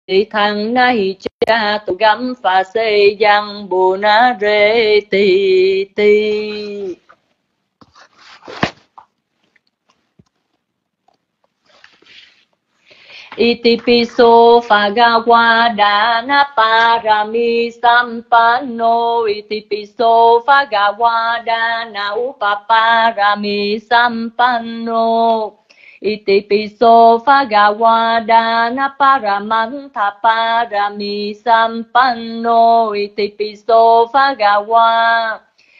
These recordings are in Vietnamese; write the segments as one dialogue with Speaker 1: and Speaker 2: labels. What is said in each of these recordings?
Speaker 1: thằng này cha tu gắm phà xây yang bù na rê tì tì. Itipiso Phagawa Dana Parami Sampanno. Itipiso Phagawa Dana Upaparami Sampanno. Itipiso Phagawa Dana Paramantha Parami Sampanno. Itipiso Phagawa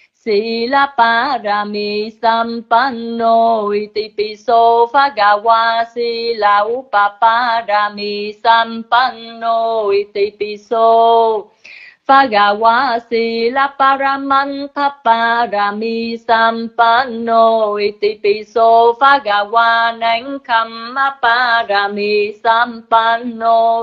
Speaker 1: Sila Parami Sampanno. Itipiso Phagawa Sila Upaparami Sampanno. Itipiso Phagawa Sila Paramantha Parami Sampanno. Itipiso Phagawa Nankhamma Parami Sampanno.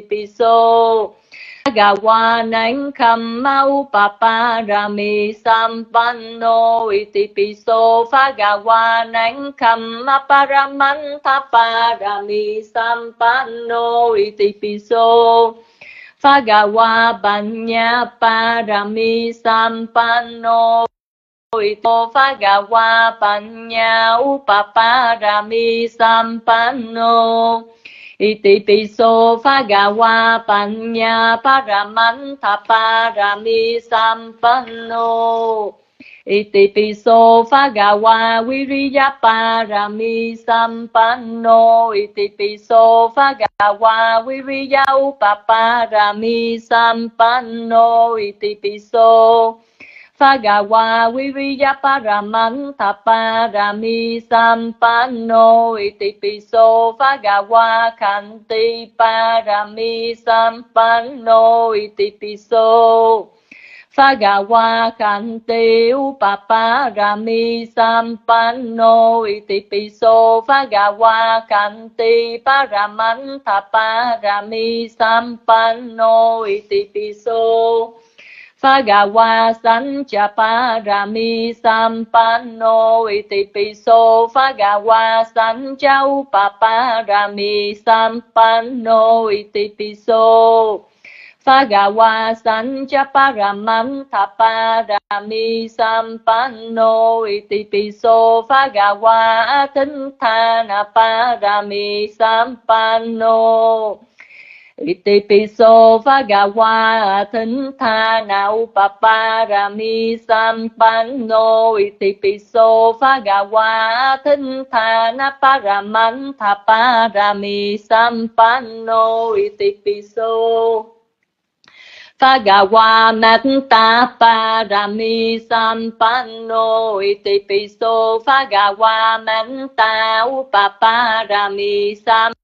Speaker 1: Itipiso Phagawa Nankhamma Upaparami Sampanno. Itipiso Phagawa Nankhamma Paramantha Parami Sampanno. Itipiso Phagawa Banya Parami Sampanno. Ito Phagawa Banya Upaparami Sampanno. Itipiso Phagawa Panya Paramantha Parami Sampanno. Itipiso Phagawa Viriya Parami Sampanno. Itipiso Phagawa Viriya Upaparami Sampanno. Itipiso Phagawa Viriya Paramantha Parami Sampanno. Itipiso Phagawa Khanti Parami Sampanno. Itipiso Phagawa Khanti Upaparami Sampanno. Itipiso Phagawa Khanti Paramantha Parami Sampanno. Itipiso Phagawa Sancha Parami Sampanno. Itipiso Phagawa Sancha Upaparami Sampanno. Itipiso Phagawa Sancha Paramantha Parami Sampanno. Itipiso Phagawa Athintana Parami Sampanno. Itipiso Phagawa Athintana Upaparami Sampanno. Itipiso Phagawa Athintana Paramantha Parami Sampanno. Itipiso Phagawa Metta Parami Sampanno. Itipiso Phagawa Metta Upaparami Sampanno.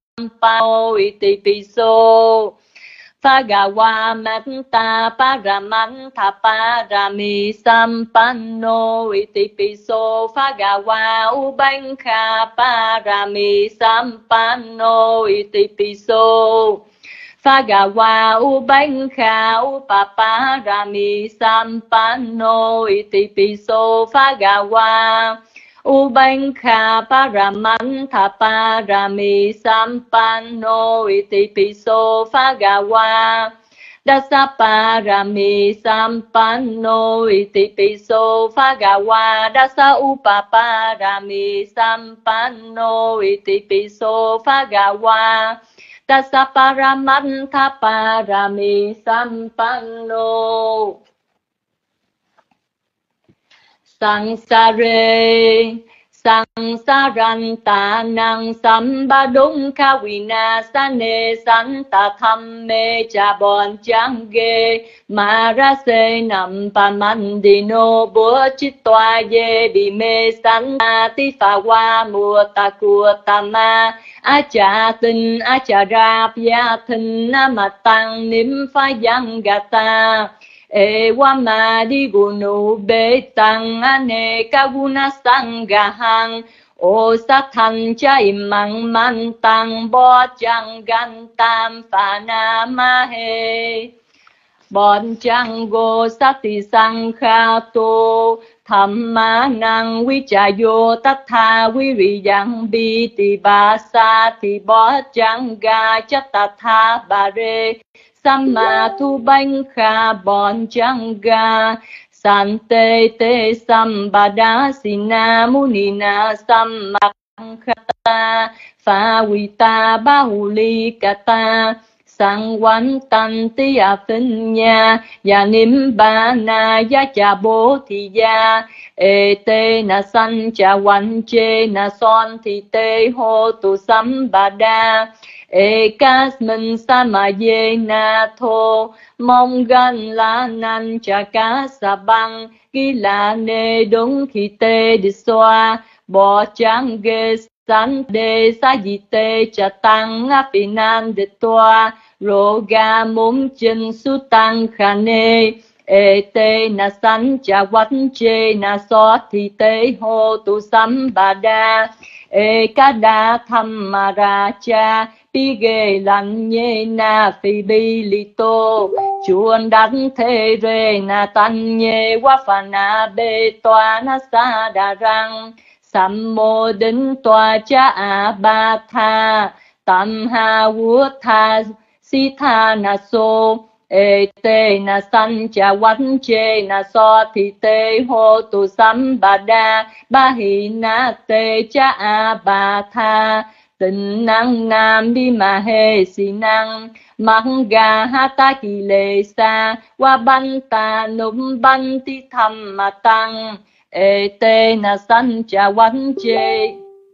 Speaker 1: Itipiso Phagawa Metta Paramantha Parami Sampanno. Itipiso Phagawa Ubankha Parami Sampanno. Itipiso Phagawa Ubankha Upaparami Sampanno. Itipiso Phagawa Ubankha Paramantha Parami Sampanno. Itipiso Phagawa Dasa Parami Sampanno. Itipiso Phagawa Dasa Upaparami Sampanno. Itipiso Phagawa Dasa Paramantha Parami Sampanno. Sangsare Sangsarantanang Sambadung Kawinasane Santa Thamme Chabon Change Marase Nampamandino Bochitwa Ye Bime Santa Tifawa Mutakutama Achatin Acharapyatin Namatang Nimphayangata Ewama di gunu betang aneka guna sanggahang o sathan cha imang mantang bo chang gan tam phanamahe bon chang go sati sang kha tu tham ma năng vi cha yo tatha vi ri yang bi ti ba sa ti bo chang ga cha tatha ba re samma thu banh kha bon chang ga san te te sambada sina munina sammakkhata pha vita bahuli kata sang quán tăng tí à phinh nha và niệm ba na giá cha bố thì gia ê tê na san cha quán chê na son thì tê hô tu sắm bà đa ê cát minh sa ma dê na thô mong gan la nan cha cá sa băng ghi là nê đúng khi tê đi xoa bỏ trắng ghê san đê sa di tê cha tăng á phi nan de toa roga mum chân su tăng khane ê tê na san cha quánh chê na so thì tê hô tu sắm bà đa ê ca đa tham ma ra cha pi ghê lạnh nhê na phi bi li tô chuan đánh thế rê na tan nhê quá phà na bê toa na sa đà răng sam mô đính toa cha a ba tha tam ha vua tha si tha na so ê tê na san cha quánh chê na so thì tê hô tu sắm bà đa ba hi na tê cha a ba tha tịnh năng nam bi ma hê si năng măng ga ha ta kỳ lệ sa qua ban ta num ban ti tham ma tăng ê tê na san cha quánh chê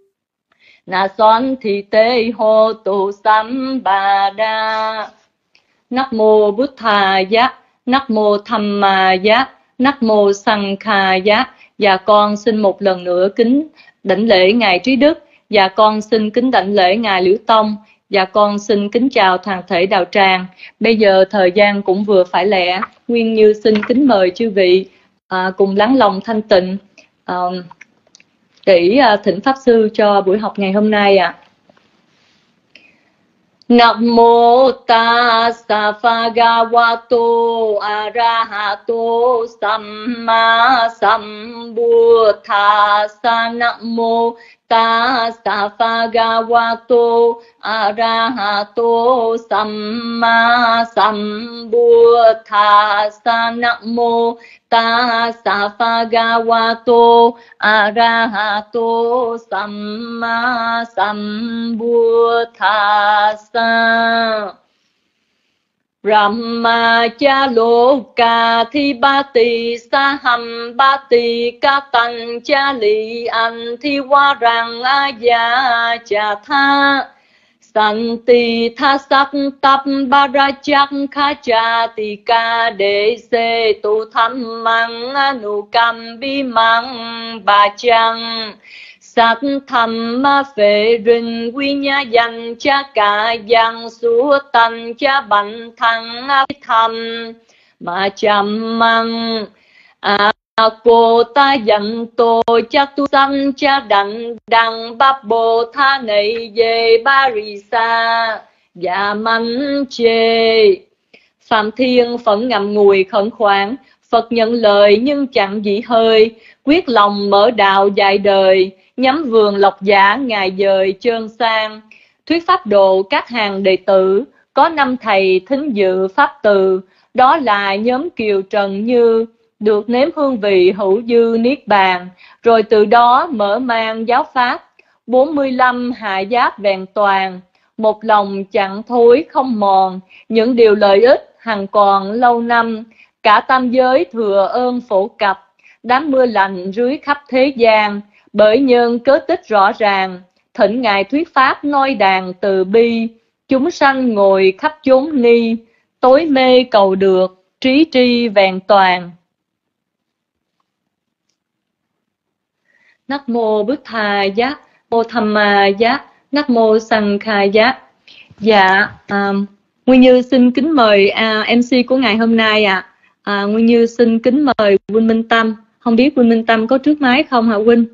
Speaker 1: na son thì tê hô tu sắm bà đa. Nắc mô Bút Thà Giá, Nắc mô Tham Ma Giá, Nắc mô Sanh Kha Giá. Và con xin một lần nữa kính đảnh lễ Ngài Trí Đức, và con xin kính đảnh lễ Ngài Liễu Tông, và con xin kính chào toàn thể đạo tràng. Bây giờ thời gian cũng vừa phải lẹ, Nguyên Như xin kính mời chư vị cùng lắng lòng thanh tịnh để thỉnh Pháp Sư cho buổi học ngày hôm nay ạ. Nam mô tassa bhagavato arahato samma sambuddhassa. Nam mô tassa bhagavato arahato samma sambuddhassa. Nam mô tassa bhagavato arahato samma sambuddhassa. Brahmacha loka thi ba tỳ sa hầm ba tỳ ca tần cha lì anh thi wa rằng a ya cha tha san tỳ tha sắc tập ba ra chắc kha cha tỳ ca đệ se tu tham mang anu cam bi mang ba chăng sát tham ma phệ rình quy nha dành cha cả dàng xua tành cha bành thăng tham mà chăm măng cô ta dành tô cha tu sanh cha đặng đặng bắp bồ tha này về ba rì sa và manh chê. Phạm Thiên phẫn ngậm ngùi khẩn khoản, Phật nhận lời nhưng chẳng dị hơi, quyết lòng mở đạo dài đời, nhắm vườn lộc giả ngài dời trơn sang. Thuyết pháp độ các hàng đệ tử, có 5 thầy thính dự pháp từ, đó là nhóm Kiều Trần Như, được nếm hương vị hữu dư niết bàn, rồi từ đó mở mang giáo pháp. 45 hạ giáp vẹn toàn, một lòng chẳng thối không mòn, những điều lợi ích hằng còn lâu năm, cả tam giới thừa ơn phổ cập, đám mưa lành rưới khắp thế gian. Bởi nhân cớ tích rõ ràng, thỉnh ngài thuyết pháp noi đàn từ bi, chúng sanh ngồi khắp chốn ni, tối mê cầu được, trí tri vẹn toàn. Nắc mô Bút Thà Giá, mô Tham Ma Giá, Nắc mô Sanh Kha Giá. Dạ, Nguyên Như xin kính mời MC của ngày hôm nay ạ. Nguyên Như xin kính mời Huynh Minh Tâm. Không biết Huynh Minh Tâm có trước máy không hả Huynh?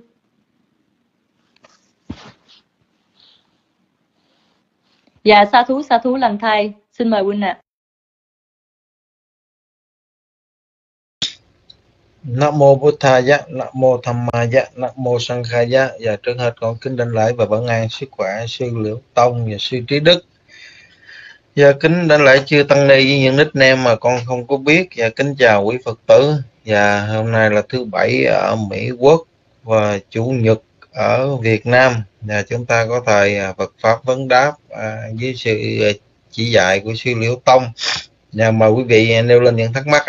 Speaker 1: Dạ, sa thú lành thay. Xin mời Huynh ạ.
Speaker 2: Nam mô Bụt Thaya, Nam mô Tham Maya, Nam mô Sang Khaya. Và trước hết con kính đảnh lễ và vâng an sức khỏe sư Liễu Tông và sư Trí Đức. Và kính đảnh lễ chư tăng ni với những nickname mà con không có biết. Và kính chào quý Phật tử. Và hôm nay là thứ Bảy ở Mỹ Quốc và Chủ nhật ở Việt Nam. Và chúng ta có thời Phật pháp vấn đáp với sự chỉ dạy của sư Liễu Tông. Và mời quý vị nêu lên những thắc mắc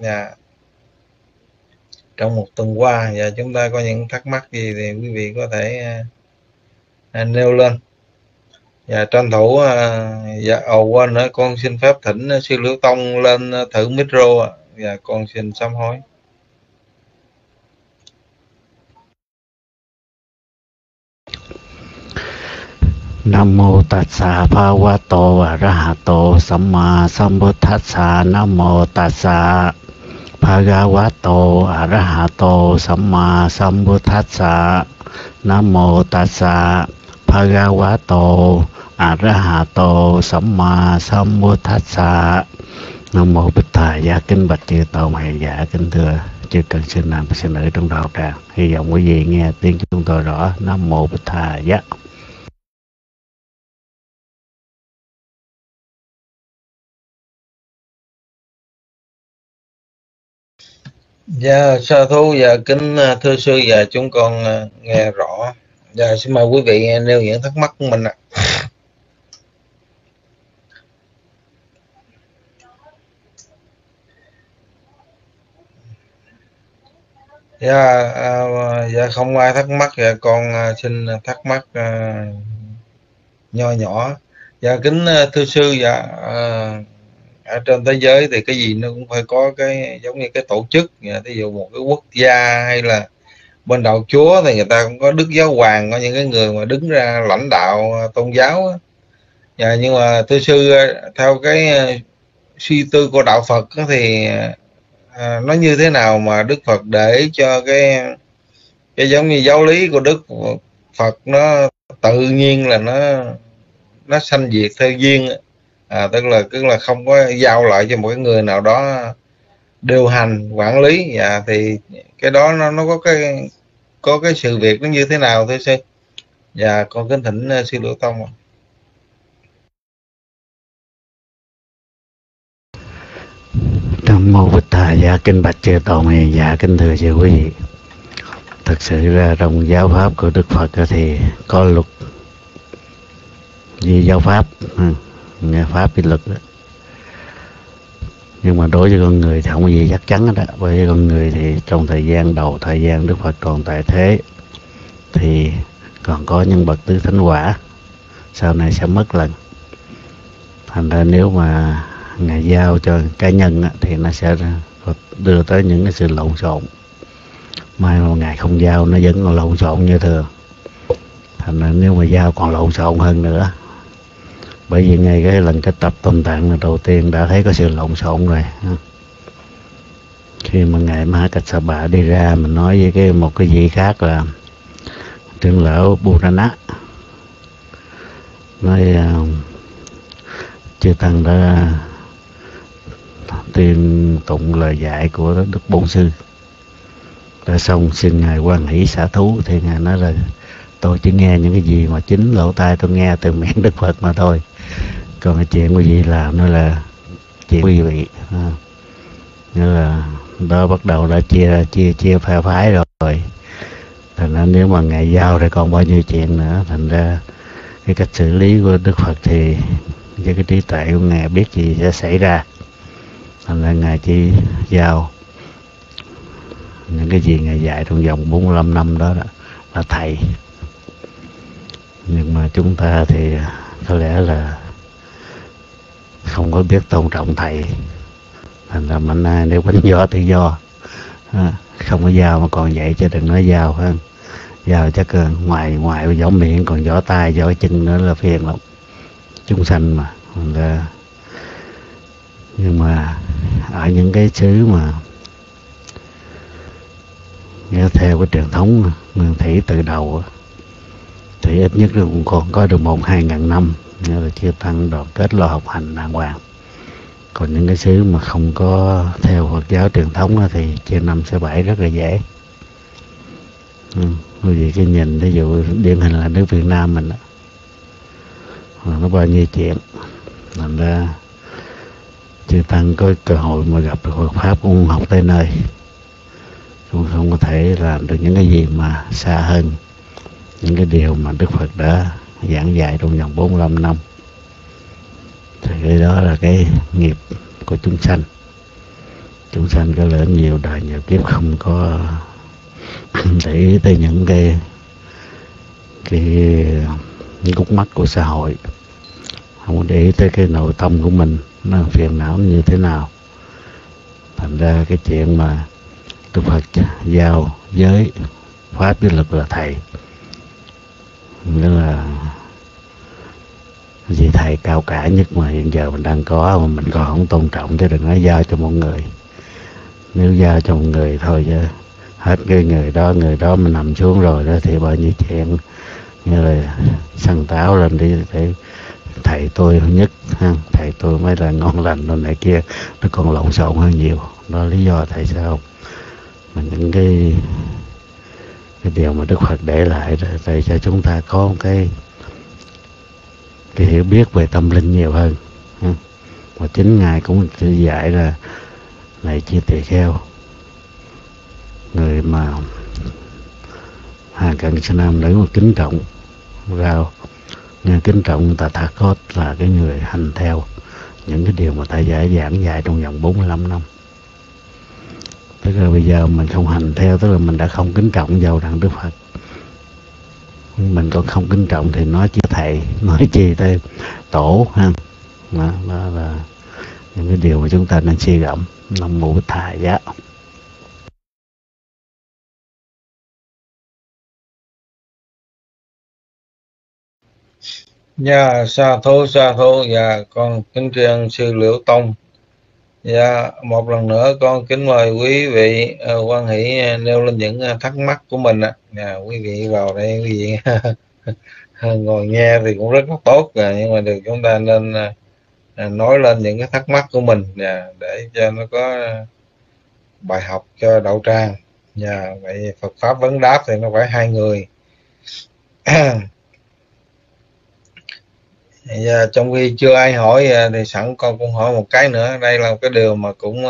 Speaker 2: trong một tuần qua, và chúng ta có những thắc mắc gì thì quý vị có thể nêu lên. Và tranh thủ quên nữa, con xin phép thỉnh sư Liễu Tông lên thử micro và con xin sám hối.
Speaker 3: Nam mô Tassa Bhagavato Arahato Samma Sambuddhassa. Nam mô Tassa Bhagavato Arahato Samma Sambuddhassa. Nam mô Tassa Bhagavato Arahato Samma Sambuddhassa. Nam mô Bích Thầy. Giá kính bạch chư Tổ Mày Dạ, kính thưa chư cần sinh nam sinh nữ trong đạo tràng. Hy vọng quý vị nghe tiếng chúng tôi rõ. Nam mô Bích Thầy. Giá.
Speaker 2: Dạ sa thú. Và kính thưa sư, và chúng con nghe rõ. Và xin mời quý vị nêu những thắc mắc của mình ạ. Dạ không ai thắc mắc. Dạ con xin thắc mắc nho nhỏ. Dạ kính thưa sư, ở trên thế giới thì cái gì nó cũng phải có cái giống như cái tổ chức. Ví dụ một cái quốc gia hay là bên đạo chúa thì người ta cũng có đức giáo hoàng, có những cái người mà đứng ra lãnh đạo tôn giáo. Nhưng mà thưa sư, theo cái suy tư của đạo Phật thì nó như thế nào mà Đức Phật để cho cái giống như giáo lý của Đức Phật nó tự nhiên là nó sanh diệt theo duyên, tức là không có giao lại cho một cái người nào đó điều hành quản lý. Thì cái đó nó có cái sự việc nó như thế nào thưa sư? Con kính thỉnh sư Liễu Tông.
Speaker 3: Nam mô Bích Thầy. Dạ kính bạch chư Tổ Mày Dạ, kính thưa chư quý vị. Thực sự ra trong giáo pháp của Đức Phật thì có luật như giáo pháp, nghe pháp với luật đó. Nhưng mà đối với con người thì không có gì chắc chắn hết đó. Bởi vì con người thì trong thời gian đầu, thời gian Đức Phật còn tại thế thì còn có những bậc tứ thánh quả, sau này sẽ mất lần. Thành ra nếu mà Ngài giao cho cá nhân thì nó sẽ đưa tới những cái sự lộn xộn. Mai mà Ngài không giao nó vẫn còn lộn xộn như thường. Thành ra nếu mà giao còn lộn xộn hơn nữa. Bởi vì ngay cái lần kết tập Tôn Tạng đầu tiên đã thấy có sự lộn xộn rồi. Khi mà Ngài Mahakassapa đi ra mình nói với một cái vị khác là trưởng lão Burana, nói chư tăng đã tuyên tụng lời dạy của Đức Bổn Sư đã xong, xin Ngài hoan hỷ xả thú. Thì Ngài nói là tôi chỉ nghe những cái gì mà chính lỗ tai tôi nghe từ miệng Đức Phật mà thôi, còn cái chuyện quý vị làm nó là chuyện quý vị. Nghĩa là đó bắt đầu đã chia phe phái rồi. Thành ra nếu mà Ngài giao thì còn bao nhiêu chuyện nữa. Thành ra cái cách xử lý của Đức Phật thì với cái trí tuệ của Ngài biết gì sẽ xảy ra. Thành ra Ngài chỉ giao những cái gì Ngài dạy trong vòng 45 năm đó là thầy. Nhưng mà chúng ta thì có lẽ là không có biết tôn trọng thầy. Thành ra mạnh ai nếu bánh gió tự do, không có giao mà còn vậy chứ đừng nói giao ha. Giao chắc ngoài võ miệng còn võ tay võ chân nữa là phiền lắm, chúng sanh mà. Thành ra, nhưng mà ở những cái xứ mà nghe theo cái truyền thống nguyên thủy từ đầu thì ít nhất cũng còn có được 1-2 ngàn năm, nghĩa là chưa tăng đoàn kết lo học hành đàng hoàng. Còn những cái xứ mà không có theo Phật giáo truyền thống thì chia 5 xẻ 7 rất là dễ. Bởi vì cái nhìn ví dụ điển hình là nước Việt Nam mình nó bao nhiêu chuyện, thành ra chư tăng có cơ hội mà gặp được Phật pháp cũng học tới nơi, cũng không có thể làm được những cái gì mà xa hơn những cái điều mà Đức Phật đã giảng dạy trong vòng 45 năm. Thì cái đó là cái nghiệp của chúng sanh. Chúng sanh có lỡ nhiều đời nhiều kiếp không có để ý tới những cái gút mắt của xã hội, không có để ý tới cái nội tâm của mình nó phiền não như thế nào. Thành ra cái chuyện mà Đức Phật giao giới pháp với lực là thầy, nghĩa là vị thầy cao cả nhất mà hiện giờ mình đang có mà mình còn không tôn trọng thì đừng nói giao cho một người. Nếu giao cho một người thôi chứ hết cái người đó mình nằm xuống rồi đó thì bao nhiêu chuyện như là săn táo lên đi để thầy tôi nhất ha, thầy tôi mới là ngon lành rồi này kia, nó còn lộn xộn hơn nhiều. Đó lý do tại sao mà những cái điều mà Đức Phật để lại để cho chúng ta có một cái hiểu biết về tâm linh nhiều hơn. Và chính Ngài cũng dạy là này chia tỳ kheo, người mà hàng cận sinh nam nữ mà kính trọng rao nghe kính trọng ta thả cốt là cái người hành theo những cái điều mà ta giảng dạy trong vòng 45 năm. Tức là bây giờ mình không hành theo, tức là mình đã không kính trọng vào đặng Đức Phật. Mình còn không kính trọng thì nói chi thầy, nói chi tới tổ ha. Đó là những cái điều mà chúng ta nên suy gẫm. Nam mô Bích Thầy Giá.
Speaker 2: Dạ sa thú. Dạ con kính tri ân sư Liễu Tông. Dạ một lần nữa con kính mời quý vị quan hỷ nêu lên những thắc mắc của mình ạ. Dạ quý vị vào đây quý vị ngồi nghe thì cũng rất là tốt rồi, nhưng mà được chúng ta nên nói lên những cái thắc mắc của mình để cho nó có bài học cho đạo tràng. Vậy Phật pháp vấn đáp thì nó phải hai người. Trong khi chưa ai hỏi thì sẵn con cũng hỏi một cái nữa. Đây là một cái điều mà cũng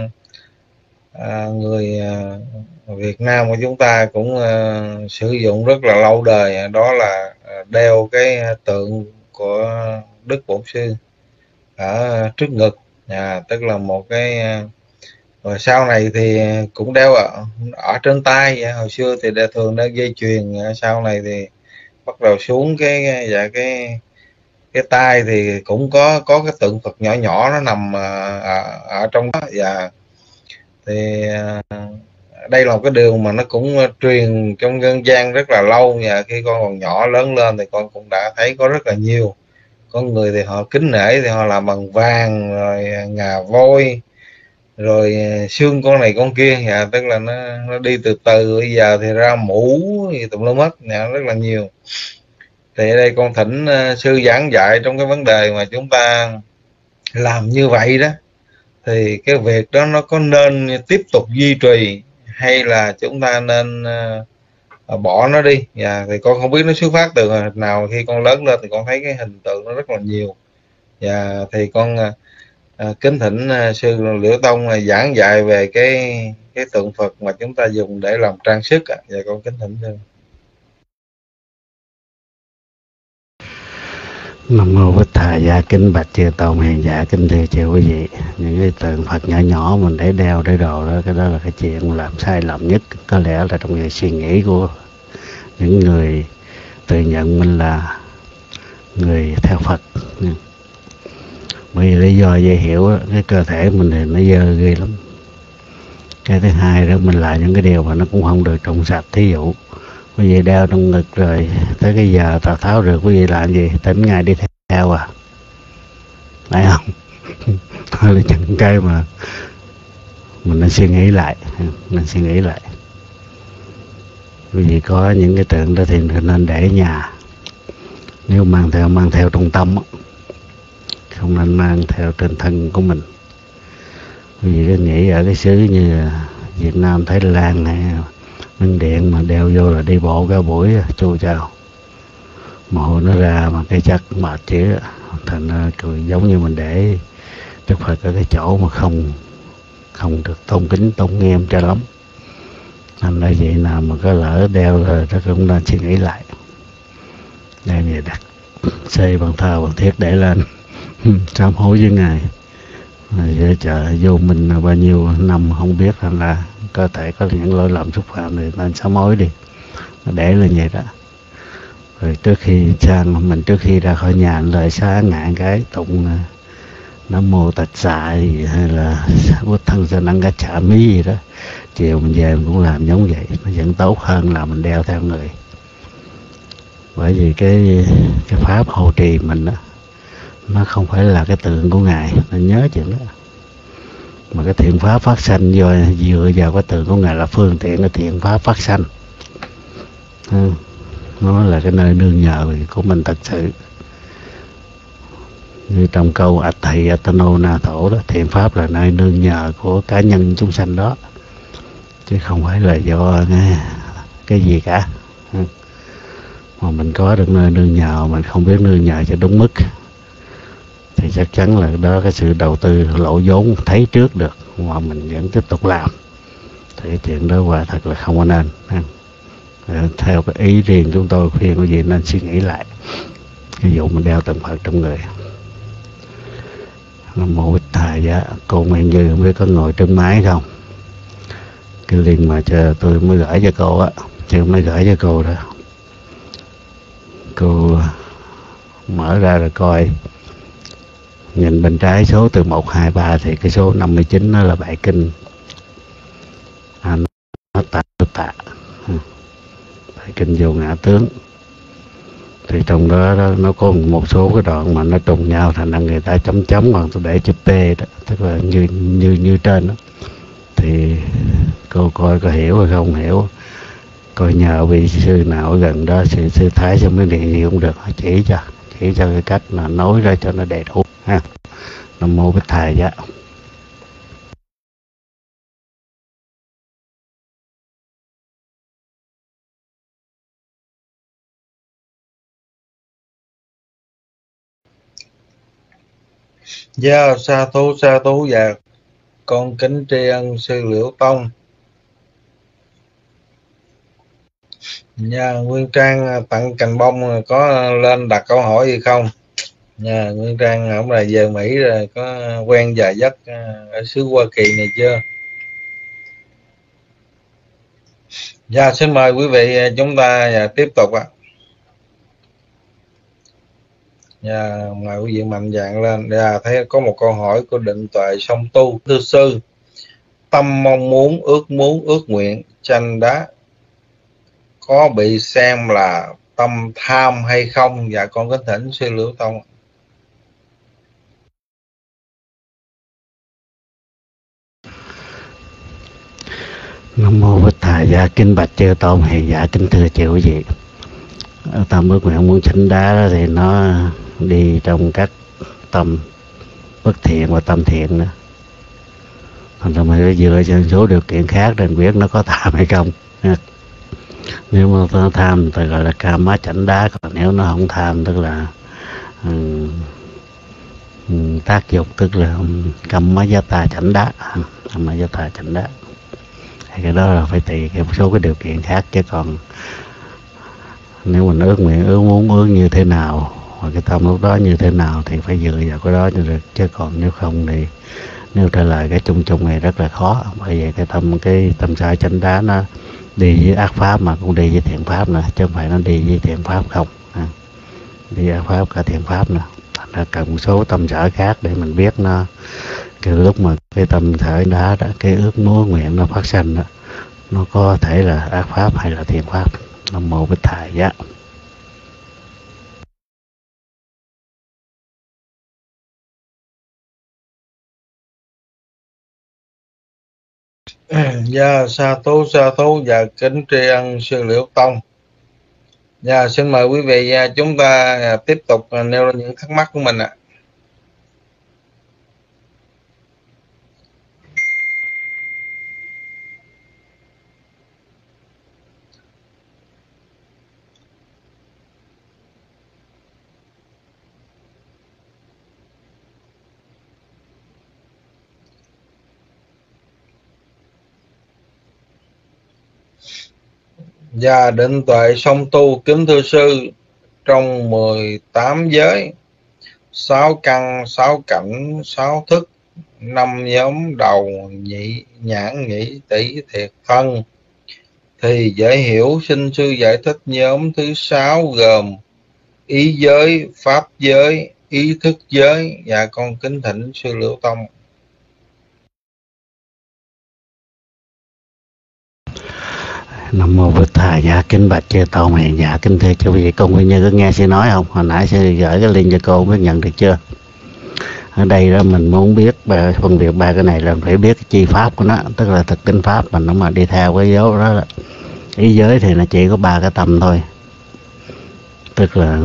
Speaker 2: người Việt Nam của chúng ta cũng sử dụng rất là lâu đời, đó là đeo cái tượng của Đức Bổn Sư ở trước ngực, tức là một cái. Rồi sau này thì cũng đeo ở trên tay. Hồi xưa thì thường đeo dây chuyền, sau này thì bắt đầu xuống cái tay thì cũng có cái tượng Phật nhỏ nhỏ nó nằm ở trong đó. Thì đây là một cái điều mà nó cũng truyền trong dân gian rất là lâu. Khi con còn nhỏ lớn lên thì con cũng đã thấy có rất là nhiều con người thì họ kính nể thì họ làm bằng vàng, rồi ngà voi, rồi xương con này con kia. Tức là nó đi từ từ. Bây giờ thì ra mũ thì tùm lum hết, rất là nhiều. Thì ở đây con thỉnh sư giảng dạy trong cái vấn đề mà chúng ta làm như vậy đó, thì cái việc đó nó có nên tiếp tục duy trì hay là chúng ta nên bỏ nó đi. Thì con không biết nó xuất phát từ nào. Khi con lớn lên thì con thấy cái hình tượng nó rất là nhiều. Thì con kính thỉnh sư Liễu Tông giảng dạy về cái tượng Phật mà chúng ta dùng để làm trang sức. Con kính thỉnh sư.
Speaker 3: Nam mô Bích Thầy Giá. Kính bạch chư tôn hiền giả, kính thưa chư quý vị. Những cái tượng Phật nhỏ nhỏ mình để đeo để đồ đó, cái đó là cái chuyện làm sai lầm nhất. Có lẽ là trong cái suy nghĩ của những người tự nhận mình là người theo Phật. Bởi vì lý do dễ hiểu, cái cơ thể mình thì nó dơ ghê lắm. Cái thứ hai đó, mình làm những cái điều mà nó cũng không được trong sạch. Thí dụ quý vị đeo trong ngực rồi tới cái giờ Tào Tháo được, quý vị làm gì? Tỉnh Ngài đi theo à? Phải không? Thôi là những cái mà mình nên suy nghĩ lại. Quý vị có những cái tượng đó thì nên để ở nhà. Nếu mang theo trong tâm, không nên mang theo trên thân của mình. Vì cái nghĩ ở cái xứ như Việt Nam, Thái Lan hay Miến Điện mà đeo vô là đi bộ cả buổi chui chào, mồ nó ra mà cái chắc mệt chứ. Thành ra giống như mình để Đức Phật ở cái chỗ mà không được tôn kính tôn nghiêm cho lắm. Thành ra vậy nào mà có lỡ đeo rồi nó cũng nên suy nghĩ lại. Đem về đặt xây bằng thờ bằng thiết để lên sám hối với Ngài. Rồi chờ vô mình bao nhiêu năm không biết, thành ra có thể có những lỗi lầm xúc phạm thì nên sám hối đi, để lên vậy đó. Rồi trước khi ra khỏi nhà lời xá ngạn cái tụng Nam Mô Tát Xạ gì, hay là Bút Thân Sa Năng Gát Chả Mí gì đó, chiều mình về mình cũng làm giống vậy, nó vẫn tốt hơn là mình đeo theo người. Bởi vì cái pháp hộ trì mình đó, nó không phải là cái tượng của Ngài, nên nhớ chuyện đó. Mà cái thiện pháp phát sanh dựa vào cái tượng của Ngài là phương tiện cái thiện pháp phát sanh. Nó là cái nơi nương nhờ của mình thật sự. Như trong câu Atthi Atano Na Thổ đó, thiện pháp là nơi nương nhờ của cá nhân chúng sanh đó, chứ không phải là do cái gì cả. Mà mình có được nơi nương nhờ, mình không biết nương nhờ cho đúng mức thì chắc chắn là đó cái sự đầu tư lỗ vốn thấy trước được mà mình vẫn tiếp tục làm, thì cái chuyện đó quả thật là không có nên. Theo cái ý riêng chúng tôi khuyên quý vị nên suy nghĩ lại cái vụ mình đeo tượng Phật trong người. Nam Mô Bích Thầy Giá. Cô Nguyễn Như không biết có ngồi trên máy không? Cái link mà tôi mới gửi cho cô á, chứ mới gửi cho cô đó. Cô mở ra rồi coi, nhìn bên trái số từ 1, 2, 3 thì cái số 59 nó là bài kinh. Nó tạ bài kinh Vô Ngã Tướng. Thì trong đó nó có một số cái đoạn mà nó trùng nhau, thành ra người ta chấm còn tôi để chữ P đó, tức là như trên đó. Thì cô coi có hiểu hay không hiểu, coi nhờ vị sư nào ở gần đó, sư Thái sư mới điện gì cũng được, họ chỉ cho cái cách là nói ra cho nó đầy đủ ha. Nam Mô Bích Thầy Giá.
Speaker 2: Dạ sa thú và con kính tri ân sư Liễu Tông. Dạ Nguyên Trang tặng cành bông có lên đặt câu hỏi gì không? Dạ Nguyên Trang hôm nay về Mỹ rồi, có quen giờ giấc ở xứ Hoa Kỳ này chưa? Dạ xin mời quý vị chúng ta tiếp tục ạ. Dạ mời quý vị mạnh dạn lên. Dạ thấy có một câu hỏi của Định Tuệ Song Tu. Thưa sư, tâm mong muốn, ước nguyện, tranh đá có bị xem là tâm tham hay không? Dạ con kính thỉnh sư Liễu Tông.
Speaker 3: Nam Mô Bích Thầy Giá. Kinh bạch chư tôn hiền giả, kính thưa chư quý vị. Tâm ước nguyện muốn chánh đá đó thì nó đi trong các tâm bất thiện và tâm thiện nữa. Thành ra mình dựa trên số điều kiện khác để biết nó có tham hay không. Nếu mà nó tham thì gọi là kama chánh đá, còn nếu nó không tham tức là tác dục, tức là kamma yata chánh đá. Kamma yata chánh đá. Cái đó là phải tùy một số cái điều kiện khác, chứ còn nếu mình ước nguyện, ước như thế nào và cái tâm lúc đó như thế nào thì phải dựa vào cái đó cho được, chứ còn nếu không thì nếu trả lời cái chung này rất là khó. Bởi vậy cái tâm sở chánh đá nó đi với ác pháp mà cũng đi với thiện pháp nữa, chứ không phải nó đi với thiện pháp không, đi với ác pháp cả thiện pháp nữa. Thành cần một số tâm sở khác để mình biết nó cái lúc mà cái tâm sở đá đó, cái ước muốn nguyện nó phát sinh đó, nó có thể là ác pháp hay là thiện pháp. Nam Mô Bích Thầy Giá.
Speaker 2: Dạ sa thú và kính tri ân sư Liễu Tông. Dạ xin mời quý vị chúng ta tiếp tục nêu ra những thắc mắc của mình ạ. Và định tuệ song tu, kính thưa sư, trong 18 giới, 6 căn, 6 cảnh, 6 thức, 5 nhóm đầu, nhị nhãn nhĩ tỷ thiệt thân, thì dễ hiểu. Xin sư giải thích nhóm thứ 6 gồm ý giới, pháp giới, ý thức giới. Dạ con kính thỉnh sư Liễu Tông.
Speaker 3: Nam mô Bụt Thầy. Dạ kính bạch chư tôn hiền. Dạ kính thưa quý vị, con Nguyên Như có nghe sư nói không? Hồi nãy sư gửi cái link cho cô, không biết nhận được chưa? Ở đây đó mình muốn biết phân biệt ba cái này là phải biết cái chi pháp của nó, tức là thực tính pháp mình, nó mà đi theo cái dấu đó. Ý giới thì nó chỉ có ba cái tâm thôi, tức là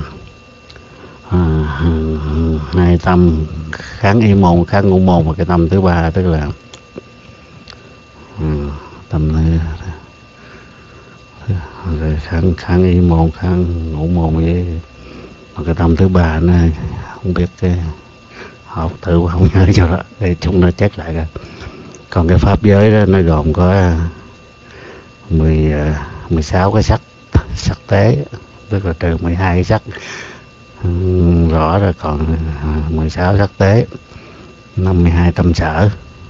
Speaker 3: hai tâm kháng y môn, kháng ngũ môn, và cái tâm thứ ba tức là tâm rồi kháng y môn, kháng ngũ môn, với một cái tâm thứ ba nó không biết, cái học tự không nhớ cho đó, để chúng nó check lại coi. Còn cái pháp giới đó nó gồm có 16 cái sắc sắc tế, tức là trừ 12 cái sắc rõ rồi, còn 16 sắc tế, 52 tâm sở,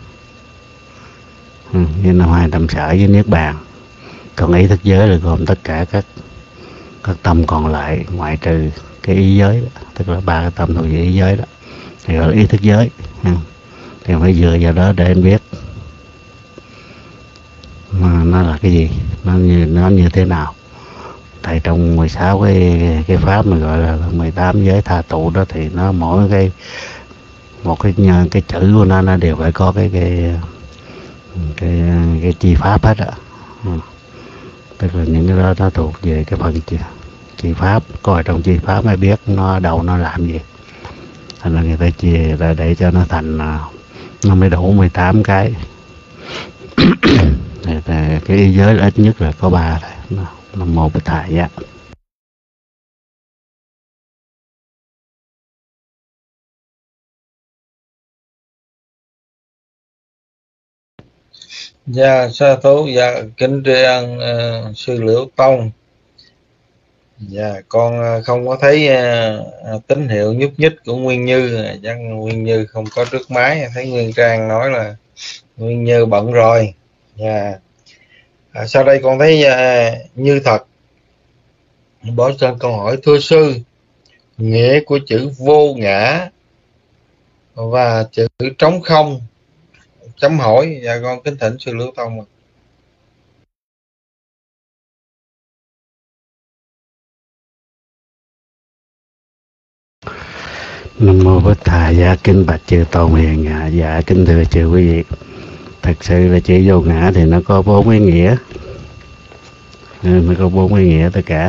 Speaker 3: với 52 tâm sở với niết bàn. Còn ý thức giới là gồm tất cả các tâm còn lại, ngoại trừ cái ý giới đó, tức là ba cái tâm thuộc về ý giới đó, thì gọi là ý thức giới. Thì phải dựa vào đó để anh biết mà nó là cái gì, nó như thế nào. Tại trong 16 cái pháp mà gọi là 18 giới tha tụ đó, thì nó mỗi cái chữ của nó đều phải có cái chi pháp hết á. Tức là những cái đó nó thuộc về cái phần chi pháp, coi trong chi pháp mới biết nó đâu nó làm gì. Thành là người ta chia ra để cho nó thành, nó mới đủ 18 cái. Cái ý giới ít nhất là có 3 thôi. Nam mô Bụt Thầy. Dạ.
Speaker 2: Dạ sa thú. Dạ kính tri ân sư Liễu Tông. Dạ con không có thấy tín hiệu nhúc nhích của Nguyên Như, chắc Nguyên Như không có trước máy. Thấy Nguyên Trang nói là Nguyên Như bận rồi. Dạ. Sau đây con thấy Như Thật bỏ trên câu hỏi: thưa sư, nghĩa của chữ vô ngã và chữ trống không chấm hỏi. Dạ con kính thỉnh sư Liễu Tông.
Speaker 3: Nam mô Bụt Thầy. Dạ kính bạch chư tôn hiền. Dạ kính thưa chư quý vị, thật sự là chữ vô ngã thì nó có 4 ý nghĩa. Nó có 4 ý nghĩa tất cả.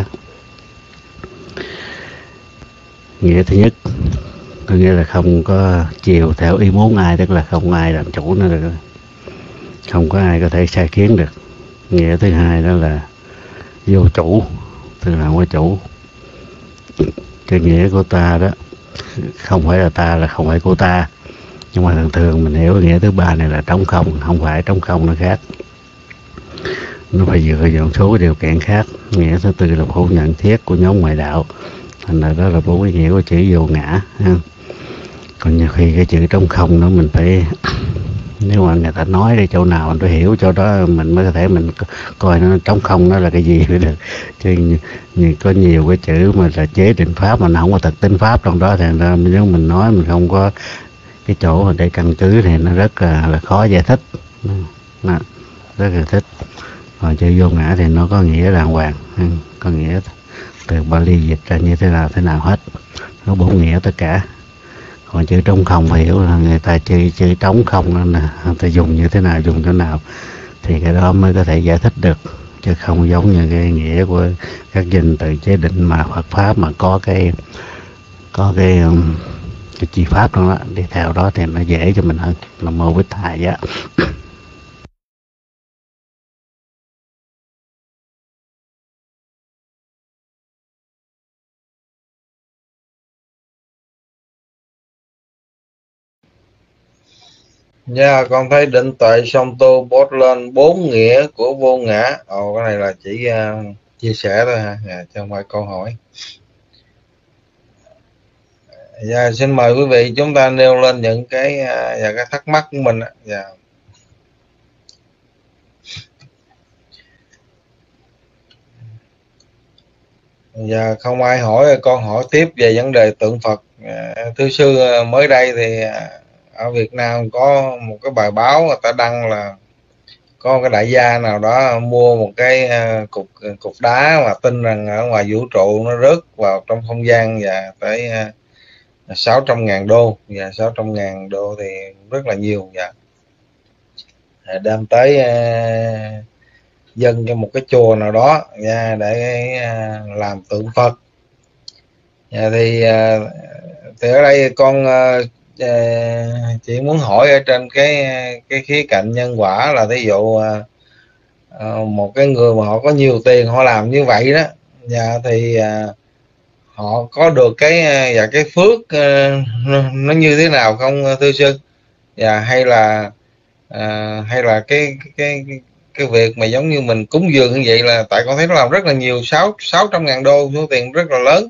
Speaker 3: Nghĩa thứ nhất có nghĩa là không có chiều theo ý muốn ai, tức là không ai làm chủ nó được, không có ai có thể sai khiến được. Nghĩa thứ hai đó là vô chủ, tức là không có chủ. Cái nghĩa của ta đó không phải là ta, là không phải của ta. Nhưng mà thường thường mình hiểu nghĩa thứ ba này là trống không. Không phải trống không, nó khác, nó phải dựa vào một số cái điều kiện khác. Nghĩa thứ tư là phủ nhận thiết của nhóm ngoại đạo. Thành ra đó là 4 ý nghĩa của chữ vô ngã ha. Còn nhiều khi cái chữ trống không đó mình phải nếu mà người ta nói đi chỗ nào mình phải hiểu chỗ đó, mình mới có thể mình coi nó trống không nó là cái gì mới được. Chứ có nhiều cái chữ mà là chế định pháp mà nó không có thực tính pháp trong đó, thành ra nếu mình nói mình không có cái chỗ mà để căn cứ thì nó rất là khó giải thích. Đó, rất là thích. Còn chữ vô ngã thì nó có nghĩa đàng hoàng, có nghĩa từ Bali dịch ra như thế nào hết, nó 4 nghĩa tất cả. Còn chữ trống không phải hiểu là người ta chữ trống không nên là người ta dùng như thế nào, dùng chỗ nào thì cái đó mới có thể giải thích được, chứ không giống như cái nghĩa của các danh từ chế định mà Phật pháp mà có cái chi pháp trong đó, đi theo đó thì nó dễ cho mình hơn. Nam mô Bích Thầy. Á.
Speaker 2: Dạ, con thấy định tuệ song tu post lên 4 nghĩa của vô ngã. Ồ, cái này là chỉ chia sẻ thôi ha, dạ, chứ không phải câu hỏi. Dạ, xin mời quý vị chúng ta nêu lên những cái và cái thắc mắc của mình. Dạ. Dạ, không ai hỏi, con hỏi tiếp về vấn đề tượng Phật. Thưa sư, mới đây thì ở Việt Nam có một cái bài báo người ta đăng là có cái đại gia nào đó mua một cái cục đá mà tin rằng ở ngoài vũ trụ nó rớt vào trong không gian và tới 600.000 đô. Và 600.000 đô thì rất là nhiều. Dạ. Đem tới dân cho một cái chùa nào đó nha, để làm tượng Phật. Thì ở đây con chỉ muốn hỏi ở trên cái khía cạnh nhân quả là thí dụ một cái người mà họ có nhiều tiền họ làm như vậy đó, thì họ có được cái và cái phước nó như thế nào không thưa sư? Hay là cái việc mà giống như mình cúng dường như vậy, là tại con thấy nó làm rất là nhiều, 600.000 đô, số tiền rất là lớn.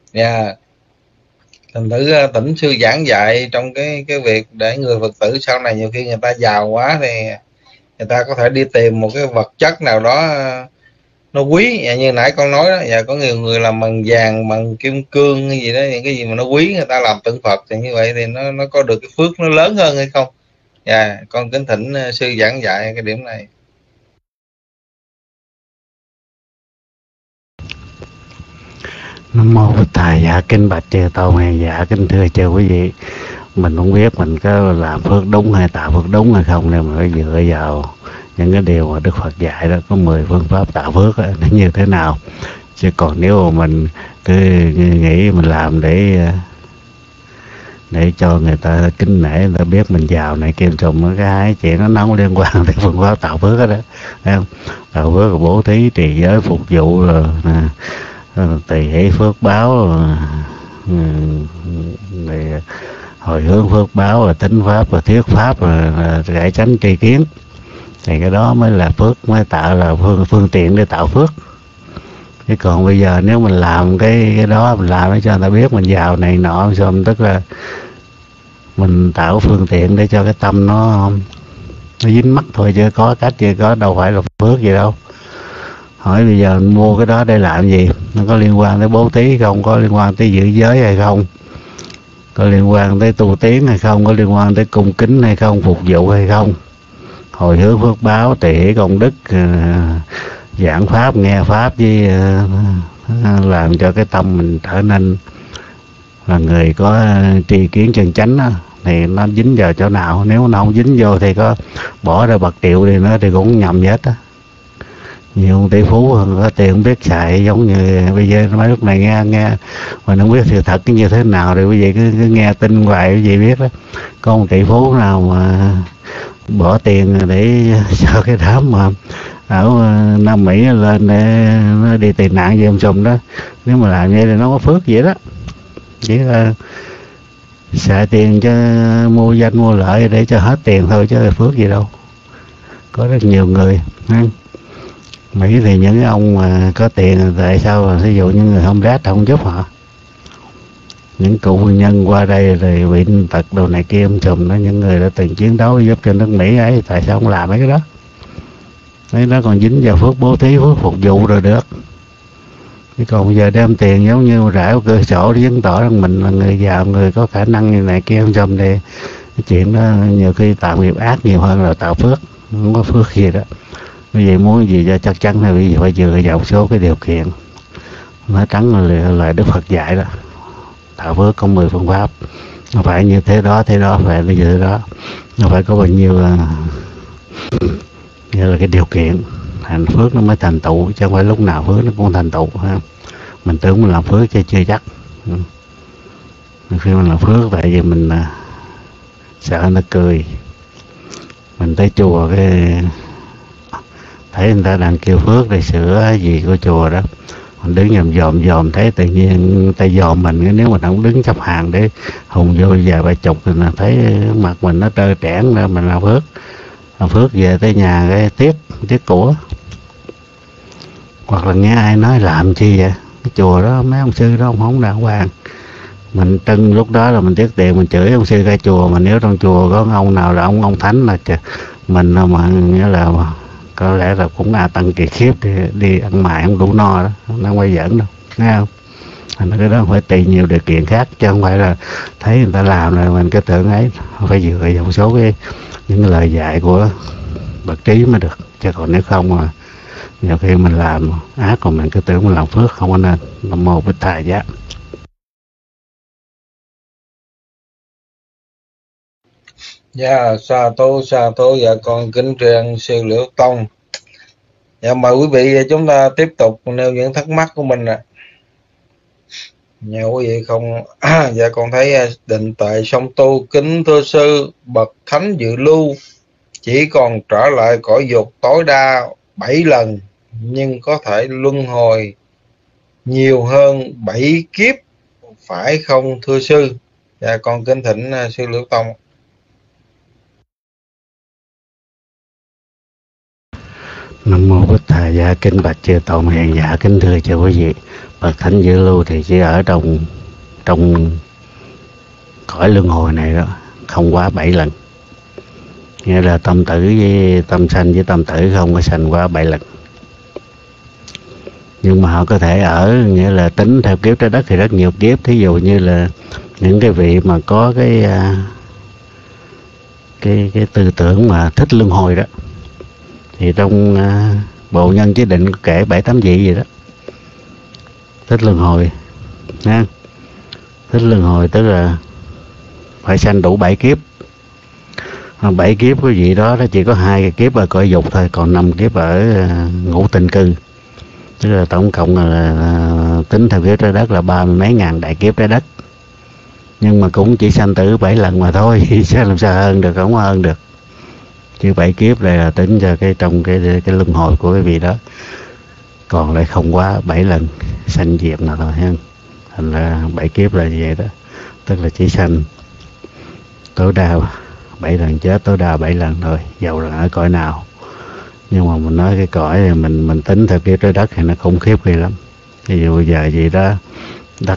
Speaker 2: Thành thử tỉnh sư giảng dạy trong cái việc để người Phật tử sau này nhiều khi người ta giàu quá thì người ta có thể đi tìm một cái vật chất nào đó nó quý, như nãy con nói đó. Có nhiều người làm bằng vàng, bằng kim cương hay gì đó, những cái gì mà nó quý người ta làm tượng Phật, thì như vậy thì nó có được cái phước nó lớn hơn hay không? Con kính thỉnh sư giảng dạy cái điểm này.
Speaker 3: Nam mô Bụt Thầy. Dạ kính bạch chư tôn. Dạ kính thưa chư quý vị, mình không biết mình có làm phước đúng hay tạo phước đúng hay không, nên mình phải dựa vào những cái điều mà Đức Phật dạy đó. Có 10 phương pháp tạo phước đó, nó như thế nào. Chứ còn nếu mà mình cứ nghĩ mình làm để cho người ta kính nể, người ta biết mình giàu này kim trùng, cái chuyện nó không liên quan tới phương pháp tạo phước đó. Thấy không? Tạo phước là bố thí, trì giới, phục vụ, rồi tùy hỷ phước báo, rồi hồi hướng phước báo, rồi tính pháp, rồi thuyết pháp, rồi giải tránh tri kiến, thì cái đó mới là phước, mới tạo là phương tiện để tạo phước. Chứ còn bây giờ nếu mình làm cái đó, mình làm để cho người ta biết mình giàu này nọ xong, tức là mình tạo phương tiện để cho cái tâm nó dính mắc thôi, chứ có cách gì, có đâu phải là phước gì đâu. Hỏi bây giờ mình mua cái đó để làm gì? Nó có liên quan tới bố thí không? Có liên quan tới giữ giới hay không? Có liên quan tới tu tiến hay không? Có liên quan tới cung kính hay không? Phục vụ hay không? Hồi hướng phước báo, tùy hỷ công đức, giảng pháp, nghe pháp, với làm cho cái tâm mình trở nên là người có tri kiến chân chánh đó, thì nó dính vào chỗ nào. Nếu nó không dính vô thì có bỏ ra bạc triệu đi nữa thì cũng nhầm hết á. Nhiều tỷ phú có tiền không biết xài, giống như bây giờ mấy lúc này nghe mà không biết sự thật như thế nào, thì quý vị cứ nghe tin hoài quý vị biết đó. Có một tỷ phú nào mà bỏ tiền để cho cái đám mà ở Nam Mỹ lên để nó đi tị nạn gì sùm đó, nếu mà làm vậy thì nó có phước vậy đó. Chỉ là xài tiền cho mua danh mua lợi để cho hết tiền thôi, chứ là phước gì đâu. Có rất nhiều người Mỹ thì những cái ông mà có tiền, tại sao mà ví dụ như người không rát không giúp họ. Những cựu quân nhân qua đây rồi bị tật đồ này kia sùm đó, những người đã từng chiến đấu giúp cho nước Mỹ ấy, tại sao không làm mấy cái đó? Mấy đó còn dính vào phước bố thí, phước phục vụ rồi được. Chứ còn bây giờ đem tiền giống như rải vào cửa sổ để chứng tỏ rằng mình là người giàu, người có khả năng như này kia không sùm, thì cái chuyện đó nhiều khi tạo nghiệp ác nhiều hơn là tạo phước. Không có phước gì đó. Vì vậy muốn gì cho chắc chắn là vì phải dựa vào một số cái điều kiện. Nói trắng là Đức Phật dạy đó, tạo phước có 10 phương pháp, nó phải như thế đó, phải như thế đó, nó phải có bao nhiêu như là cái điều kiện thành phước nó mới thành tựu, chứ không phải lúc nào phước nó cũng thành tựu ha. Mình tưởng mình làm phước chứ chưa chắc. Khi mình làm phước tại vì mình sợ nó cười, mình tới chùa cái thấy người ta đang kêu phước để sửa gì của chùa đó, mình đứng dòm thấy tự nhiên tay dòm mình, nếu mình không đứng sắp hàng để hùng vô vài ba chục thì là thấy mặt mình nó trơ trẽn ra. Mình làm phước về tới nhà cái tiếc của, hoặc là nghe ai nói làm chi vậy, cái chùa đó mấy ông sư đó không đàng hoàng. Mình trưng lúc đó là mình tiếc tiền, mình chửi ông sư ra chùa. Mà nếu trong chùa có ông nào là ông thánh là mình mà nghĩa là có lẽ là cũng tăng kỳ khiếp đi ăn mày không đủ no đó, nó không quay giỡn đâu, nghe không? Thành cái đó phải tùy nhiều điều kiện khác, chứ không phải là thấy người ta làm rồi mình cái tưởng ấy. Phải dựa vào một số những cái lời dạy của bậc trí mới được, chứ còn nếu không mà nhiều khi mình làm ác còn mình cứ tưởng mình làm phước, không có nên. Nam mô Bích Thầy Giá.
Speaker 2: Dạ, sa tô, dạ con kính tri sư Liễu Tông. Dạ, mời quý vị chúng ta tiếp tục nêu những thắc mắc của mình ạ. Nhà quý vị không dạ con thấy định tuệ song tu. Kính thưa sư, bậc thánh dự lưu chỉ còn trở lại cõi dục tối đa 7 lần, nhưng có thể luân hồi nhiều hơn 7 kiếp, phải không thưa sư? Dạ con kính thỉnh sư Liễu Tông.
Speaker 3: Nam mô Bích Thầy Giá. Kính bạch chư Tôn hiền giả, kính thưa chư quý vị, bậc thánh dự lưu thì chỉ ở trong cõi luân hồi này đó không quá 7 lần, nghĩa là tâm tử với tâm sanh với tâm tử không có sanh quá 7 lần. Nhưng mà họ có thể ở, nghĩa là tính theo kiếp trái đất thì rất nhiều kiếp. Thí dụ như là những cái vị mà có cái tư tưởng mà thích luân hồi đó, thì trong bộ nhân chế định kể 7-8 vị gì đó thích luân hồi nha. Thích luân hồi tức là phải sanh đủ 7 kiếp. 7 kiếp cái vị đó nó chỉ có 2 cái kiếp ở cõi dục thôi, còn 5 kiếp ở ngũ tinh cư. Tức là tổng cộng là tính theo kiếp trái đất là 30 mấy ngàn đại kiếp trái đất. Nhưng mà cũng chỉ sanh tử 7 lần mà thôi, chứ làm sao hơn được, không hơn được. Chứ 7 kiếp này là tính cho trong cái luân hồi của cái vị đó, còn lại không quá 7 lần sanh diệt nào thôi ha. Thành ra 7 kiếp là như vậy đó, tức là chỉ sanh tối đa 7 lần, chết tối đa 7 lần thôi, dầu là ở cõi nào. Nhưng mà mình nói cái cõi này mình tính theo kiếp trái đất thì nó khủng khiếp ghê lắm. Ví dụ giờ gì đó đất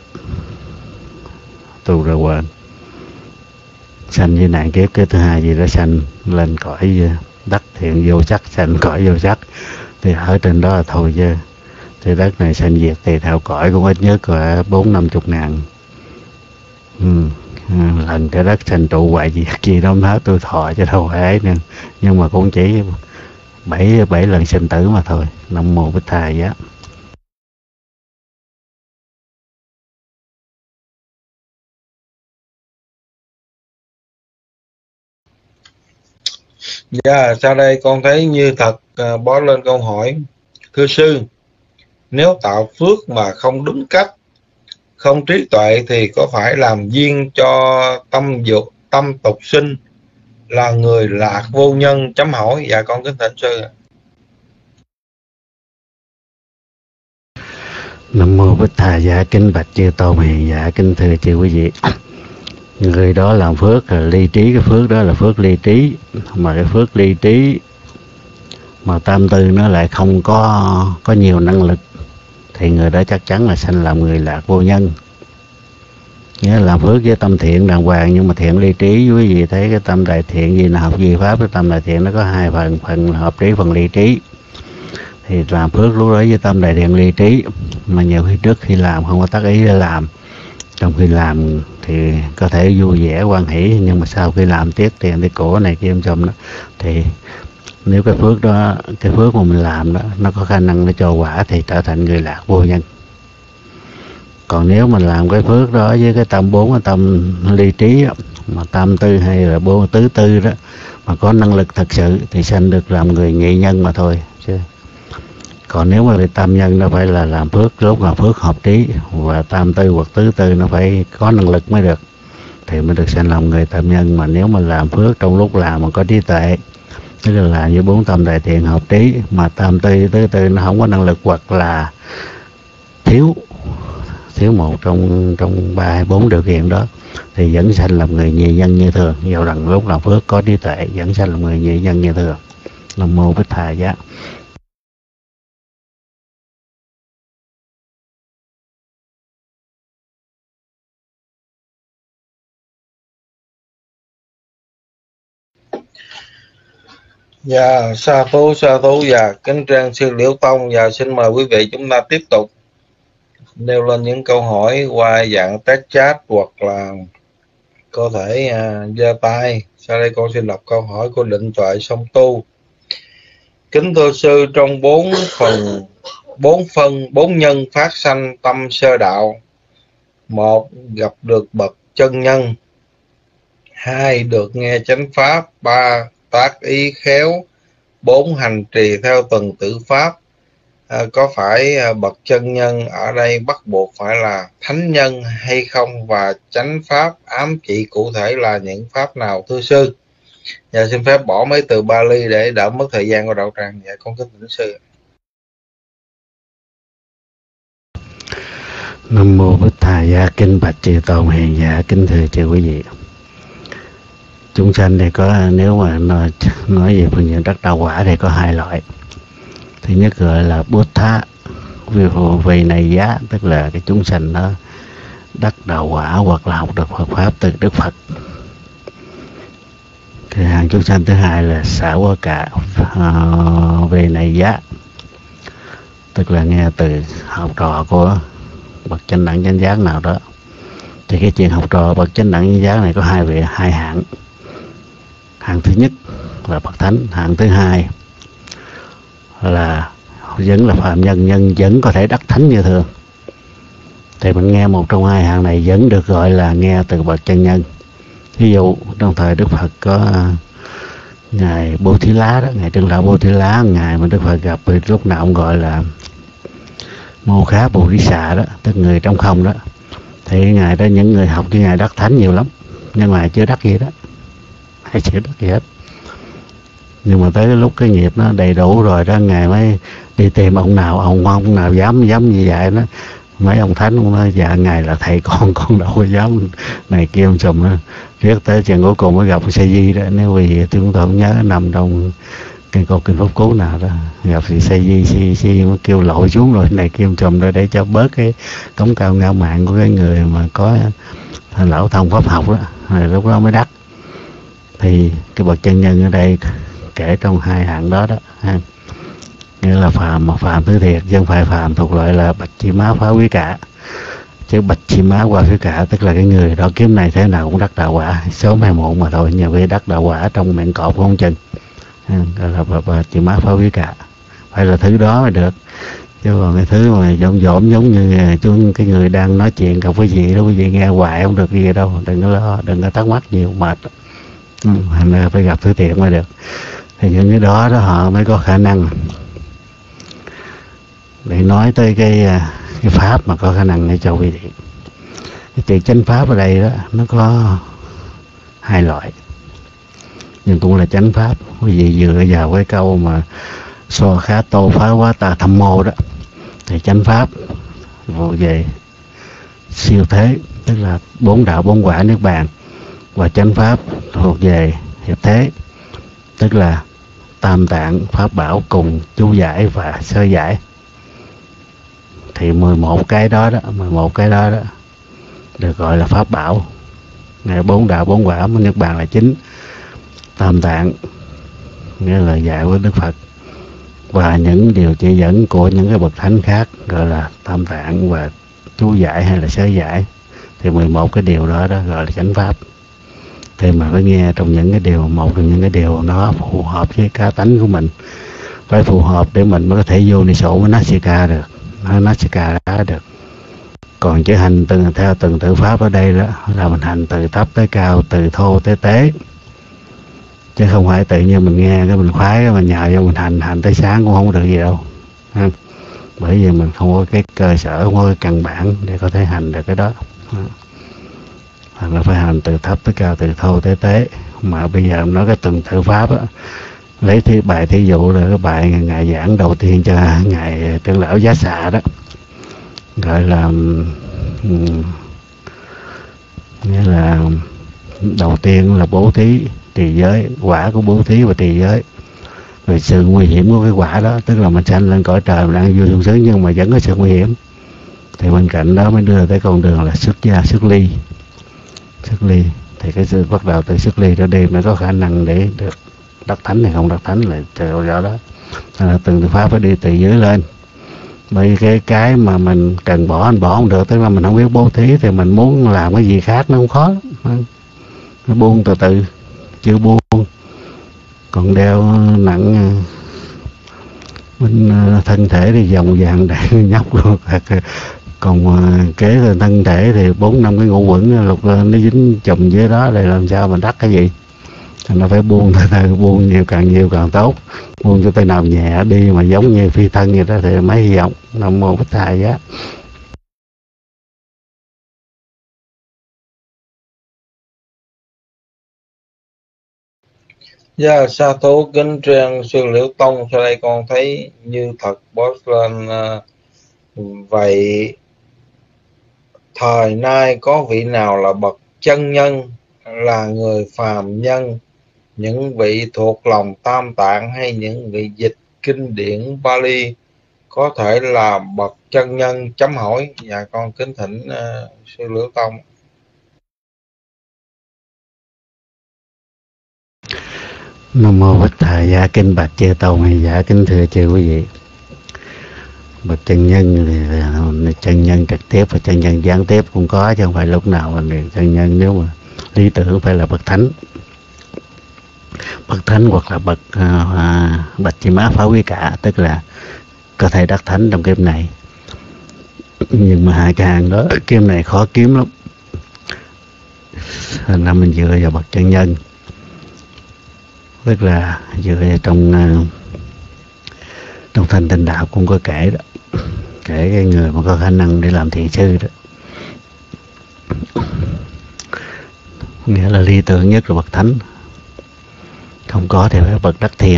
Speaker 3: tu ra quên, sanh với nạn kiếp. Cái thứ hai gì đó sanh lên cõi đất thiện vô sắc, sanh cõi vô sắc thì ở trên đó là thôi. Chứ thì đất này sanh diệt thì theo cõi cũng ít nhất là 40-50 ngàn lần cái đất sanh trụ hoại diệt gì đó hết tôi thọ cho đâu phải ấy nữa. Nhưng mà cũng chỉ 7 lần sinh tử mà thôi. Nam mô Bích Thầy Giá.
Speaker 2: Dạ, sau đây con thấy như thật bó lên câu hỏi. Thưa sư, nếu tạo phước mà không đúng cách, không trí tuệ thì có phải làm duyên cho tâm tục sinh là người lạc vô nhân? Chấm hỏi. Dạ con kính thỉnh sư.
Speaker 3: Nam mô Bích Thầy Giá. Kính bạch chư Tôn hiền giả, kính thưa chư quý vị, người đó làm phước là ly trí. Cái phước đó là phước ly trí, mà cái phước ly trí mà tam tư nó lại không có nhiều năng lực thì người đó chắc chắn là sanh làm người lạc vô nhân. Nghĩa là làm phước với tâm thiện đàng hoàng, nhưng mà thiện ly trí. Quý vị thấy cái tâm đại thiện gì nào học gì pháp, cái tâm đại thiện nó có 2 phần, phần hợp trí, phần ly trí. Thì làm phước lúc đó với tâm đại thiện ly trí, mà nhiều khi trước khi làm không có tác ý để làm, trong khi làm thì có thể vui vẻ hoan hỷ, nhưng mà sau khi làm tiếc tiền tiếc của này kia trong đó, thì nếu cái phước đó, cái phước mà mình làm đó nó có khả năng nó cho quả thì trở thành người lạc vô nhân. Còn nếu mình làm cái phước đó với cái tâm 4, cái tâm ly trí đó, mà tam tư hay là tứ tư đó mà có năng lực thật sự thì sanh được làm người nghị nhân mà thôi. Chứ còn nếu mà tam nhân nó phải là làm phước lúc là phước hợp trí, và tam tư hoặc tứ tư nó phải có năng lực mới được, thì mới được sanh làm người tam nhân. Mà nếu mà làm phước trong lúc làm mà có trí tuệ, tức là làm với 4 tâm đại thiện hợp trí, mà tam tư tứ tư nó không có năng lực, hoặc là thiếu một trong ba hay bốn điều kiện đó thì vẫn sanh làm người nhị nhân như thường. Dầu rằng lúc làm phước có trí tuệ vẫn sanh làm người nhị nhân như thường. Nam mô Bích Thà Giá.
Speaker 2: Dạ, sa thú. Dạ, kính trang sư Liễu Tông. Dạ, xin mời quý vị chúng ta tiếp tục nêu lên những câu hỏi qua dạng text chat hoặc là có thể giơ tay. Sau đây con xin đọc câu hỏi của Định Tuệ Song Tu. Kính thưa sư, trong bốn nhân phát sanh tâm sơ đạo: một, gặp được bậc chân nhân; hai, được nghe chánh pháp; ba, tác ý khéo; bốn, hành trì theo từng tự pháp. Có phải bậc chân nhân ở đây bắt buộc phải là thánh nhân hay không, và chánh pháp ám chỉ cụ thể là những pháp nào thưa sư? Dạ, xin phép bỏ mấy từ Bali để đỡ mất thời gian của đạo tràng. Dạ, con kính thỉnh sư.
Speaker 3: Nam mô Bích Thà Giá. Kinh bạch chư tôn hiền giả, kính thưa chư quý vị. Chúng sanh thì có, nếu mà nói về phương diện đắc đạo quả thì có hai loại. Thứ nhất gọi là Buddha vì này giá, tức là cái chúng sanh nó đắc đạo quả hoặc là học được Phật pháp từ Đức Phật. Thì hàng chúng sanh thứ hai là xả quá cả về này giá, tức là nghe từ học trò của bậc chánh đẳng chánh giác nào đó. Thì cái chuyện học trò bậc chánh đẳng chánh giác này có hai hạng. Hạng thứ nhất là bậc thánh, hạng thứ hai là vẫn là phàm nhân vẫn có thể đắc thánh như thường. Thì mình nghe một trong hai hạng này vẫn được gọi là nghe từ bậc chân nhân. Ví dụ trong thời Đức Phật có ngài Bố Thí Lá đó, ngài Trân Lão Bố Thí Lá, ngài mà Đức Phật gặp lúc nào cũng gọi là Mô Khá Bồ Rí Xà đó, tức người trong không đó. Thì ngài đó, những người học với ngài đắc thánh nhiều lắm, nhưng mà chưa đắc gì đó, hay chưa đắc gì hết. Nhưng mà tới cái lúc cái nghiệp nó đầy đủ rồi đó, ngài mới đi tìm ông nào dám như vậy đó. Mấy ông thánh cũng nói dạ ngài là thầy con đâu có dám này kia ông sùm đó. Riết tới chừng cuối cùng mới gặp Sa Di đó. Nếu vì tôi cũng không nhớ nằm trong cái câu kinh pháp cú nào đó, gặp thì Sa Di mới kêu lội xuống rồi này kia ông sùm đó, để cho bớt cái cống cao ngạo mạn của cái người mà có lão thông pháp học đó. Rồi lúc đó mới đắc. Thì cái bậc chân nhân ở đây kể trong hai hạng đó đó ha. Nghĩa là phàm thứ thiệt, dân phải phàm thuộc loại là bạch chi má phá quý cả. Chứ bạch chi má qua quý cả tức là cái người đó kiếm này thế nào cũng đắc đạo quả, sớm hay muộn mà thôi, nhiều khi đắc đạo quả trong miệng cọp không chừng. Gọi là bạch chi má phá quý cả, phải là thứ đó mới được. Chứ còn cái thứ mà dỗm giống như cái người đang nói chuyện gặp quý vị đó, quý vị nghe hoài không được gì đâu, đừng có lo, đừng có thắc mắc nhiều, mệt. Thành ra phải gặp thứ thiện mới được. Thì những cái đó họ mới có khả năng để nói tới cái pháp mà có khả năng để cho quý vị. Cái chuyện chánh pháp ở đây đó nó có hai loại, nhưng cũng là chánh pháp. Quý vị dựa vào cái câu mà so khá tô phá quá tà thâm mô đó, thì chánh pháp về siêu thế, tức là bốn đạo bốn quả niết bàn, và chánh pháp thuộc về hiệp thế, tức là tam tạng pháp bảo cùng chú giải và sơ giải. Thì 11 cái đó được gọi là pháp bảo. Ngày bốn đạo bốn quả mới niết bàn là chính. Tam tạng nghĩa là dạy của Đức Phật, và những điều chỉ dẫn của những cái bậc thánh khác gọi là tam tạng và chú giải hay là sơ giải. Thì 11 cái điều đó gọi là chánh pháp. Thì mà phải nghe trong những cái điều, một trong những cái điều nó phù hợp với cá tánh của mình, phải phù hợp để mình mới có thể vô ni sổ với Nasika được, Nasika đã được. Còn chứ hành theo từng tự pháp ở đây đó là mình hành từ thấp tới cao, từ thô tới tế, chứ không phải tự nhiên mình nghe cái mình khoái cái mình nhờ vô mình hành tới sáng cũng không được gì đâu ha. Bởi vì mình không có cái cơ sở, không có cái căn bản để có thể hành được cái đó. Hoặc là phải hành từ thấp tới cao, từ thô tới tế. Mà bây giờ nói cái từng tự pháp á, lấy bài thí dụ là cái bài ngài giảng đầu tiên cho ngài Trưởng lão Giá Xà đó, gọi là nghĩa là đầu tiên là bố thí trì giới, quả của bố thí và trì giới. Rồi sự nguy hiểm của cái quả đó, tức là mình sanh lên cõi trời, mình đang vui sung sướng nhưng mà vẫn có sự nguy hiểm. Thì bên cạnh đó mới đưa tới con đường là xuất gia, xuất ly. Xuất ly thì cái sự bắt đầu từ xuất ly trở đi mới có khả năng để được đắc thánh hay không đắc thánh là theo rõ đó. Là từng pháp phải đi từ dưới lên. Bởi cái mà mình cần bỏ anh bỏ không được, tức là mình không biết bố thí thì mình muốn làm cái gì khác nó không khó. Nó buông từ từ, chưa buông. Còn đeo nặng bên thân thể thì vòng vàng để nhóc luôn. Còn kế lên thân thể thì 4-5 cái ngũ quẩn lục lên nó dính chùm dưới đó, để làm sao mình đắc cái gì. Nó phải buông từ từ, buông nhiều càng tốt. Buông cho tay nào nhẹ đi mà giống như phi thân vậy đó thì mới hy vọng. Nam mô Bích Thầy á.
Speaker 2: Dạ, sa thú kính truyền sư Liễu Tông. Sau đây con thấy như thật post lên vậy thời nay có vị nào là bậc chân nhân, là người phàm nhân, những vị thuộc lòng Tam Tạng hay những vị dịch kinh điển Pali có thể là bậc chân nhân chấm hỏi? Dạ con kính thỉnh sư Liễu Tông.
Speaker 3: Nam mô Bích Thầy. Dạ kinh bạch chư tôn hay dạ kính thưa chư quý vị. Bậc chân nhân thì chân nhân trực tiếp và chân nhân gián tiếp cũng có, chứ không phải lúc nào mình chân nhân. Nếu mà lý tưởng phải là bậc thánh, bậc thánh hoặc là bậc bạch chi má phá quý cả, tức là có thể đắc thánh trong kiếp này. Nhưng mà hai cái hàng đó kiếp này khó kiếm lắm, thành ra mình dựa vào bậc chân nhân, tức là dựa vào trong thanh tịnh đạo cũng có kể đó, kể cái người mà có khả năng để làm thiền sư đó, nghĩa là lý tưởng nhất là bậc thánh, không có thì phải bậc đắc thiền.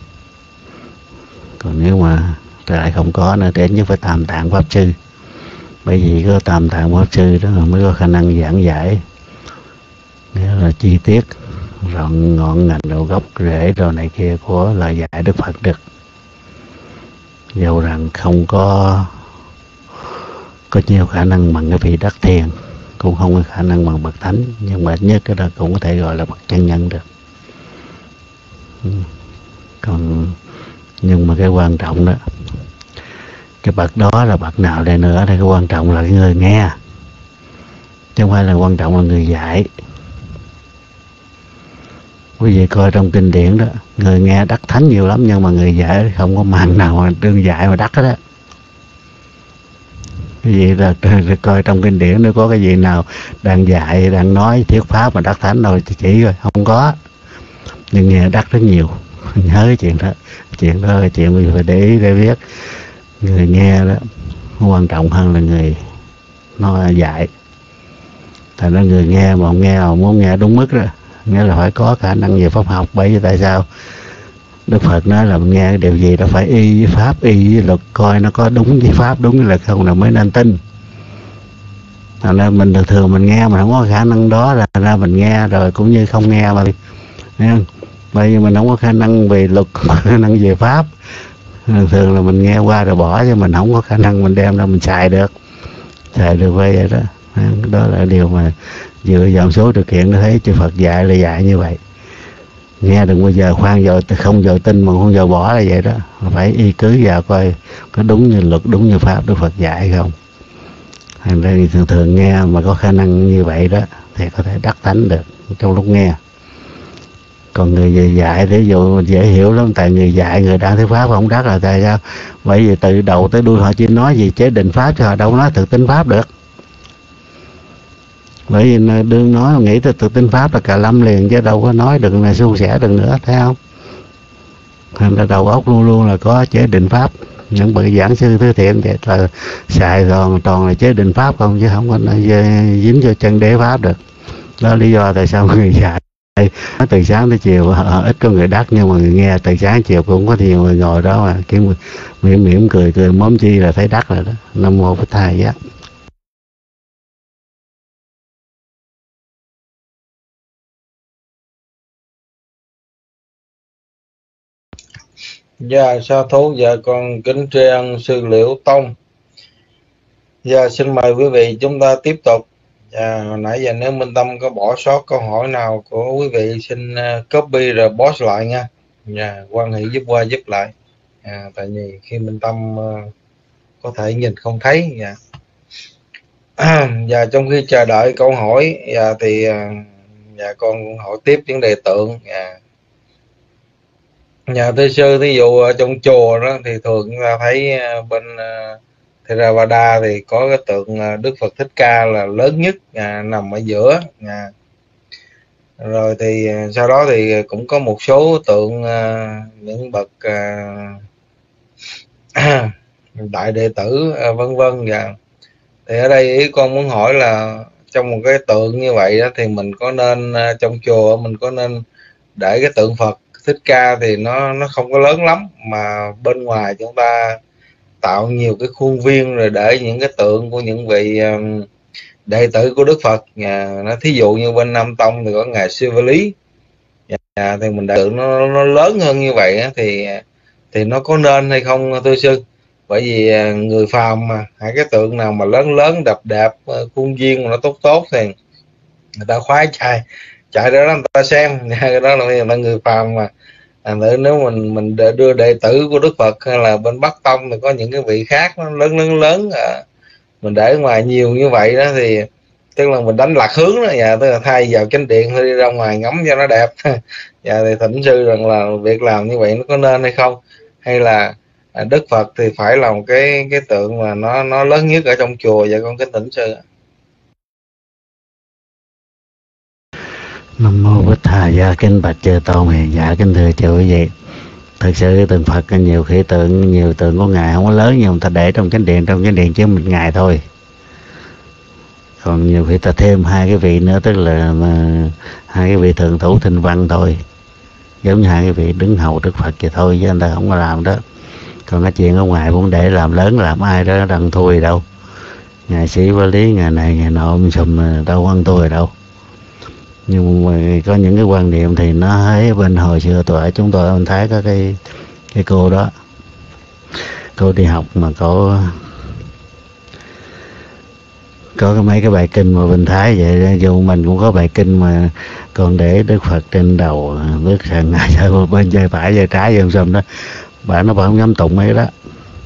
Speaker 3: Còn nếu mà lại không có nữa thì ít nhất phải Tam Tạng Pháp Sư, bởi vì có Tam Tạng Pháp Sư đó mới có khả năng giảng giải, nghĩa là chi tiết rọn ngọn ngành đầu gốc rễ đồ này kia của lời dạy Đức Phật được. Dầu rằng không có nhiều khả năng bằng cái vị đắc thiền, cũng không có khả năng bằng bậc thánh, nhưng mà ít nhất cái đó cũng có thể gọi là bậc chân nhân được. Còn nhưng mà cái quan trọng đó, cái bậc đó là bậc nào đây nữa, thì cái quan trọng là cái người nghe, chứ không phải là quan trọng là người dạy. Quý vị coi trong kinh điển đó, người nghe đắc thánh nhiều lắm, nhưng mà người dạy không có màn nào mà đương dạy mà đắc hết á. Cái gì là coi trong kinh điển nếu có cái gì nào đang dạy, đang nói thuyết pháp mà đắc thánh rồi thì chỉ rồi, không có. Nhưng nghe đắc rất nhiều. Nhớ cái chuyện đó là chuyện mình phải để ý để biết. Người nghe đó quan trọng hơn là người nói dạy. Thành ra người nghe mà muốn nghe đúng mức đó, nghĩa là phải có khả năng về pháp học. Bởi vì tại sao Đức Phật nói là mình nghe cái điều gì đó phải y với pháp, y với luật, coi nó có đúng với pháp, đúng với luật không là mới nên tin. Thành ra mình thường mình nghe mà không có khả năng đó, là ra mình nghe rồi cũng như không nghe mà, thấy không? Bởi vì mình không có khả năng về luật, khả năng về pháp, thường là mình nghe qua rồi bỏ, chứ mình không có khả năng mình đem ra mình xài được vậy đó. Đó là điều mà dựa vào một số điều kiện nó thấy chư Phật dạy là dạy như vậy. Nghe đừng bao giờ không giờ tin mà không giờ bỏ là vậy đó. Phải y cứ vào coi có đúng như luật, đúng như pháp Đức Phật dạy không. Thành ra thì thường nghe mà có khả năng như vậy đó thì có thể đắc thánh được trong lúc nghe. Còn người dạy thì dụ dễ hiểu lắm, tại người dạy người đang thuyết pháp không đắc là tại sao? Bởi vì từ đầu tới đuôi họ chỉ nói gì chế định pháp, chứ họ đâu nói thực tính pháp được. Bởi vì đương nói nghĩ tới thực tính pháp là cà lâm liền, chứ đâu có nói được là suôn sẻ được nữa, thấy không? Thành ra đầu óc luôn luôn là có chế định pháp. Những bậc giảng sư thứ thiện vậy là xài toàn là chế định pháp không, chứ không có dính cho chân đế pháp được. Đó là lý do tại sao người dạy nói từ sáng tới chiều ít có người đắc, nhưng mà người nghe từ sáng chiều cũng có nhiều người ngồi đó mà kiểu mỉm cười móm chi là thấy đắc rồi đó. Nam mô Bổn Thầy Giác.
Speaker 2: Dạ sa thú, dạ con kính tri ân sư Liễu Tông. Dạ xin mời quý vị chúng ta tiếp tục. Hồi nãy giờ nếu Minh Tâm có bỏ sót câu hỏi nào của quý vị xin copy rồi post lại nha. Quan hệ giúp qua giúp lại. Tại vì khi Minh Tâm có thể nhìn không thấy. Và trong khi chờ đợi câu hỏi thì con hỏi tiếp vấn đề tượng. Thưa sư, thí dụ ở trong chùa đó thì thường chúng ta thấy bên Theravada thì có cái tượng Đức Phật Thích Ca là lớn nhất, nằm ở giữa. Rồi thì sau đó thì cũng có một số tượng những bậc đại đệ tử vân vân. Thì ở đây ý con muốn hỏi là trong một cái tượng như vậy đó, thì mình có nên trong chùa mình có nên để cái tượng Phật Thích Ca thì nó không có lớn lắm, mà bên ngoài chúng ta tạo nhiều cái khuôn viên rồi để những cái tượng của những vị đệ tử của Đức Phật. Nó thí dụ như bên Nam Tông thì có ngài Siêu Lý, thì mình để tượng nó lớn hơn như vậy á, thì nó có nên hay không thưa sư? Bởi vì người phàm mà hai cái tượng nào mà lớn đẹp đẹp khuôn viên mà nó tốt thì người ta khoái chạy đó người ta xem. Cái đó là người ta người phàm mà. Nếu mình đưa đệ tử của Đức Phật hay là bên Bắc Tông thì có những cái vị khác nó lớn mình để ngoài nhiều như vậy đó thì tức là mình đánh lạc hướng đó. Tức là thay vào chánh điện thôi đi ra ngoài ngắm cho nó đẹp. Thì thỉnh sư rằng là việc làm như vậy nó có nên hay không, hay là Đức Phật thì phải là một cái tượng mà nó lớn nhất ở trong chùa? Con kính thỉnh sư.
Speaker 3: Nam mô Bổn Thầy Giác. Kính bạch chư tôn hiền giả, kính thưa chư quý vị. Thật sự cái tượng Phật nhiều khi nhiều tượng của ngài không có lớn, nhưng mà ta để trong chánh điện chứ một ngày thôi. Còn nhiều khi ta thêm hai cái vị nữa, tức là hai cái vị thượng thủ thinh văn thôi, giống như hai cái vị đứng hầu Đức Phật vậy thôi, chứ anh ta không có làm đó. Còn cái chuyện ở ngoài cũng để làm lớn, làm ai đó đặng thui đâu. Ngài Sĩ Bá Lý, ngày này ngày nọ sùm đâu ăn tôi đâu. Nhưng mà có những cái quan niệm thì nó thấy bên hồi xưa tuổi chúng tôi anh thấy có cái cô đó, cô đi học mà có mấy cái bài kinh mà bên Thái vậy. Dù mình cũng có bài kinh mà còn để Đức Phật trên đầu, bước sang ngay sao bên vai phải vai trái vậy xong đó. Bà nó không dám tụng mấy đó.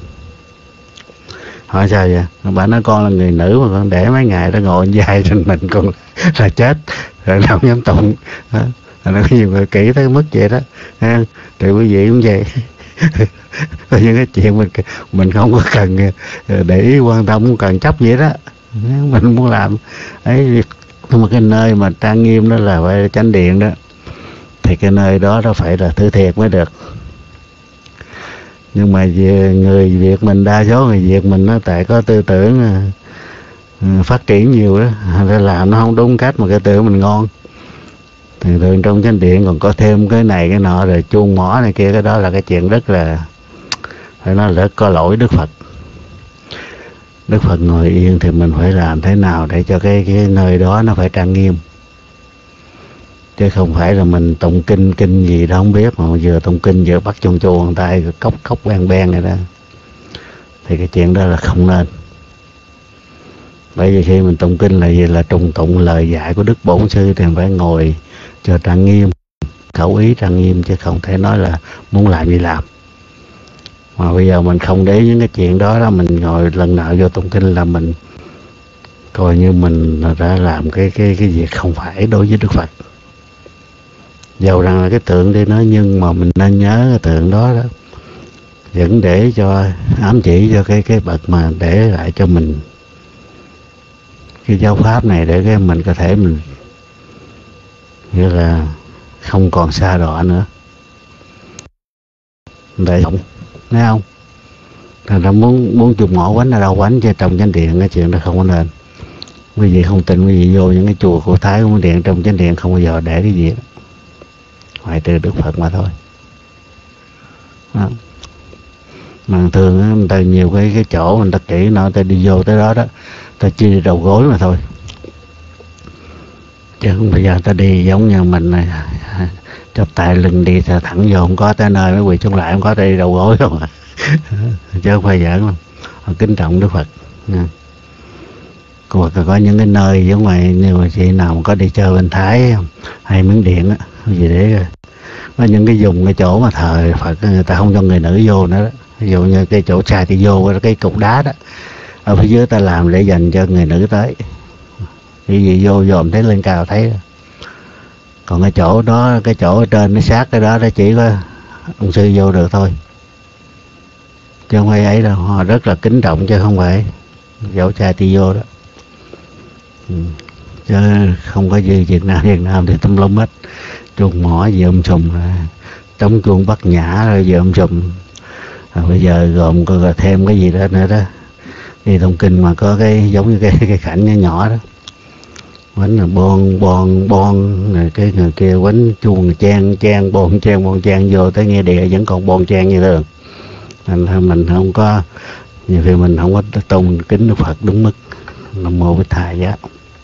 Speaker 3: Hỏi sao vậy? Bà nói con là người nữ mà con để mấy ngày đó ngồi dài trên mình con là chết rồi, không dám tụng. Nó có nhiều người kỹ tới mức vậy đó. Thì quý vị cũng vậy. Có những cái chuyện mình không có cần để ý quan tâm, không cần chấp vậy đó. Mình muốn làm ấy, nhưng mà cái nơi mà trang nghiêm đó là phải chánh điện đó, thì cái nơi đó nó phải là thứ thiệt mới được. Nhưng mà về người Việt mình, đa số người Việt mình nó tại có tư tưởng phát triển nhiều đó, nên làm nó không đúng cách mà cái tưởng mình ngon. Thường trong chánh điện còn có thêm cái này cái nọ rồi chuông mỏ này kia, cái đó là cái chuyện rất là phải nói là rất có lỗi Đức Phật. Đức Phật ngồi yên thì mình phải làm thế nào để cho cái nơi đó nó phải trang nghiêm, chứ không phải là mình tụng kinh gì đó không biết, mà vừa tụng kinh vừa bắt chuông chuông tay cốc ben này đó, thì cái chuyện đó là không nên. Bởi vì khi mình tụng kinh là gì? Là trùng tụng lời dạy của Đức Bổn Sư thì phải ngồi cho trang nghiêm, khẩu ý trang nghiêm, chứ không thể nói là muốn làm gì làm. Mà bây giờ mình không để những cái chuyện đó, mình ngồi lần nào vô tụng kinh là mình coi như mình đã làm cái việc không phải đối với Đức Phật. Dầu rằng là cái tượng đi nó, nhưng mà mình nên nhớ cái tượng đó đó vẫn để cho ám chỉ cho cái bậc mà để lại cho mình cái giáo pháp này, để cái mình có thể mình như là không còn xa đọa nữa. Để thấy không? Thành ra muốn chụp ngõ quánh ở đâu quánh, chứ trong chánh điện cái chuyện đó không có nên. Quý vị không tin, quý vị vô những cái chùa của Thái của điện, trong chánh điện không bao giờ để cái gì đó. ngoại trừ Đức Phật mà thôi. Đó. Mà thường á, người ta nhiều cái chỗ người ta kỹ nó ta đi vô tới đó đó, ta chỉ đi đầu gối mà thôi, chứ không bây giờ ta đi giống như mình này, chắp tay lưng đi thẳng vô, không có tới nơi mới quỳ xuống lại, không có đi đầu gối không à. Chứ không phải giỡn, họ kính trọng Đức Phật. Hoặc là có những cái nơi giống ngoài như mà chị nào mà có đi chơi bên Thái hay Miến Điện á gì để có những cái dùng cái chỗ mà thờ Phật người ta không cho người nữ vô nữa đó. Ví dụ như cái chỗ trai thì vô cái cục đá đó ở phía dưới ta làm để dành cho người nữ tới, cái gì vô dòm thấy lên cao thấy. Còn cái chỗ đó, cái chỗ ở trên nó sát cái đó nó chỉ có ông sư vô được thôi, chứ không phải ấy đâu. Họ rất là kính trọng chứ không phải dẫu trai thì vô đó. Chứ không có gì Việt Nam thì tùm lum hết, chuông mỏ gì sùm, trống chuông Bát Nhã rồi gì sùm. Bây giờ gồm có thêm cái gì đó nữa đó, thì trong kinh mà có cái giống như cái cảnh nhỏ nhỏ đó, quánh là bon rồi cái người kia quánh chuông chan bon chan vô tới nghe địa vẫn còn bon chan như thường. Thành mình không có, nhiều khi mình không có tôn kính Đức Phật đúng mức. Nam mô Bích Thầy Giá.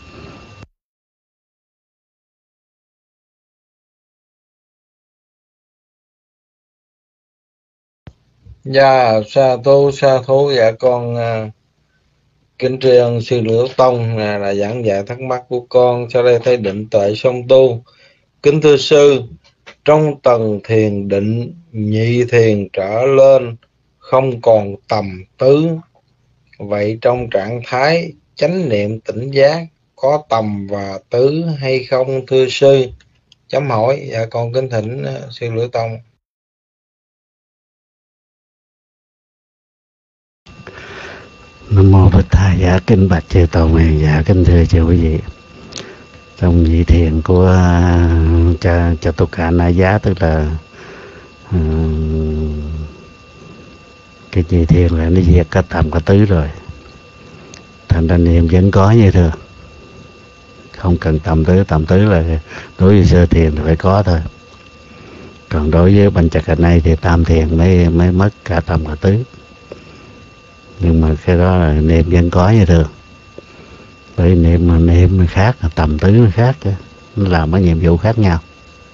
Speaker 2: Dạ sa thú. Dạ con kính tri ân sư Liễu Tông là giảng dạy thắc mắc của con. Sau đây thấy định tuệ song tu. Kính thưa sư, trong tầng thiền định nhị thiền trở lên không còn tầm tứ, vậy trong trạng thái chánh niệm tỉnh giác có tầm và tứ hay không thưa sư? Chấm hỏi. Dạ con kính thỉnh sư Liễu Tông.
Speaker 3: Nam mô Bích Thầy Giá. Kính bạch chư Tôn Hiền Dạ. Kính thưa chư quý vị, trong nhị thiền của cho tất cả Na Giá, tức là cái nhị thiền là nó diệt cả tầm cả tứ rồi, thành ra niệm vẫn có như thường, không cần tầm tứ là đối với sơ thiền thì phải có thôi. Còn đối với Bành Chạc Cảnh này thì tam thiền mới mất cả tầm cả tứ, nhưng mà cái đó là niệm vẫn có như thường. Bởi niệm khác, tầm tứ khác chứ, nó làm cái nhiệm vụ khác nhau,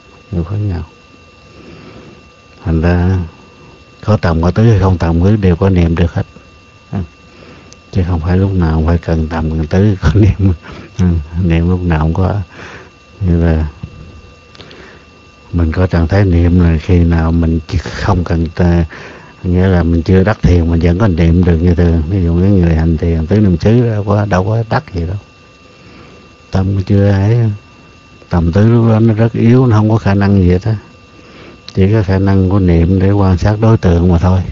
Speaker 3: thành ra có tầm có tứ hay không tầm tứ đều có niệm được hết, chứ không phải lúc nào phải cần tầm cần tứ có niệm. Niệm lúc nào cũng có. Như là mình có trạng thái niệm là khi nào mình không cần nghĩa là mình chưa đắc thiền mình vẫn có niệm được như thường. Ví dụ cái người hành thiền tứ niệm xứ đâu có đắc gì đâu, tâm chưa ấy, tầm tứ lúc đó nó rất yếu, nó không có khả năng gì hết á, chỉ có khả năng của niệm để quan sát đối tượng mà thôi.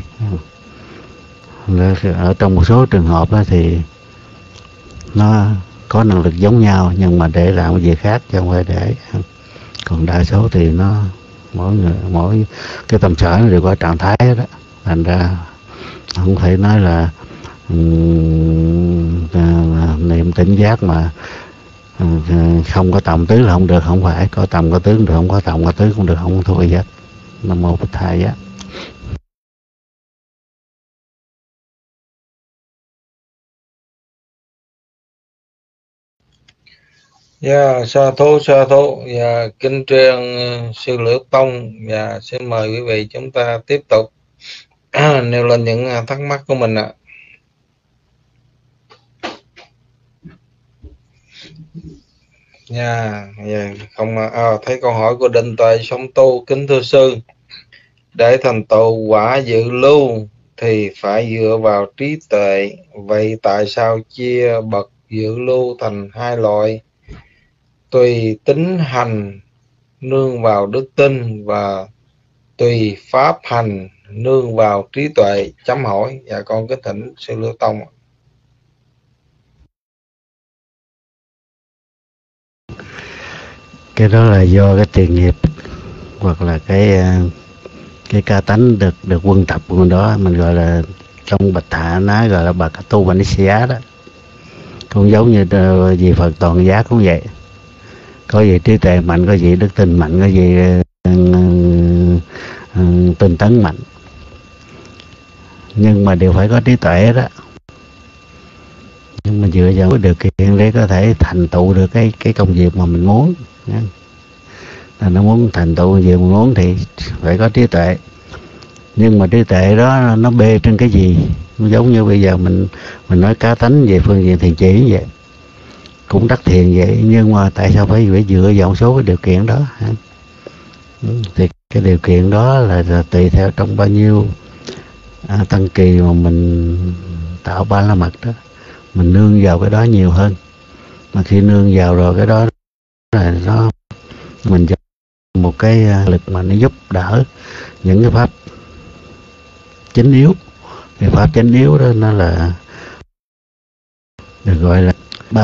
Speaker 3: Ở trong một số trường hợp đó thì nó có năng lực giống nhau nhưng mà để làm cái gì khác chứ không phải để. Còn đa số thì nó mỗi cái tâm sở nó đều có trạng thái đó, thành ra không thể nói là niệm tỉnh giác mà không có tầm tứ là không được, không phải. Có tầm có tứ cũng được, không có tầm có tứ cũng được, không thua gì hết. Nam mô Bích Thầy Giá.
Speaker 2: Dạ sa thú. Dạ kính tri ân sư Liễu Tông. Dạ xin mời quý vị chúng ta tiếp tục nêu lên những thắc mắc của mình ạ. Không thấy câu hỏi của Định Tuệ song tu. Kính thưa sư, để thành tựu quả dự lưu thì phải dựa vào trí tuệ, vậy tại sao chia bậc dự lưu thành hai loại: tùy tính hành nương vào đức tin và tùy pháp hành nương vào trí tuệ? Chấm hỏi. Dạ con kính thỉnh sư Liễu Tông.
Speaker 3: Cái đó là do cái tiền nghiệp hoặc là cái cá tánh được quân tập của mình đó, mình gọi là trong Bạch Thạ nói gọi là Bạc Tu Vanisya đó. Cũng giống như vị Phật Toàn Giác cũng vậy, có gì trí tuệ mạnh, có gì đức tin mạnh, có gì tinh tấn mạnh, nhưng mà đều phải có trí tuệ đó. Nhưng mà dựa vào cái điều kiện để có thể thành tựu được cái công việc mà mình muốn. Là nó muốn thành tựu công việc mình muốn thì phải có trí tuệ. Nhưng mà trí tuệ đó nó bê trên cái gì? Giống như bây giờ mình nói cá tánh về phương diện thiền chỉ vậy, cũng đắc thiền vậy, nhưng mà tại sao phải dựa vào một số cái điều kiện đó? Thì cái điều kiện đó là tùy theo trong bao nhiêu tăng kỳ mà mình tạo ba la mật đó, mình nương vào cái đó nhiều hơn. Mà khi nương vào rồi cái đó là nó mình cho một cái lực mà nó giúp đỡ những cái pháp chính yếu. Thì pháp chính yếu đó nó là được gọi là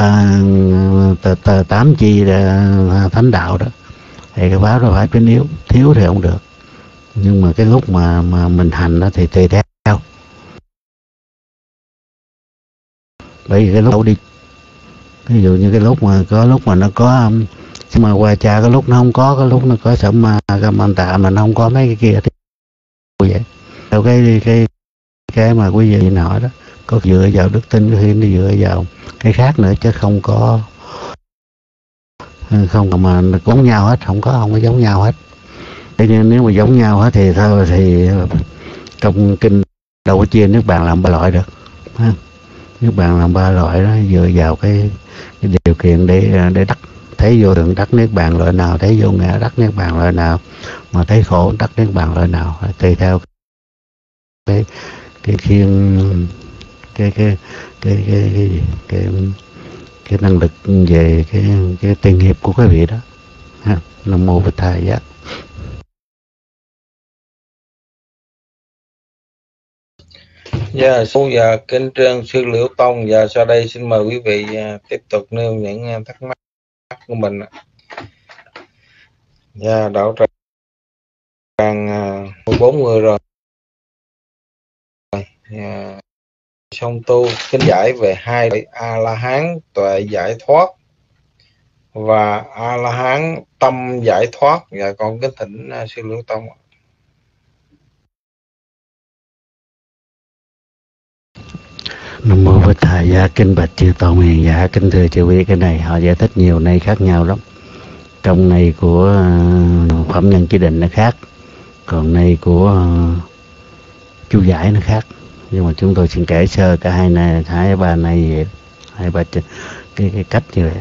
Speaker 3: tám chi thánh đạo đó. Thì cái pháp đó phải chính yếu, thiếu thì không được. Nhưng mà cái lúc mà mình hành đó thì tùy theo. Bởi vì cái lúc đi, ví dụ như cái lúc mà nó có mà qua cha, cái lúc nó không có, cái lúc nó có sẩm ma Kamanta mà nó không có mấy cái kia thì vậy. Theo cái mà quý vị nói đó, có dựa vào đức tin, có khi nó dựa vào cái khác nữa, chứ không mà giống nhau hết, không có giống nhau hết. Thế nên nếu mà giống nhau hết thì thôi, thì trong kinh đâu có chia nước bàn làm ba loại được. Nước bàn làm ba loại đó dựa vào cái điều kiện để đắc thấy vô thường đắc niết bàn loại nào, thấy vô ngã đắc niết bàn loại nào, mà thấy khổ đắc niết bàn loại nào, tùy theo cái khiên cái năng lực về cái tiền nghiệp của cái vị đó. Nam mô Bích Thầy Giác.
Speaker 2: Dạ, giờ kính trương sư Liễu Tông, và sau đây xin mời quý vị tiếp tục nêu những thắc mắc của mình. Dạ, đạo tràng 14 người rồi. Song tu kính giải về hai A La Hán tuệ giải thoát và A La Hán tâm giải thoát. Dạ, con kính thỉnh sư Liễu Tông.
Speaker 3: Nam mô Bích Thầy Giá. Kinh bạch chư tôn hiền giả, kính thưa chư quý, cái này họ giải thích nhiều này khác nhau lắm. Trong này của Phẩm Nhân Chỉ Định nó khác, còn này của chú giải nó khác. Nhưng mà chúng tôi xin kể sơ cả hai ba này vậy, hai ba cái cách như vậy.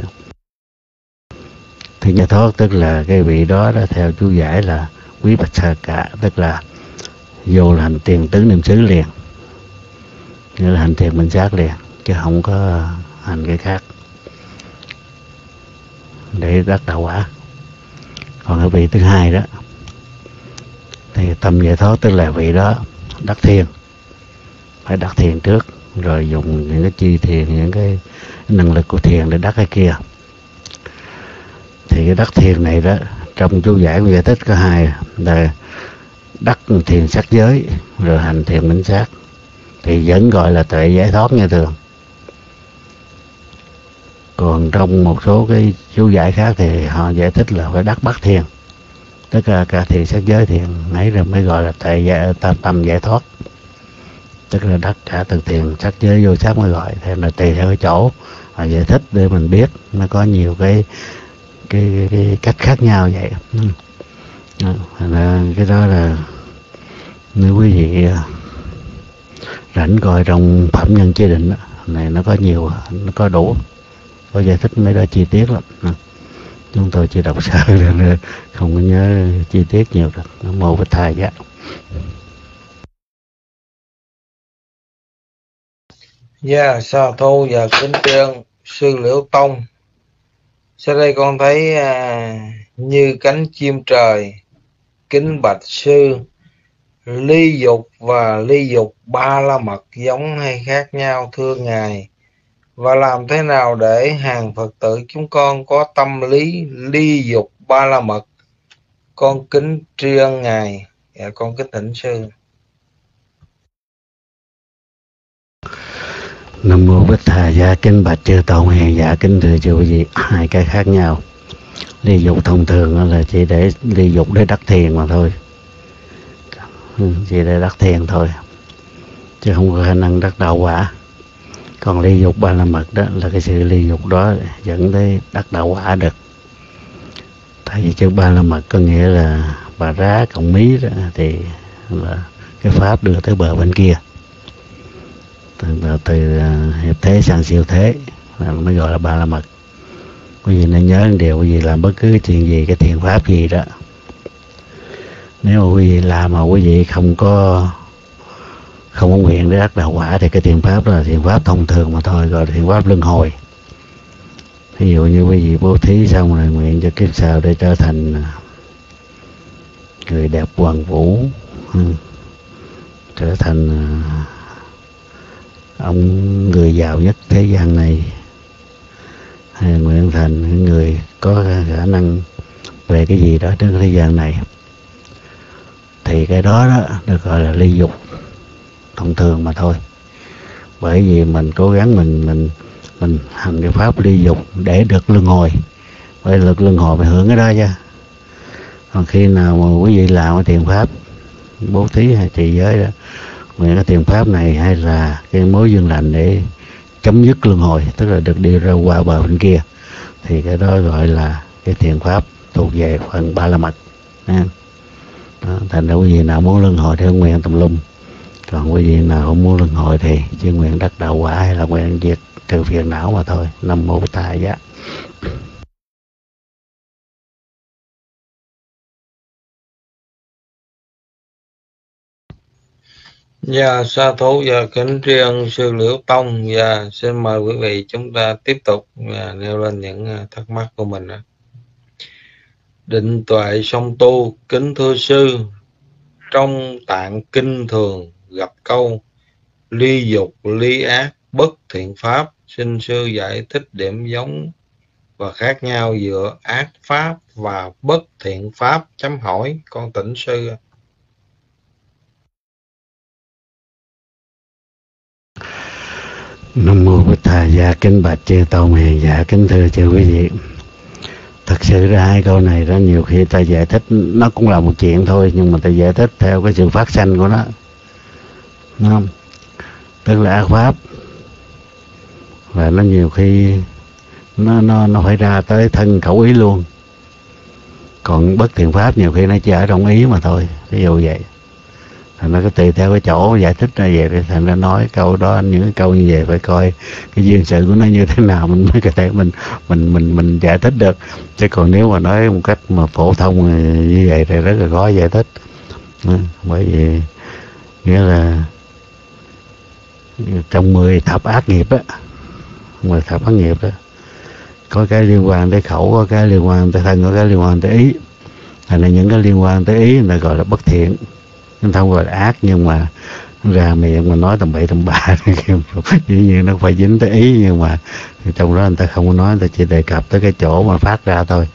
Speaker 3: Thì giải thoát tức là cái vị đó theo chú giải là quý bạch sa cả, tức là vô là hành tiền tứ niệm xứ liền, nghĩa là hành thiền minh sát liền, chứ không có hành cái khác để đắc đạo quả. Còn cái vị thứ hai đó thì tâm giải thoát, tức là vị đó đắc thiền, phải đắc thiền trước rồi dùng những cái chi thiền, những cái năng lực của thiền để đắc cái kia. Thì cái đắc thiền này đó, trong chú giải của giải thích có hai là đắc thiền sắc giới rồi hành thiền minh sát, thì vẫn gọi là tuệ giải thoát như thường. Còn trong một số cái chú giải khác thì họ giải thích là phải đắc bát thiền, tức là cả thiền sắc giới thiền nãy rồi mới gọi là tuệ tâm giải thoát, tức là đắc cả từ thiền sắc giới vô sắc mới gọi. Theo là tùy theo cái chỗ họ giải thích để mình biết nó có nhiều cái cách khác nhau vậy. Cái đó là nếu quý vị rảnh coi trong Phẩm Nhân Chỉ Định đó, này nó có nhiều, nó có đủ, có giải thích mấy đó chi tiết lắm. Chúng tôi chỉ đọc sơ nên không có nhớ chi tiết nhiều được. Nam mô Bích Thầy Giác.
Speaker 2: Dạ, sa thô và kính trương sư Liễu Tông. Sau đây con thấy như cánh chim trời, kính bạch sư, ly dục và ly dục ba la mật giống hay khác nhau thưa Ngài? Và làm thế nào để hàng Phật tử chúng con có tâm lý ly dục ba la mật? Con kính tri ân Ngài. Dạ, con kính thỉnh sư.
Speaker 3: Nam mô Bích Thầy Giá. Kính bạch chư tôn hiền giả, kính thưa chư quý vị, hai cái khác nhau. Ly dục thông thường là chỉ để ly dục để đắc thiền mà thôi, chỉ để đắc thiền thôi, chứ không có khả năng đắc đạo quả. Còn ly dục ba la mật đó là cái sự ly dục đó dẫn tới đắc đạo quả được. Tại vì chữ ba la mật có nghĩa là bà rá cộng mí đó, thì là cái pháp đưa tới bờ bên kia, từ hiệp thế sang siêu thế là mới gọi là ba la mật. Quý vị nên nhớ một điều, quý vị làm bất cứ chuyện gì, cái thiện pháp gì đó, nếu mà quý vị làm mà quý vị không có nguyện để đắc đạo quả thì cái thiện pháp đó là thiện pháp thông thường mà thôi, gọi là thiện pháp luân hồi. Ví dụ như quý vị bố thí xong rồi nguyện cho kiếp sau để trở thành người đẹp hoàng vũ, trở thành ông người giàu nhất thế gian này, hay nguyện thành người có khả năng về cái gì đó trên thế gian này, thì cái đó được gọi là ly dục thông thường mà thôi. Bởi vì mình cố gắng mình hành cái pháp ly dục để được luân hồi, bởi được luân hồi phải hưởng cái đó chứ. Còn khi nào mà quý vị làm cái thiện pháp bố thí hay trì giới đó, nguyện cái thiện pháp này hay là cái mối duyên lành để chấm dứt luân hồi, tức là được đi ra qua bờ bên kia, thì cái đó gọi là cái thiện pháp thuộc về phần ba la mật. Thành ra quý vị nào muốn luân hồi thì nguyện tùm lum, còn quý vị nào không muốn luân hồi thì chỉ nguyện đắc đạo quả hay là nguyện diệt trừ phiền não mà thôi. Nam mô Bổn Thầy Giá.
Speaker 2: Dạ sa thú và kính tri ân sư Liễu Tông. Và xin mời quý vị chúng ta tiếp tục nêu lên những thắc mắc của mình. Định tuệ song tu. Kính thưa sư, trong tạng kinh thường gặp câu ly dục ly ác bất thiện pháp, xin sư giải thích điểm giống và khác nhau giữa ác pháp và bất thiện pháp, chấm hỏi. Con thỉnh sư.
Speaker 3: Nam mô Bổn Thầy. Dạ kính bạch chư tôn hiền. Dạ kính thưa chư quý vị, thật sự ra hai câu này đó nhiều khi ta giải thích nó cũng là một chuyện thôi, nhưng mà ta giải thích theo cái sự phát sanh của nó, đúng không? Tức là ác pháp và nó nhiều khi nó phải ra tới thân khẩu ý luôn. Còn bất thiện pháp nhiều khi nó chỉ ở trong ý mà thôi, ví dụ vậy. Thành ra cái tùy theo cái chỗ giải thích ra vậy, thành ra nói câu đó, những câu như vậy phải coi cái duyên sự của nó như thế nào mình mới có thể mình giải thích được. Chứ còn nếu mà nói một cách mà phổ thông như vậy thì rất là khó giải thích. Bởi vì nghĩa là trong 10 thập ác nghiệp á, 10 thập ác nghiệp đó, có cái liên quan tới khẩu, có cái liên quan tới thân, có cái liên quan tới ý. Thành ra những cái liên quan tới ý là gọi là bất thiện, không gọi là ác, nhưng mà ra miệng mà nói tầm bậy tầm bạ dĩ nhiên nó phải dính tới ý, nhưng mà trong đó người ta không có nói, người ta chỉ đề cập tới cái chỗ mà phát ra thôi,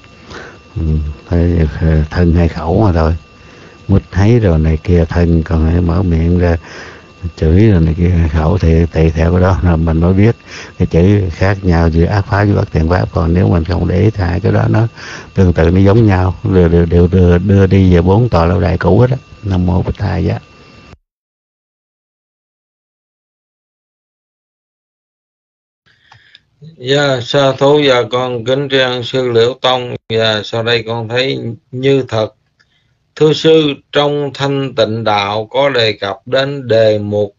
Speaker 3: thân hay khẩu mà thôi. Mút thấy rồi này kia thân, còn hãy mở miệng ra chửi rồi này kia khẩu, thì tùy theo cái đó là mình mới biết cái chữ khác nhau giữa ác pháp với bất thiện pháp. Còn nếu mình không để ý thì hai cái đó nó tương tự, nó giống nhau, đều đưa đi về 4 tòa lâu đài cũ hết đó. Nam mô Bổn Thầy Giá.
Speaker 2: Dạ sa thú và con kính tri ân sư Liễu Tông. Và sau đây con thấy như thật. Thưa sư, trong Thanh Tịnh Đạo có đề cập đến đề mục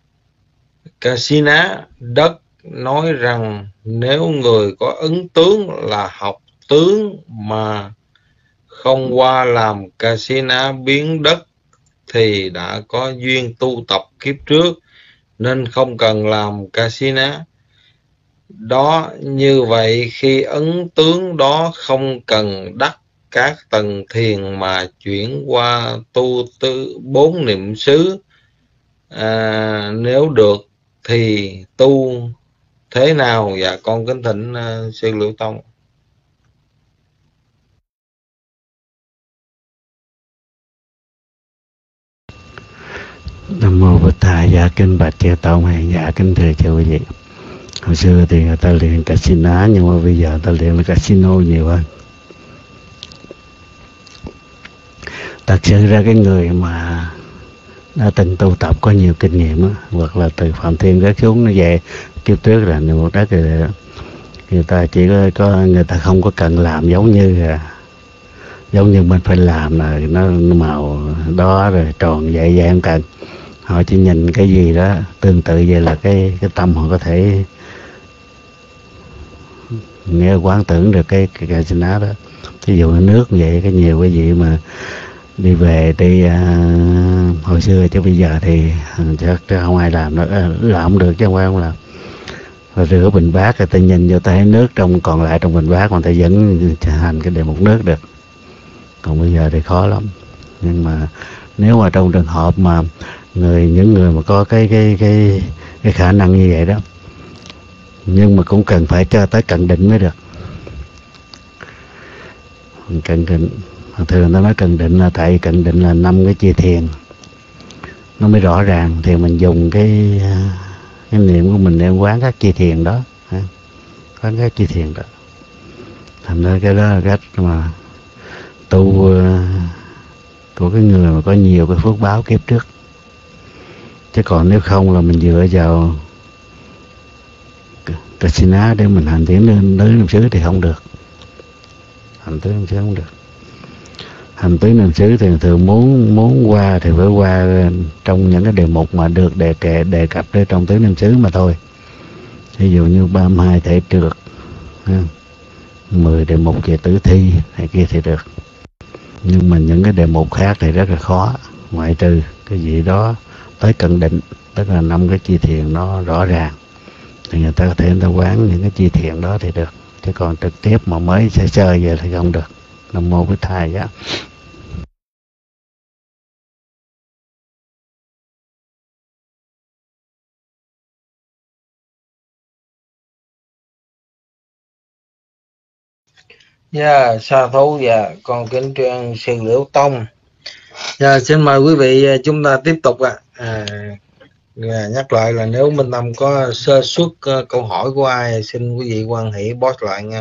Speaker 2: Kasina đất, nói rằng nếu người có ứng tướng là học tướng mà không qua làm Kasina biến đất thì đã có duyên tu tập kiếp trước nên không cần làm Kasina đó. Như vậy khi ứng tướng đó không cần đắc các tầng thiền mà chuyển qua tu 4 niệm xứ, nếu được thì tu thế nào? Dạ con kính thỉnh sư Liễu Tông.
Speaker 3: Nam mô Bổn Thầy. Dạ kính bạch chư tôn hiền. Dạ kính thưa chư quý vị, hồi xưa thì người ta luyện casino, nhưng mà bây giờ người ta luyện casino nhiều hơn. Thật sự ra cái người mà đã từng tu tập có nhiều kinh nghiệm á, hoặc là từ Phạm Thiên rớt xuống nó về kiếp trước là một đất rồi đó, người ta chỉ có người ta không có cần làm giống như mình phải làm là nó màu đó rồi tròn vậy không cần. Họ chỉ nhìn cái gì đó tương tự vậy là cái tâm họ có thể nghe quán tưởng được cái sinh đó. Ví dụ nước vậy, cái nhiều cái gì mà đi về đi hồi xưa, chứ bây giờ thì chắc không ai làm nữa, làm không được chứ không làm. Và rửa bình bát rồi ta nhìn vô ta thấy nước trong còn lại trong bình bát mà ta vẫn hành cái đề mục nước được. Còn bây giờ thì khó lắm. Nhưng mà nếu mà trong trường hợp mà những người mà có cái khả năng như vậy đó, nhưng mà cũng cần phải cho tới cận định mới được. Cận định thường ta nói cận định là tại cận định là 5 cái chia thiền nó mới rõ ràng, thì mình dùng cái niệm của mình để quán các chia thiền đó, quán các chia thiền đó. Thành ra cái đó là cách mà tu của cái người mà có nhiều cái phước báo kiếp trước. Chứ còn nếu không là mình dựa vào Krishna để mình hành tiến lên tới niệm xứ thì không được. Hành tới niệm xứ không được. Hành tới niệm xứ thì thường muốn qua thì phải qua trong những cái đề mục mà được đề cập đến trong tứ niệm xứ mà thôi. Ví dụ như 32 thể trượt, 10 đề mục về tử thi này kia thì được. Nhưng mà những cái đề mục khác thì rất là khó, ngoại trừ cái gì đó tới cận định, tức là 5 cái chi thiền nó rõ ràng thì người ta có thể người ta quán những cái chi thiền đó thì được. Chứ còn trực tiếp mà mới sơ về thì không được. Nam mô Bích Thầy á.
Speaker 2: Dạ, sa thú. Dạ, con kính tri sư Liễu Tông. Dạ, xin mời quý vị chúng ta tiếp tục ạ. Nhắc lại là nếu Minh Tâm có sơ suất câu hỏi của ai, xin quý vị hoan hỷ post lại nha.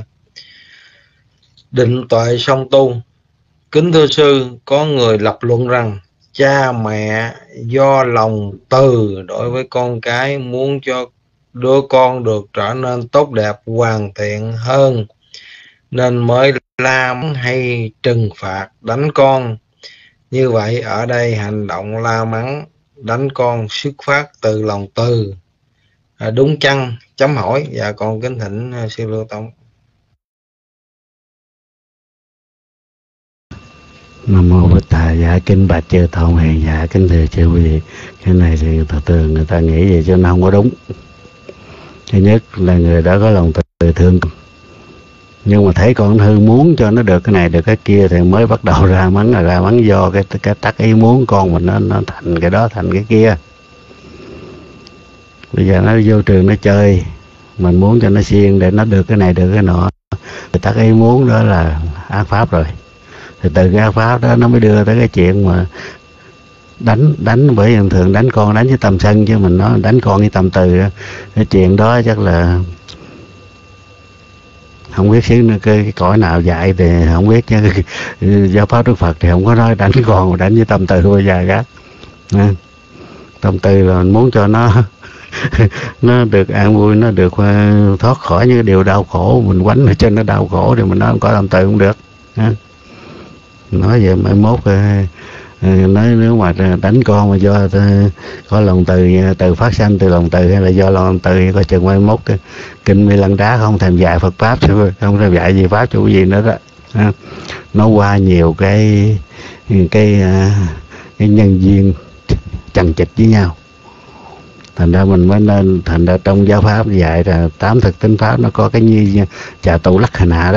Speaker 2: Định tuệ song tu. Kính thưa sư, có người lập luận rằng cha mẹ do lòng từ đối với con cái, muốn cho đứa con được trở nên tốt đẹp, hoàn thiện hơn, nên mới la mắng hay trừng phạt đánh con. Như vậy ở đây hành động la mắng đánh con xuất phát từ lòng từ, đúng chăng? Chấm hỏi. Dạ, con kính thỉnh sư Lưu Tông.
Speaker 3: Nam mô Bích Thầy. Dạ, kính bạch chư tôn hiền. Dạ, kính thưa chư quý vị, cái này thì thường người ta nghĩ vậy chứ nó không có đúng. Thứ nhất là người đã có lòng từ thương, nhưng mà thấy con hư muốn cho nó được cái này được cái kia thì mới bắt đầu ra mắng do cái tắc ý muốn con mình nó thành cái đó thành cái kia. Bây giờ nó vô trường nó chơi, mình muốn cho nó siêng để nó được cái này được cái nọ, thì tắc ý muốn đó là ác pháp rồi. Thì từ cái ác pháp đó nó mới đưa tới cái chuyện mà đánh bởi vì thường đánh con đánh với tâm sân, chứ mình nói đánh con với tâm từ. Cái chuyện đó chắc là không biết xíu cái cõi nào dạy thì không biết, chứ giáo pháp Đức Phật thì không có nói đánh con mà đánh với tâm từ bao giờ cả. Tâm từ là mình muốn cho nó nó được an vui, nó được thoát khỏi những điều đau khổ, mình quánh ở trên nó đau khổ thì mình nói không có tâm từ cũng được. Nói vậy mai mốt nói nếu mà đánh con mà do có lòng từ phát sanh từ lòng từ, hay là do lòng từ, coi chừng mai mốt kinh mi lăng đá không thèm dạy Phật pháp, không thèm dạy gì pháp chủ gì nữa đó. Nó qua nhiều cái nhân duyên chằng chịt với nhau, thành ra mình mới nên, thành ra trong giáo pháp dạy là 8 thực tính pháp nó có cái như trà tụ lắc hành hạ đó.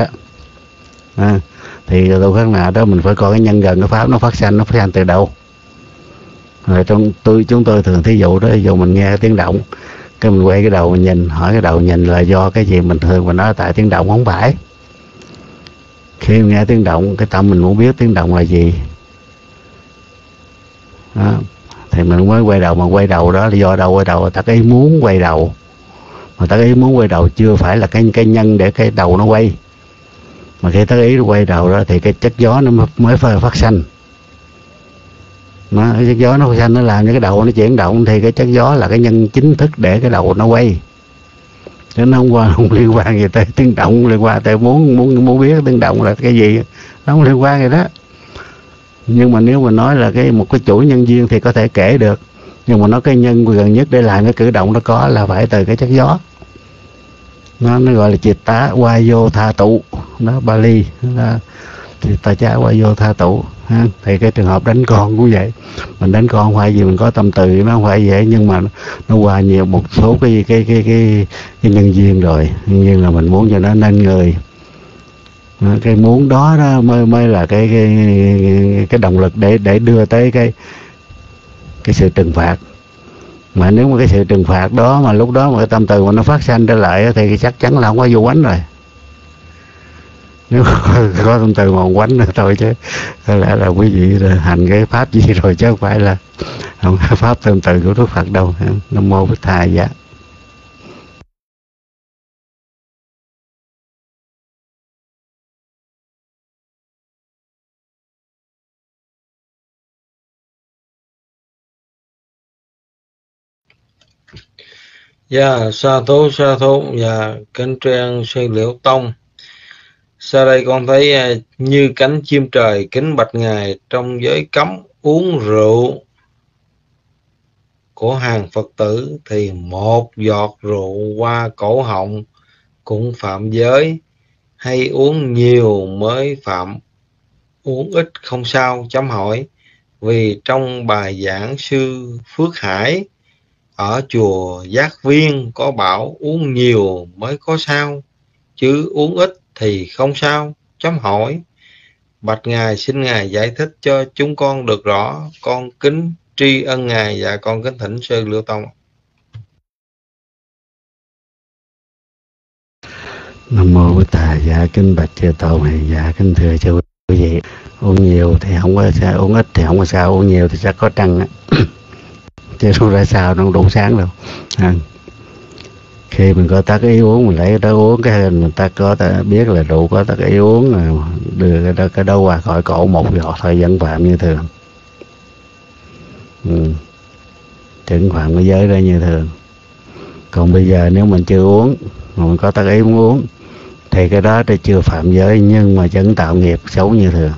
Speaker 3: Thì tụ khắc nạ đó mình phải coi cái nhân gần cái pháp nó phát sanh từ đâu. Rồi chúng tôi thường thí dụ đó, dù mình nghe cái tiếng động, cái mình quay cái đầu mình nhìn, hỏi cái đầu nhìn là do cái gì, mình thường mình nói tại tiếng động, không phải. Khi mình nghe tiếng động, cái tâm mình muốn biết tiếng động là gì đó, thì mình mới quay đầu. Mà quay đầu đó là do đâu quay đầu? Ta cái ý muốn quay đầu, mà ta cái ý muốn quay đầu chưa phải là cái nhân để cái đầu nó quay. Mà khi tới ý quay đầu đó thì cái chất gió nó mới phát sanh. Cái chất gió nó xanh, nó làm cho cái đầu nó chuyển động, thì cái chất gió là cái nhân chính thức để cái đầu nó quay, chứ nó không liên quan gì tới tiếng động, liên quan tới muốn biết tiếng động là cái gì, nó không liên quan gì đó. Nhưng mà nếu mà nói là một cái chuỗi nhân duyên thì có thể kể được, nhưng mà nó cái nhân gần nhất để làm cái cử động nó có là phải từ cái chất gió. Nó gọi là chiệt tá qua vô tha tụ, nó Bali là ta chá qua vô tha tụ ha. Thì cái trường hợp đánh con cũng vậy, mình đánh con không phải vì mình có tâm từ, nó không phải vậy, nhưng mà nó qua nhiều một số cái nhân duyên rồi, nhân duyên là mình muốn cho nó nên người. Cái muốn đó mới là cái động lực để đưa tới cái sự trừng phạt. Mà nếu mà cái sự trừng phạt đó mà lúc đó mà cái tâm từ mà nó phát sanh trở lại thì chắc chắn là không có vô quánh rồi. Nếu có tâm từ mà quánh nữa thôi, chứ có lẽ là quý vị hành cái pháp gì rồi, chứ không phải là không pháp tâm từ của Đức Phật đâu. Nam mô Bích Thầy. Dạ.
Speaker 2: Dạ, sa thú. Dạ, kính tri ân sư Liễu Tông. Sau đây con thấy như cánh chim trời kính bạch ngài, trong giới cấm uống rượu của hàng Phật tử thì một giọt rượu qua cổ họng cũng phạm giới, hay uống nhiều mới phạm, uống ít không sao? Chấm hỏi. Vì trong bài giảng sư Phước Hải ở chùa Giác Viên có bảo uống nhiều mới có sao, chứ uống ít thì không sao? Chấm hỏi. Bạch ngài, xin ngài giải thích cho chúng con được rõ, con kính tri ân ngài. Và con kính thỉnh sư Liễu Tông.
Speaker 3: Nam mô Bổn Thầy. Dạ, kính bạch chư Tôn. Dạ, kính thưa chư quý vị, uống nhiều thì không có sao, uống ít thì không có sao, uống nhiều thì chắc có trăng á. Chứ không ra sao, nó không đủ sáng đâu. Khi mình có tác ý uống, mình lấy đó uống, cái mình ta có biết là rượu có tác ý uống, đưa cái đó qua khỏi cổ một giọt thôi vẫn phạm như thường. Chứng phạm cái giới đó như thường. Còn bây giờ nếu mình chưa uống, mình có tác ý muốn uống, thì cái đó thì chưa phạm giới, nhưng mà vẫn tạo nghiệp xấu như thường.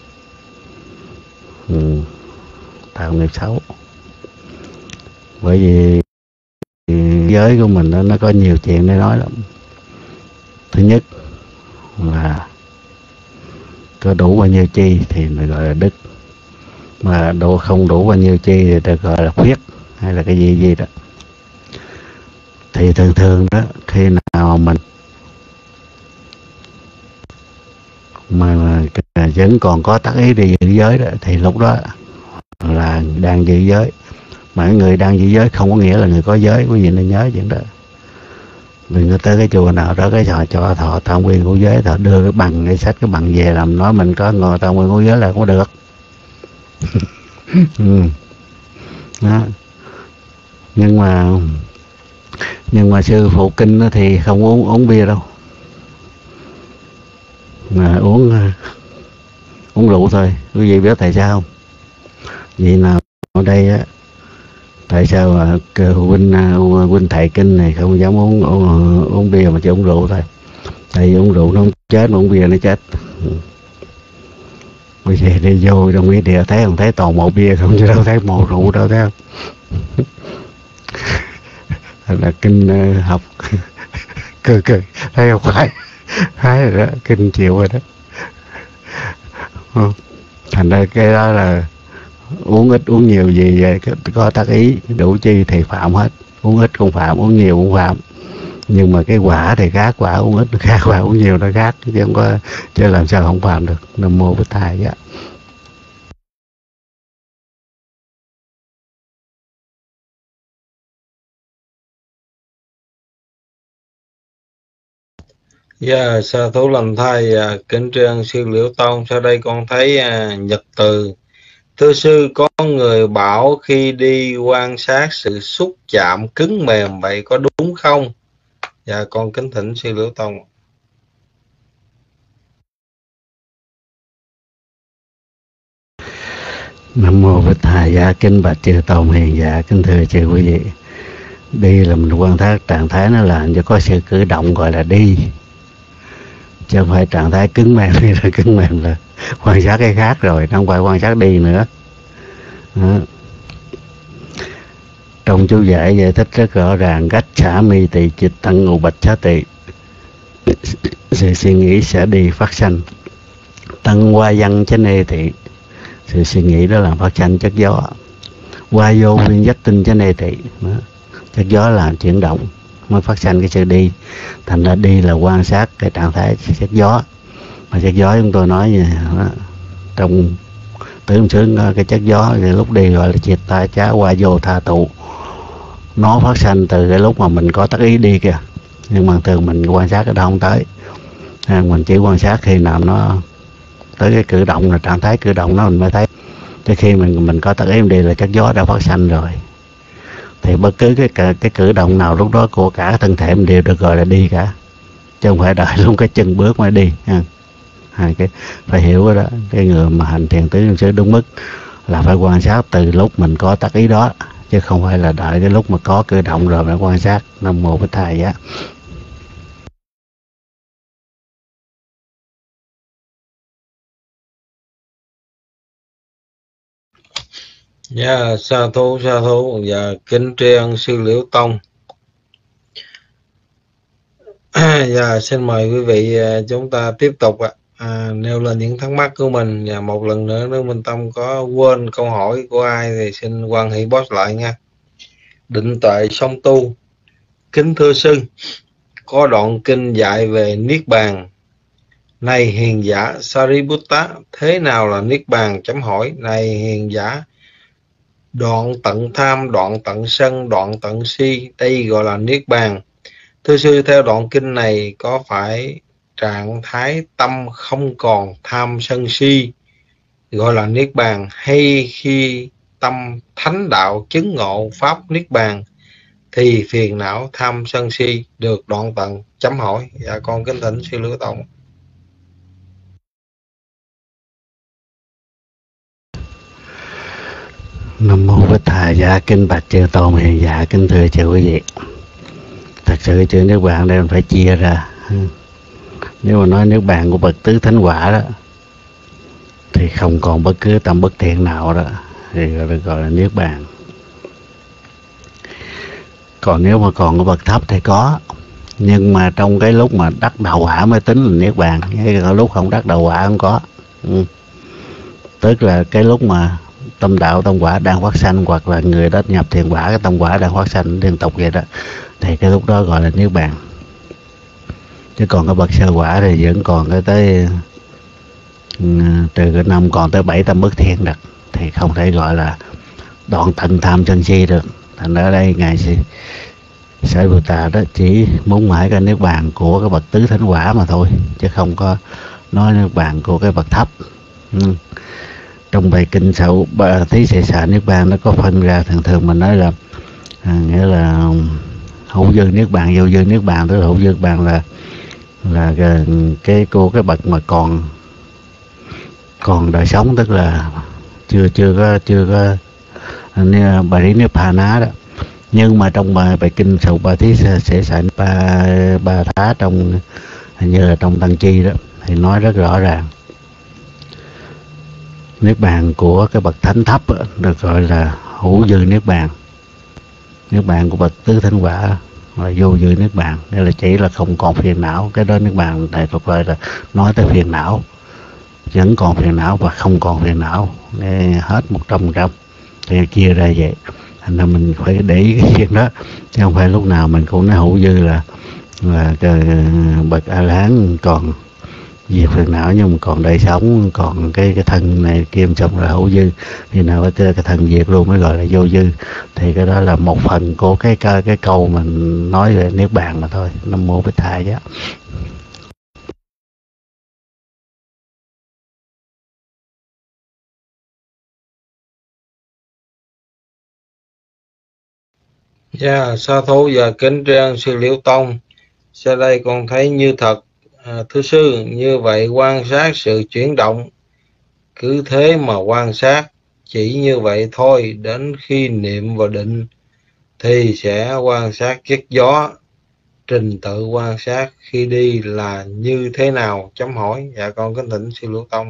Speaker 3: Tạo nghiệp xấu. Bởi vì giới của mình nó có nhiều chuyện để nói lắm. Thứ nhất là có đủ bao nhiêu chi thì mình gọi là đức, mà không đủ bao nhiêu chi thì được gọi là khuyết, hay là cái gì đó. Thì thường đó, khi nào mình mà vẫn còn có tác ý đi giữ giới đó, thì lúc đó là đang giữ giới. Mà người đang giữ giới không có nghĩa là người có giới, quý vị nên nhớ chuyện đó. Vì người tới cái chùa nào đó, cái cho thọ tam quy của giới, thọ đưa cái bằng, cái sách cái bằng về làm nói mình có ngồi tam quy của giới là không có được. Đó. Nhưng mà sư phụ kinh thì không uống bia đâu, mà uống rượu thôi. Quý vị biết tại sao không? Vì nào ở đây á, tại sao mà huynh thầy kinh này không dám uống bia mà chỉ uống rượu thôi? Tại vì uống rượu nó không chết, mà uống bia nó chết. Bây giờ đi vô trong nghĩa địa thấy không, thấy toàn mộ bia không, chứ đâu thấy mộ rượu đâu, thấy không? Là kinh học cười thấy không? Phải rồi đó, kinh chịu rồi đó. Thành ra cái đó là uống ít uống nhiều gì vậy, có tác ý đủ chi thì phạm hết. Uống ít không phạm, uống nhiều cũng phạm. Nhưng mà cái quả thì khác, quả uống ít nó khác, quả uống nhiều nó khác, chứ không có, chứ làm sao không phạm được. Nam mô Bích Thầy. Dạ.
Speaker 2: Dạ, sa thú lành thay. Kính tri ân sư Liễu Tông. Sau đây con thấy nhật từ. Thưa sư, có người bảo khi đi quan sát sự xúc chạm cứng mềm, vậy có đúng không? Dạ, con kính thỉnh sư Liễu Tông.
Speaker 3: Nam mô Bích Thầy. Dạ kính bạch chư tôn hiền. Dạ kính thưa chư quý vị, đi là mình quan sát trạng thái nó làm cho có sự cử động gọi là đi, chứ không phải trạng thái cứng mềm. Hay là cứng mềm là quan sát cái khác rồi, không phải quan sát đi nữa. Đó. Trong chú giải thích rất rõ ràng: cách xả mi tỳจิต tăng ngụ bạch xá tỳ, sự suy nghĩ sẽ đi phát sanh. Tăng hoa văn chánh nê thị, sự suy nghĩ đó làm phát sanh chất gió. Hoa vô viên giác tinh chánh nê thị, chất gió làm chuyển động mới phát sanh cái sự đi. Thành ra đi là quan sát cái trạng thái chất gió. Mà chất gió chúng tôi nói đó, trong tưởng xướng cái chất gió thì lúc đi gọi là triệt ta chá hoa vô tha tụ, nó phát sanh từ cái lúc mà mình có tác ý đi kìa. Nhưng mà thường mình quan sát cái đó không tới, mình chỉ quan sát khi nào nó tới cái cử động, là trạng thái cử động nó mình mới thấy. Chứ khi mình có tác ý đi là chất gió đã phát sanh rồi. Thì bất cứ cái cử động nào lúc đó của cả thân thể mình đều được gọi là đi cả, chứ không phải đợi lúc cái chân bước mới đi ha. Cái phải hiểu cái đó. Cái người mà hành thiền tứ niệm xứ đúng mức là phải quan sát từ lúc mình có tác ý đó, chứ không phải là đợi cái lúc mà có cử động rồi mới quan sát. Nam mô Bích Thầy. Á.
Speaker 2: Dạ, sa thú. Và kính tri ân sư Liễu Tông. Dạ, xin mời quý vị chúng ta tiếp tục nêu lên những thắc mắc của mình. Và một lần nữa nếu Minh Tâm có quên câu hỏi của ai thì xin quan hệ post lại nha. Định tuệ song tu. Kính thưa sư, có đoạn kinh dạy về Niết Bàn. Này hiền giả Sariputta, thế nào là Niết Bàn? Chấm hỏi. Này hiền giả, đoạn tận tham, đoạn tận sân, đoạn tận si, đây gọi là Niết Bàn. Thưa sư, theo đoạn kinh này có phải trạng thái tâm không còn tham sân si gọi là Niết Bàn, hay khi tâm thánh đạo chứng ngộ pháp Niết Bàn thì phiền não tham sân si được đoạn tận? Chấm hỏi. Dạ con kính thỉnh sư Liễu Tông.
Speaker 3: Nam mô Bích Thầy. Dạ kính bạch chư tôn hiền. Dạ kính thưa chư quý vị, thật sự chữ Niết Bàn đây mình phải chia ra. Nếu mà nói Niết Bàn của bậc tứ thánh quả đó thì không còn bất cứ tâm bất thiện nào đó thì gọi là Niết Bàn. Còn nếu mà còn của bậc thấp thì có, nhưng mà trong cái lúc mà đắc đạo quả mới tính là Niết Bàn, cái lúc không đắc đạo quả không có. Tức là cái lúc mà tâm đạo tâm quả đang phát sanh, hoặc là người đó nhập thiền quả, cái tâm quả đang phát sanh liên tục vậy đó, thì cái lúc đó gọi là Niết Bàn. Chứ còn cái bậc sơ quả thì vẫn còn cái tới từ cái năm còn tới 7 tâm bất thiện được, thì không thể gọi là đoạn tận tham sân si được. Thành ra đây ngài Sariputta đó chỉ muốn mãi cái Niết Bàn của cái bậc tứ thánh quả mà thôi, chứ không có nói Niết Bàn của cái bậc thấp. Trong bài kinh Sậu Thí Xệ Xạ Niết Bàn nó có phân ra, thường mình nói là nghĩa là hữu dư Niết Bàn, vô dư Niết Bàn. Tức là hữu dư Niết Bàn là cái bậc mà còn đời sống, tức là chưa có Parinipana đó. Nhưng mà trong bài kinh Sậu Thí Xệ Xạ Ba Thá, trong hình như là trong Tăng Chi đó, thì nói rất rõ ràng Niết Bàn của cái bậc thánh thấp được gọi là hữu dư Niết Bàn. Niết Bàn của bậc tứ thánh quả là vô dư Niết Bàn, đây là chỉ là không còn phiền não. Cái đó Niết Bàn này thuộc gọi là nói tới phiền não, vẫn còn phiền não và không còn phiền não, hết 100%, thì chia ra vậy. Thành ra mình phải để ý cái chuyện đó, chứ không phải lúc nào mình cũng nói hữu dư là cái bậc A La Hán còn diệt phiền não, nhưng mà còn đời sống, còn cái thân này kim xong rồi hữu dư, thì nào cái thân diệt luôn mới gọi là vô dư. Thì cái đó là một phần của cái câu mình nói về Niết Bàn mà thôi. Nam mô Bích Thầy. Đó.
Speaker 2: Dạ, sa thú và kính tri ân sư Liễu Tông. Sau đây con thấy như thật. Thưa sư, như vậy quan sát sự chuyển động, cứ thế mà quan sát, chỉ như vậy thôi. Đến khi niệm vào định thì sẽ quan sát chiếc gió. Trình tự quan sát khi đi là như thế nào? Chấm hỏi. Dạ con kính thỉnh sư Lưu Tông.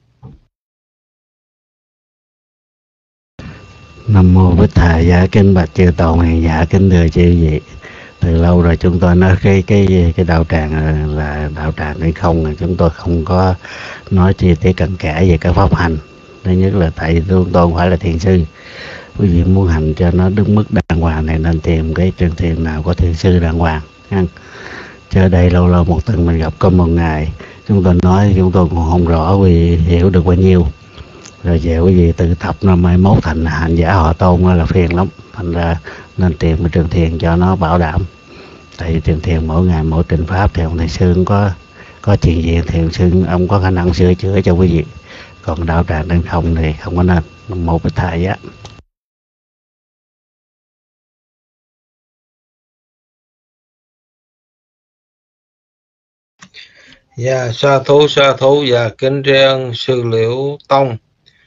Speaker 3: Nam mô Bích Thầy. Dạ kính bạch chư tổ hiền. Dạ kính thưa chư vị, từ lâu rồi chúng tôi nói cái đạo tràng là đạo tràng hay không, chúng tôi không có nói chi tiết cặn kẽ về cái pháp hành. Thứ nhất là tại vì chúng tôi không phải là thiền sư. Quý vị muốn hành cho nó đúng mức đàng hoàng này nên tìm cái trường thiền nào có thiền sư đàng hoàng. Chứ đây lâu lâu một tuần mình gặp có một ngày, chúng tôi nói chúng tôi cũng không rõ vì hiểu được bao nhiêu. Rồi về quý vị tự tập năm mai mốt thành hành giả họ tôn là phiền lắm. Thành ra nên tìm cái trường thiền cho nó bảo đảm. Tại vì trường thiền mỗi ngày mỗi trình pháp thì ông thầy sư có chuyện gì thì ông sư ông có khả năng sửa chữa cho quý vị. Còn đạo tràng nên không thì không có nên. Một Bích Thầy á.
Speaker 2: Dạ sa thú. Dạ kính tri ân sư Liễu Tông.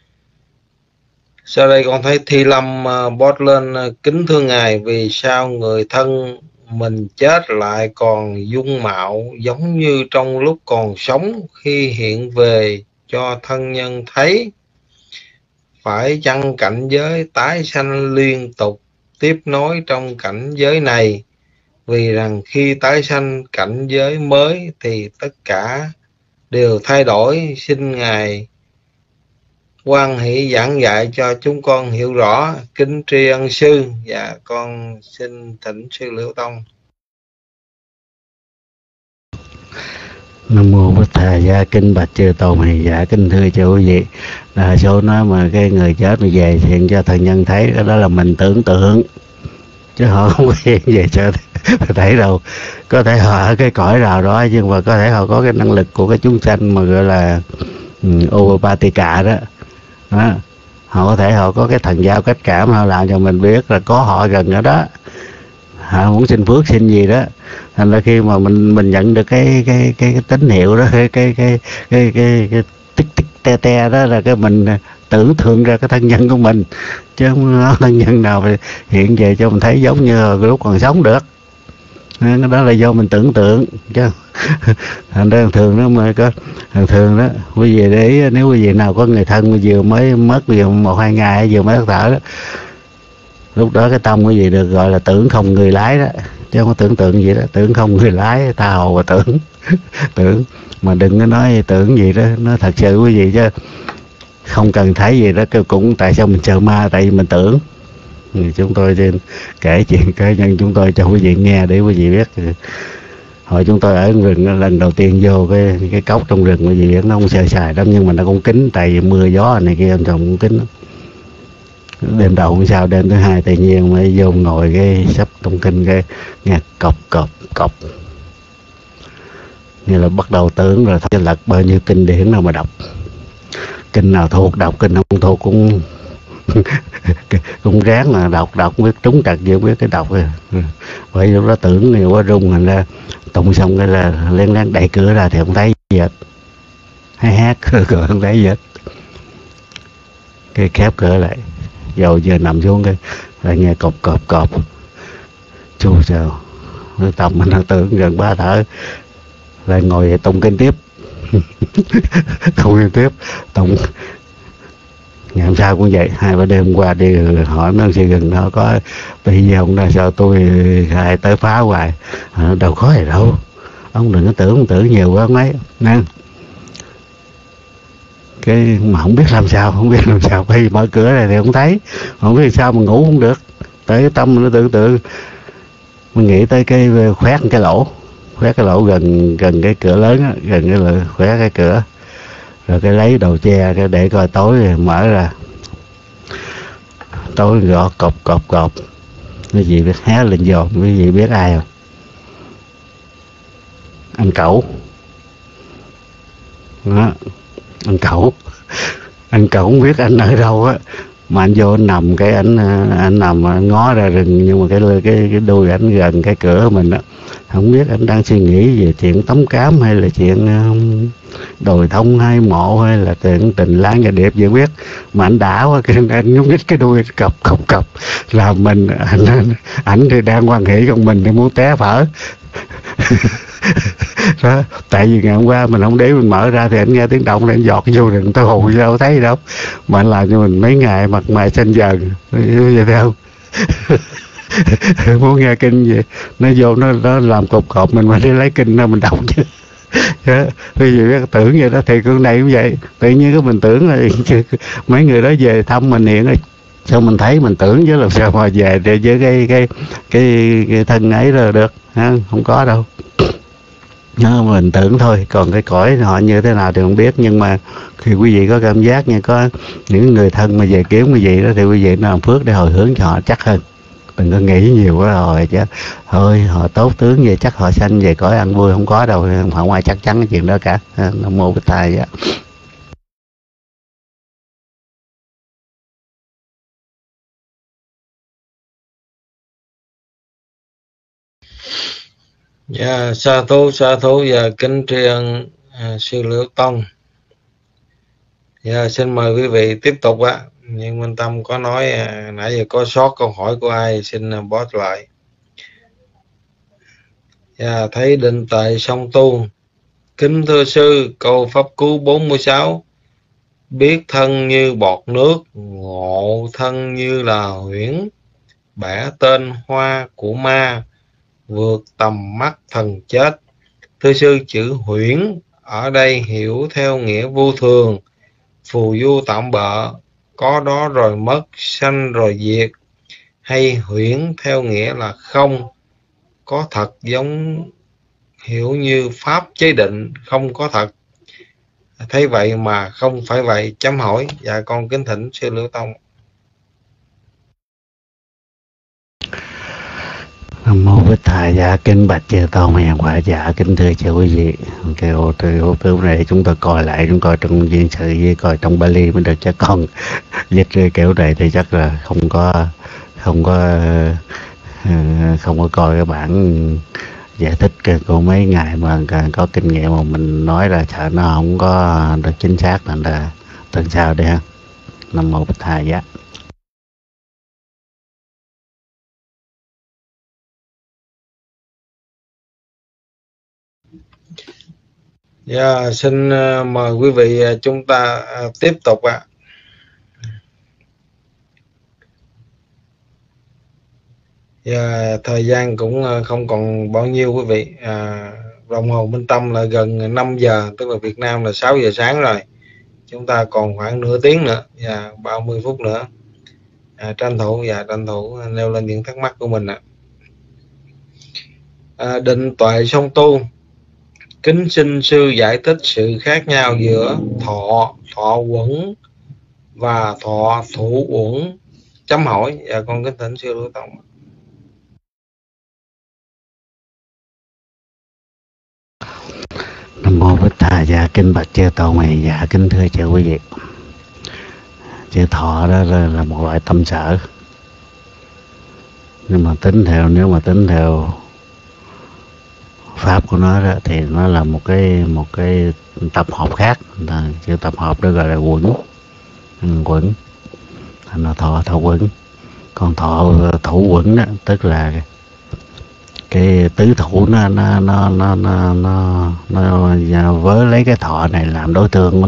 Speaker 2: Sau đây con thấy Thi Lâm post lên: kính thưa ngài, vì sao người thân mình chết lại còn dung mạo giống như trong lúc còn sống khi hiện về cho thân nhân thấy? Phải chăng cảnh giới tái sanh liên tục tiếp nối trong cảnh giới này? Vì rằng khi tái sanh cảnh giới mới thì tất cả đều thay đổi. Xin ngài hoan hỷ giảng dạy cho chúng con hiểu rõ. Kính tri ân sư. Dạ con xin thỉnh sư Liễu Tông.
Speaker 3: Nam mô Bích Thầy. Dạ kính bạch chư tôn hiền. Dạ kính thưa cho quý vị, đa số nói mà cái người chết mà về hiện cho thần nhân thấy, cái đó là mình tưởng tượng chứ họ không có hiện về cho thấy đâu. Có thể họ ở cái cõi nào đó, nhưng mà có thể họ có cái năng lực của cái chúng sanh mà gọi là Upatica đó. Họ có thể họ có cái thần giao cách cảm, họ làm cho mình biết là có họ gần ở đó, họ muốn xin phước xin gì đó. Thành ra khi mà mình nhận được cái tín hiệu đó, cái tích tích te te đó, là cái mình tưởng tượng ra cái thân nhân của mình, chứ không có thân nhân nào hiện về cho mình thấy giống như lúc còn sống được. Cái đó là do mình tưởng tượng chứ. Thành ra thường đó mà có thường đó, quý vị để ý, nếu quý vị nào có người thân vừa mới mất, vừa 1-2 ngày vừa mới thở đó, lúc đó cái tâm quý vị được gọi là tưởng không người lái đó, chứ không có tưởng tượng gì đó. Tưởng không người lái, tha hồ và tưởng. Tưởng mà đừng có nói tưởng gì đó, nó thật sự quý vị, chứ không cần thấy gì đó. Cũng tại sao mình sợ ma? Tại vì mình tưởng. Chúng tôi nên kể chuyện cá nhân chúng tôi cho quý vị nghe để quý vị biết. Hồi chúng tôi ở rừng lần đầu tiên vô cái cốc trong rừng, quý vị biết nó không sơ sài lắm, nhưng mà nó cũng kín, tại vì mưa gió này kia anh chồng cũng kín. Đêm đầu không sao, đêm thứ hai tự nhiên mới vô ngồi cái sắp tụng kinh, cái nghe cọc như là bắt đầu tưởng rồi thôi, lật bao nhiêu kinh điển nào mà đọc. Kinh nào thuộc đọc, kinh không thuộc cũng cũng ráng mà đọc không biết trúng trật gì, không biết cái đọc rồi. Bởi lúc đó tưởng nhiều quá rung, thành ra tụng xong cái là lén đẩy cửa ra thì không thấy gì hết, hay hát cửa không thấy gì hết, cái khép cửa lại, rồi giờ nằm xuống cái lại nghe cọp chu sao tâm mình đang tưởng gần 3 thở, lại ngồi tụng kinh tiếp. Tụng kinh tiếp, tụng ngày hôm sau cũng vậy. 2-3 đêm qua đi hỏi mấy ông sư gần đó có bị gì không, là sao tôi hay tới phá hoài. Đâu có gì đâu, ông đừng có tưởng nhiều quá mấy nè. Cái mà không biết làm sao, khi mở cửa này thì không thấy, không biết sao mà ngủ không được, tới cái tâm nó tưởng mình nghĩ tới cái khoét cái lỗ gần cái cửa lớn á, gần cái là khoét cái cửa, rồi cái lấy đầu che cái để coi tối rồi mở ra, tối gõ cọp. Quý vị biết hé lên dòm, quý vị biết ai không? Anh Cẩu đó, anh Cẩu không biết anh ở đâu á, mà anh vô anh nằm cái anh nằm anh ngó ra rừng, nhưng mà cái đuôi ảnh gần cái cửa mình á, không biết anh đang suy nghĩ về chuyện tống cám hay là chuyện đồi thông hai mộ hay là chuyện tình lang và điệp gì biết, mà anh đã quá anh nhúc nhích cái đuôi cọc làm mình ảnh thì đang quan hệ, còn mình thì muốn té phở. Đó, tại vì ngày hôm qua mình không để mình mở ra thì anh nghe tiếng động, anh giọt vô rừng, tôi hù đâu thấy gì đâu, mà anh làm cho mình mấy ngày mặt mày xanh dần vậy thấy không? Muốn nghe kinh gì nó vô nó làm cột mình mà đi lấy kinh ra mình đọc chứ. Bây giờ tưởng vậy đó thì con này cũng vậy, tự nhiên cái mình tưởng là mấy người đó về thăm mình hiện rồi sao mình thấy mình tưởng chứ làm sao mà về để với cái thân ấy rồi được ha? Không có đâu, mình tưởng thôi, còn cái cõi họ như thế nào thì không biết. Nhưng mà khi quý vị có cảm giác như có những người thân mà về kiếm quý vị đó thì quý vị làm phước để hồi hướng cho họ chắc hơn, đừng có nghĩ nhiều quá rồi chứ thôi họ tốt tướng vậy chắc họ sanh về cõi ăn vui, không có đâu, không ai chắc chắn cái chuyện đó cả. Nam mô Bích Thầy vậy.
Speaker 2: Dạ, sa thú và kính tri ân sư Liễu Tông. Dạ, xin mời quý vị tiếp tục ạ. Nhưng Minh Tâm có nói nãy giờ có sót câu hỏi của ai xin post lại. Dạ, thấy định tại song tu. Kính thưa sư, câu pháp cú 46: biết thân như bọt nước, ngộ thân như là huyễn, bẻ tên hoa của ma, vượt tầm mắt thần chết. Thưa sư, chữ huyễn ở đây hiểu theo nghĩa vô thường, phù du tạm bợ, có đó rồi mất, sanh rồi diệt, hay huyễn theo nghĩa là không có thật, giống hiểu như pháp chế định không có thật, thấy vậy mà không phải vậy, chấm hỏi. Dạ con kính thỉnh sư Liễu Tông.
Speaker 3: Nam mô Bích Thầy. Dạ kính bạch chư tôn hiền quả. Dạ kính thưa chư quý vị, cái ô tư này chúng ta coi lại, chúng coi trong viên sự với coi trong Bali mới được, chắc còn dịch kiểu này thì chắc là không có coi cái bản giải thích của mấy ngày mà có kinh nghiệm mà mình nói là sợ nó không có được chính xác, nên là tuần sau đi ha. Nam mô Bích Thầy. Dạ.
Speaker 2: Dạ, xin mời quý vị chúng ta tiếp tục ạ. Dạ, thời gian cũng không còn bao nhiêu quý vị. Đồng hồ Minh Tâm là gần 5 giờ, tức là Việt Nam là 6 giờ sáng rồi. Chúng ta còn khoảng nửa tiếng nữa, 30 phút nữa. Tranh thủ nêu lên những thắc mắc của mình ạ. Định tuệ song tu. Kính xin sư giải thích sự khác nhau giữa thọ uẩn và thọ thủ uẩn, chấm hỏi. Dạ con kính thỉnh sư Liễu Tông.
Speaker 3: Nam mô Bích Thầy. Dạ kính bạch chư tôn này. Dạ kính thưa chư quý vị, chữ thọ đó là một loại tâm sở, nhưng mà nếu mà tính theo pháp của nó đó, thì nó là một cái tập hợp khác. Chữ tập hợp đó gọi là quẩn, thành là thọ quẩn. Còn thọ thủ quẩn đó tức là cái tứ thủ nó với lấy cái thọ này làm đối tượng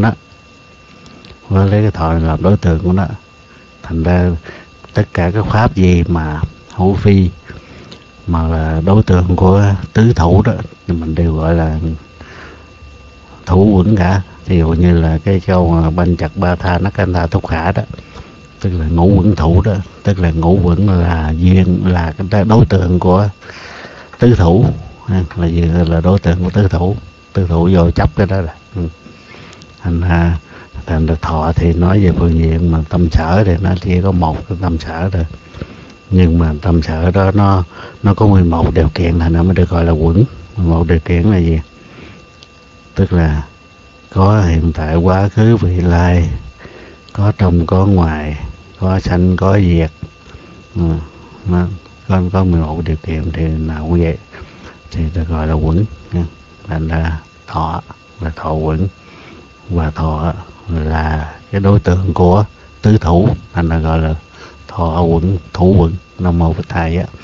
Speaker 3: của nó, thành ra tất cả các pháp gì mà hữu vi mà là đối tượng của tứ thủ đó thì mình đều gọi là thủ uẩn cả. Ví dụ như là cái câu banh chặt ba tha nó canh tha thúc khả đó, tức là ngũ uẩn thủ đó, tức là ngũ uẩn là duyên, là cái đối tượng của tứ thủ, là đối tượng của tứ thủ vô chấp cái đó là thành ra thọ thì nói về phương diện mà tâm sở thì nó chỉ có một cái tâm sở thôi, nhưng mà tâm sở đó nó có 11 điều kiện là nó mới được gọi là quẩn. 11 điều kiện là gì? Tức là có hiện tại, quá khứ, vị lai, có trong có ngoài, có sanh có diệt. Nó có 11 điều kiện thì nào cũng vậy, thì ta gọi là quẩn. Thành ra thọ là thọ quẩn, và thọ là cái đối tượng của tứ thủ, thành ra gọi là thọ quẩn, thủ quẩn. Nam mô Bổn Thầy á.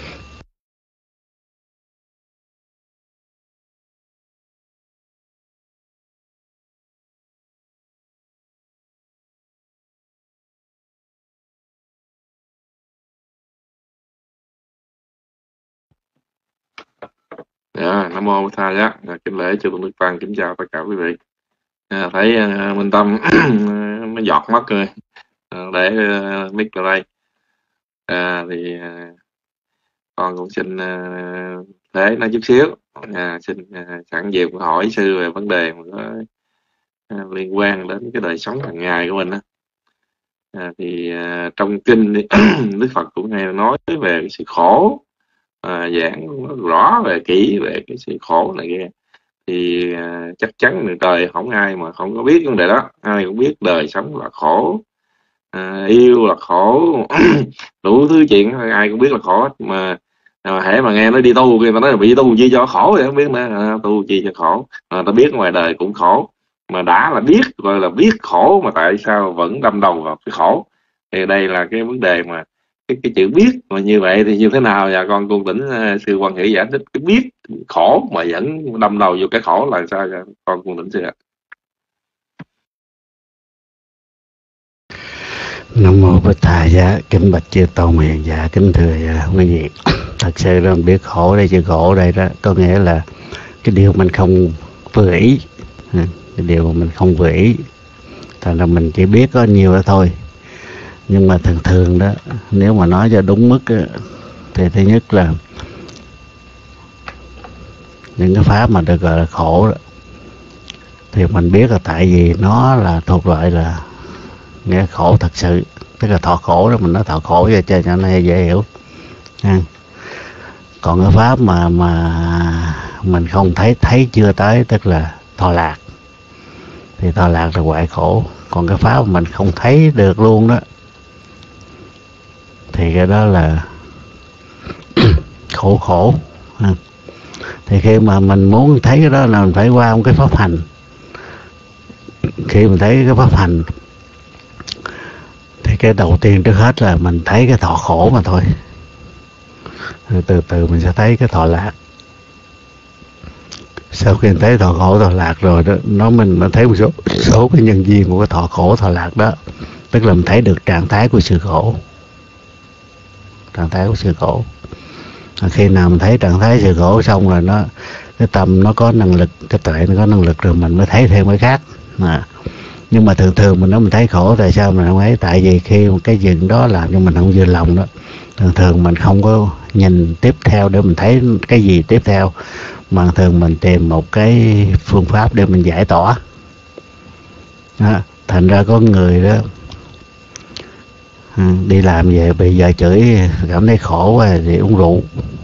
Speaker 4: Nam mô Bổn Thầy á. Kính lễ chư tôn đức tăng, kính chào tất cả quý vị. Thấy Minh Tâm nó giọt mất rồi, để mic vào đây. Thì con cũng xin thế nói chút xíu. Xin sẵn dịp hỏi sư về vấn đề mà có liên quan đến cái đời sống hàng ngày của mình á. Thì trong kinh Đức Phật cũng hay nói về cái sự khổ, giảng rõ về kỹ về cái sự khổ này kia. Thì chắc chắn người đời không ai mà không có biết vấn đề đó, ai cũng biết đời sống là khổ, yêu là khổ, đủ thứ chuyện ai cũng biết là khổ. Mà hễ mà nghe nói đi tu, người ta nói là bị tu chi cho khổ thì không biết nữa, tu chi cho khổ. Ta biết ngoài đời cũng khổ, mà đã là biết gọi là biết khổ, mà tại sao vẫn đâm đầu vào cái khổ? Thì đây là cái vấn đề mà cái chữ biết mà như vậy thì như thế nào? Và con cung tỉnh sư Quan Hỷ giải thích cái biết khổ mà vẫn đâm đầu vô cái khổ là sao? Con cung tỉnh sư ạ.
Speaker 3: Nam mô Bổn Thầy. Dạ kính bạch chư tôn hiền. Dạ kính thưa quý vị, thật sự là biết khổ đây, chữ khổ đây đó có nghĩa là cái điều mình không vừa ý, cái điều mình không vừa ý, thành ra mình chỉ biết có nhiều đó thôi. Nhưng mà thường thường đó, nếu mà nói cho đúng mức đó, thì thứ nhất là những cái pháp mà được gọi là khổ đó, thì mình biết là tại vì nó là thuộc loại là nghe khổ thật sự, tức là thọ khổ đó, mình nói thọ khổ cho nó dễ hiểu. Còn cái pháp mà mình không thấy chưa tới, tức là thọ lạc, thì thọ lạc là hoại khổ. Còn cái pháp mà mình không thấy được luôn đó, thì cái đó là khổ. Thì khi mà mình muốn thấy cái đó là mình phải qua một cái pháp hành. Khi mình thấy cái pháp hành thì cái đầu tiên trước hết là mình thấy cái thọ khổ mà thôi, rồi từ từ mình sẽ thấy cái thọ lạc. Sau khi mình thấy thọ khổ thọ lạc rồi đó, mình thấy một số cái nhân duyên của cái thọ khổ thọ lạc đó, tức là mình thấy được trạng thái của sự khổ. Trạng thái của sự khổ, khi nào mình thấy trạng thái sự khổ xong rồi cái tâm nó có năng lực, cái tuệ nó có năng lực rồi mình mới thấy thêm cái khác. Nhưng mà thường mình nói mình thấy khổ, tại sao mình không thấy? Tại vì khi một cái chuyện đó làm cho mình không vừa lòng đó, thường mình không có nhìn tiếp theo để mình thấy cái gì tiếp theo, mà thường mình tìm một cái phương pháp để mình giải tỏa. Thành ra có người đó đi làm về bây giờ chửi cảm thấy khổ quá thì uống rượu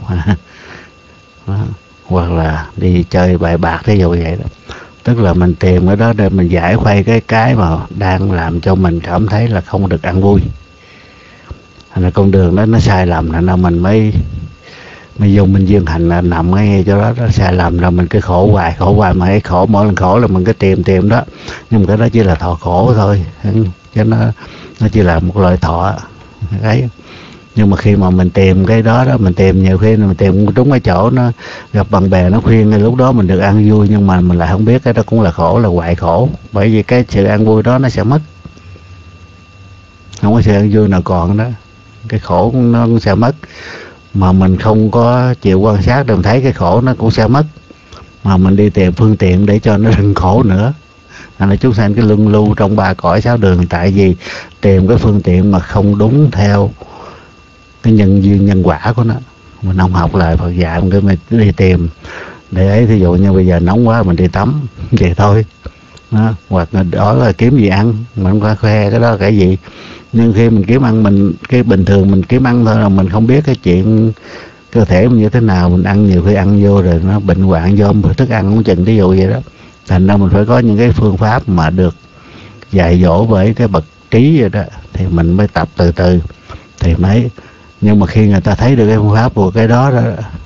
Speaker 3: hoặc là đi chơi bài bạc thí dụ vậy đó. Tức là mình tìm cái đó để mình giải khuây cái mà đang làm cho mình cảm thấy là không được ăn vui. Thành ra con đường đó nó sai lầm, thành ra mình mới dùng mình duyên hành là nằm ngay chỗ đó, nó sai lầm rồi mình cứ khổ hoài mà cái khổ, mỗi lần khổ là mình cứ tìm đó. Nhưng mà cái đó chỉ là thọ khổ thôi, chứ nó chỉ là một loại thọ đấy. Nhưng mà khi mà mình tìm cái đó mình tìm nhiều khi mình tìm trúng cái chỗ nó gặp bạn bè nó khuyên, lúc đó mình được ăn vui, nhưng mà mình lại không biết cái đó cũng là khổ, là hoại khổ. Bởi vì cái sự ăn vui đó nó sẽ mất, không có sự ăn vui nào còn đó, cái khổ nó cũng sẽ mất. Mà mình không có chịu quan sát để mình thấy cái khổ nó cũng sẽ mất, mà mình đi tìm phương tiện để cho nó đừng khổ nữa. Nên là chúng sanh cái luân lưu trong ba cõi sáu đường, tại vì tìm cái phương tiện mà không đúng theo cái nhân duyên nhân quả của nó. Mình không học lại Phật dạy, mình đi tìm để ấy. Thí dụ như bây giờ nóng quá mình đi tắm vậy thôi đó. Hoặc là đó là kiếm gì ăn, mình không có khoe cái đó là cái gì. Nhưng khi mình kiếm ăn, cái bình thường mình kiếm ăn thôi, là mình không biết cái chuyện cơ thể mình như thế nào. Mình ăn nhiều khi ăn vô rồi nó bệnh hoạn do thức ăn không chừng, ví dụ vậy đó. Thành ra mình phải có những cái phương pháp mà được dạy dỗ bởi cái bậc trí rồi đó, thì mình mới tập từ từ thì mới. Nhưng mà khi người ta thấy được cái phương pháp của cái đó,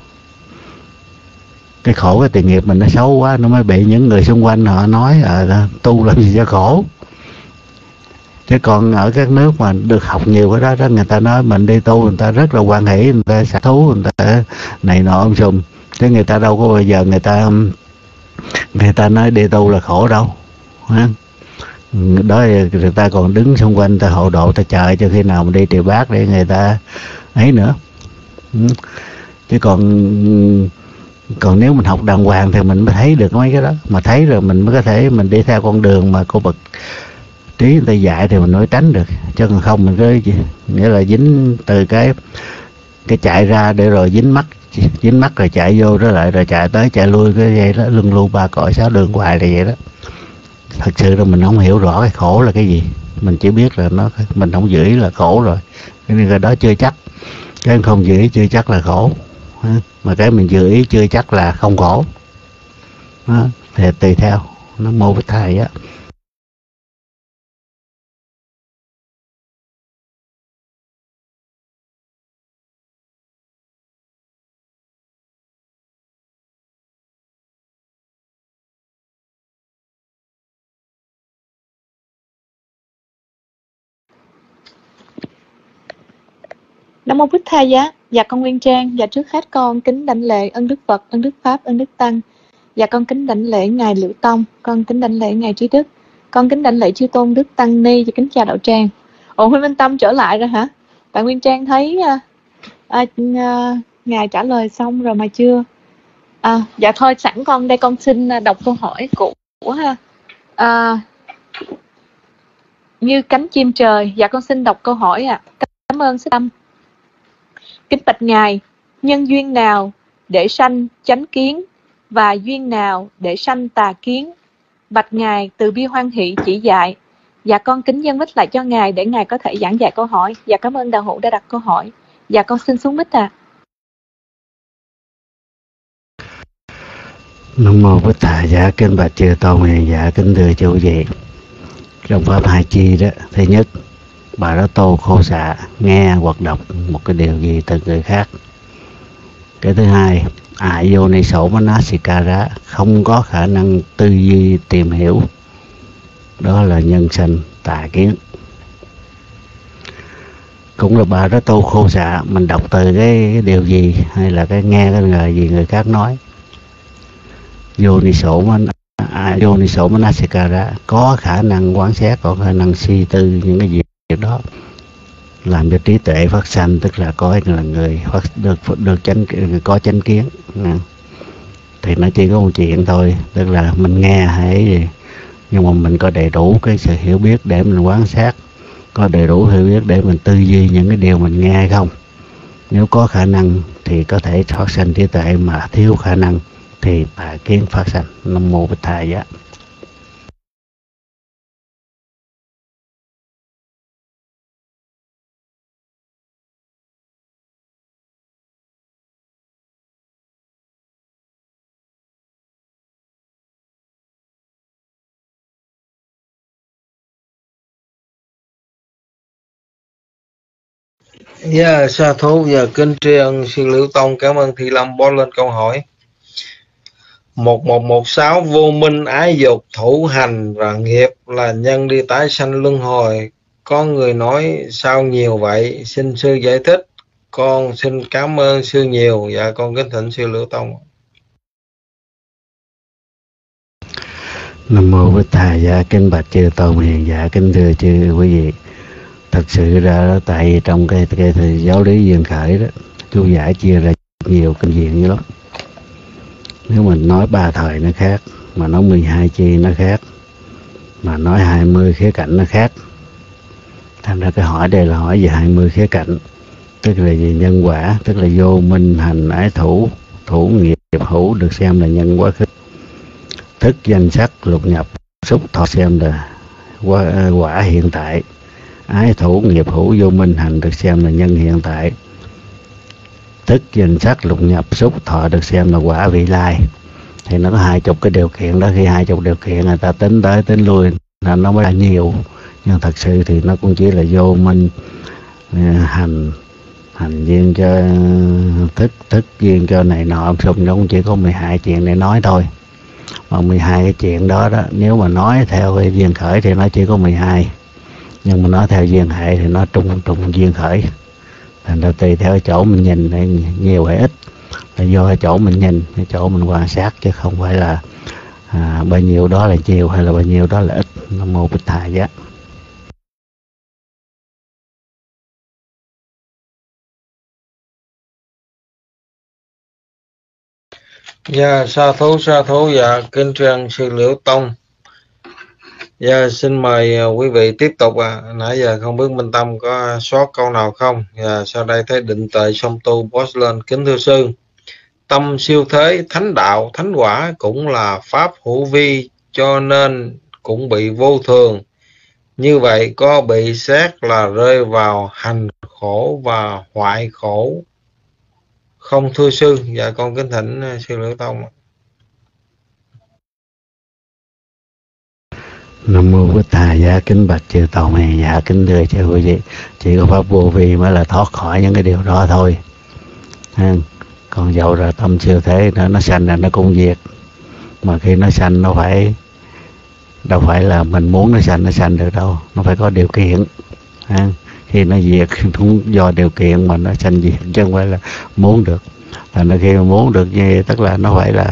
Speaker 3: cái khổ cái tiền nghiệp mình nó xấu quá, nó mới bị những người xung quanh họ nói tu làm gì cho khổ. Chứ còn ở các nước mà được học nhiều cái đó, người ta nói mình đi tu, người ta rất là hoan hỷ, người ta xả thú, người ta này nọ sùm. Chứ người ta đâu có bao giờ người ta nói đi tu là khổ đâu. Đó người ta còn đứng xung quanh, ta hộ độ, ta chờ cho khi nào mình đi Trì Bát để người ta ấy nữa. Chứ còn nếu mình học đàng hoàng thì mình mới thấy được mấy cái đó. Mà thấy rồi mình mới có thể mình đi theo con đường mà cô bậc trí người ta dạy thì mình mới tránh được. Chứ còn không mình cứ nghĩa là dính từ cái chạy ra để rồi dính mắt rồi chạy vô đó lại, rồi chạy tới chạy lui cái vậy đó, lưng lu ba cõi sáu đường hoài là vậy đó. Thật sự là mình không hiểu rõ cái khổ là cái gì, mình chỉ biết là mình không giữ là khổ rồi, nên cái đó chưa chắc. Cái không giữ ý chưa chắc là khổ, mà cái mình giữ ý chưa chắc là không khổ. Thì tùy theo. Nam mô Bích Thầy á.
Speaker 5: Nam mô Bích Thầy giá. Dạ con Nguyên Trang. Dạ trước hết con kính đảnh lễ ân Đức Phật, ân Đức Pháp, ân Đức Tăng. Dạ con kính đảnh lễ ngài Liễu Tông, con kính đảnh lễ ngài Trí Đức, con kính đảnh lễ chư tôn Đức Tăng Ni. Và kính chào đạo tràng. Huynh Minh Tâm trở lại rồi hả? Bạn Nguyên Trang thấy ngài trả lời xong rồi mà chưa? Dạ thôi sẵn con đây con xin đọc câu hỏi của Như Cánh Chim Trời. Dạ con xin đọc câu hỏi ạ. Cảm ơn sư Tâm. Kính bạch ngài, nhân duyên nào để sanh chánh kiến và duyên nào để sanh tà kiến? Bạch ngài từ bi hoan hỷ chỉ dạy. Dạ con kính dâng mic lại cho ngài để ngài có thể giảng dạy câu hỏi. Dạ cảm ơn đạo hữu đã đặt câu hỏi. Dạ con xin xuống mic ạ.
Speaker 3: Nam mô Bích Thầy. Dạ kính bạch chư tôn hiền dạ kính thưa chư vị. Trong pháp hai chi đó, thứ nhất, Bà đó tô khổ xạ nghe hoặc đọc một cái điều gì từ người khác. Cái thứ hai, vô ni sổ manasikara, không có khả năng tư duy tìm hiểu, đó là nhân sanh tà kiến. Cũng là bà đó tô khổ xạ, mình đọc từ cái điều gì hay là cái nghe cái lời gì người khác nói. Vô ni sổ manasikara, có khả năng quán xét, có khả năng suy tư những cái gì đó, làm cho trí tuệ phát sanh, tức là có là người có chánh kiến. Thì nó chỉ có một chuyện thôi, tức là mình nghe hay, nhưng mà mình có đầy đủ cái sự hiểu biết để mình quan sát, có đầy đủ hiểu biết để mình tư duy những cái điều mình nghe hay không. Nếu có khả năng thì có thể phát sanh trí tuệ, mà thiếu khả năng thì tà kiến phát sanh. Nam mô Bích Thầy giá.
Speaker 2: Dạ, sa thú và kính tri ân sư Liễu Tông. Cảm ơn Thị Lâm bó lên câu hỏi. 1116, vô minh ái dục thủ hành và nghiệp là nhân đi tái sanh luân hồi. Có người nói sao nhiều vậy, xin sư giải thích. Con xin cảm ơn sư nhiều. Dạ con kính thỉnh sư Liễu Tông.
Speaker 3: Nam mô Bích Thầy. Dạ kính bạch chư tôn hiền dạ kính thưa chư quý vị. Thật sự ra đó, tại vì trong cái giáo lý duyên khởi đó, chú giải chia ra nhiều kinh viện như lắm. Nếu mình nói 3 thời nó khác, mà nói 12 chi nó khác, mà nói 20 khía cạnh nó khác. Thành ra cái hỏi đây là hỏi về 20 khía cạnh, tức là về nhân quả, tức là vô minh hành ái thủ, thủ nghiệp hữu được xem là nhân quá khứ, thức danh sắc lục nhập xúc thọ xem là quả hiện tại, ái thủ nghiệp hữu vô minh hành được xem là nhân hiện tại, thức danh sắc lục nhập xúc thọ được xem là quả vị lai. Thì nó có 20 cái điều kiện đó. Khi 20 điều kiện người ta tính tới tính lui là nó mới là nhiều, nhưng thật sự thì nó cũng chỉ là vô minh, hành duyên cho thức duyên cho này nọ, xong nó cũng chỉ có 12 chuyện để nói thôi. Mà 12 cái chuyện đó nếu mà nói theo cái duyên khởi thì nó chỉ có 12, nhưng mà nói theo duyên hệ thì nó trung duyên khởi. Thành ra tùy theo cái chỗ mình nhìn hay nhiều hay ít, là do cái chỗ mình nhìn, cái chỗ mình quan sát, chứ không phải là bao nhiêu đó là nhiều hay là bao nhiêu đó là ít. Nam mô Bích Thầy Giá.
Speaker 2: Dạ sa thú. Dạ kính tri sư Liễu Tông. Dạ xin mời quý vị tiếp tục. Nãy giờ không biết Minh Tâm có sót câu nào không. Dạ sau đây thấy định tuệ song tu post lên. Kính thưa sư, tâm siêu thế, thánh đạo, thánh quả cũng là pháp hữu vi, cho nên cũng bị vô thường. Như vậy có bị xét là rơi vào hành khổ và hoại khổ không thưa sư? Dạ con kính thỉnh sư Liễu Tông.
Speaker 3: Nam mô Bích Thầy Giá. Kính bạch chư Tổ Hiền. Dạ kính thưa chư quý vị, chỉ có pháp vô vi mới là thoát khỏi những cái điều đó thôi. Còn dầu là tâm siêu thế nó sanh là nó cũng diệt, mà khi nó sanh nó phải, đâu phải là mình muốn nó sanh được đâu, nó phải có điều kiện. Khi nó diệt cũng do điều kiện mà nó sanh diệt, chứ không phải là muốn được. Thành ra khi mà muốn được như vậy, tức là nó phải là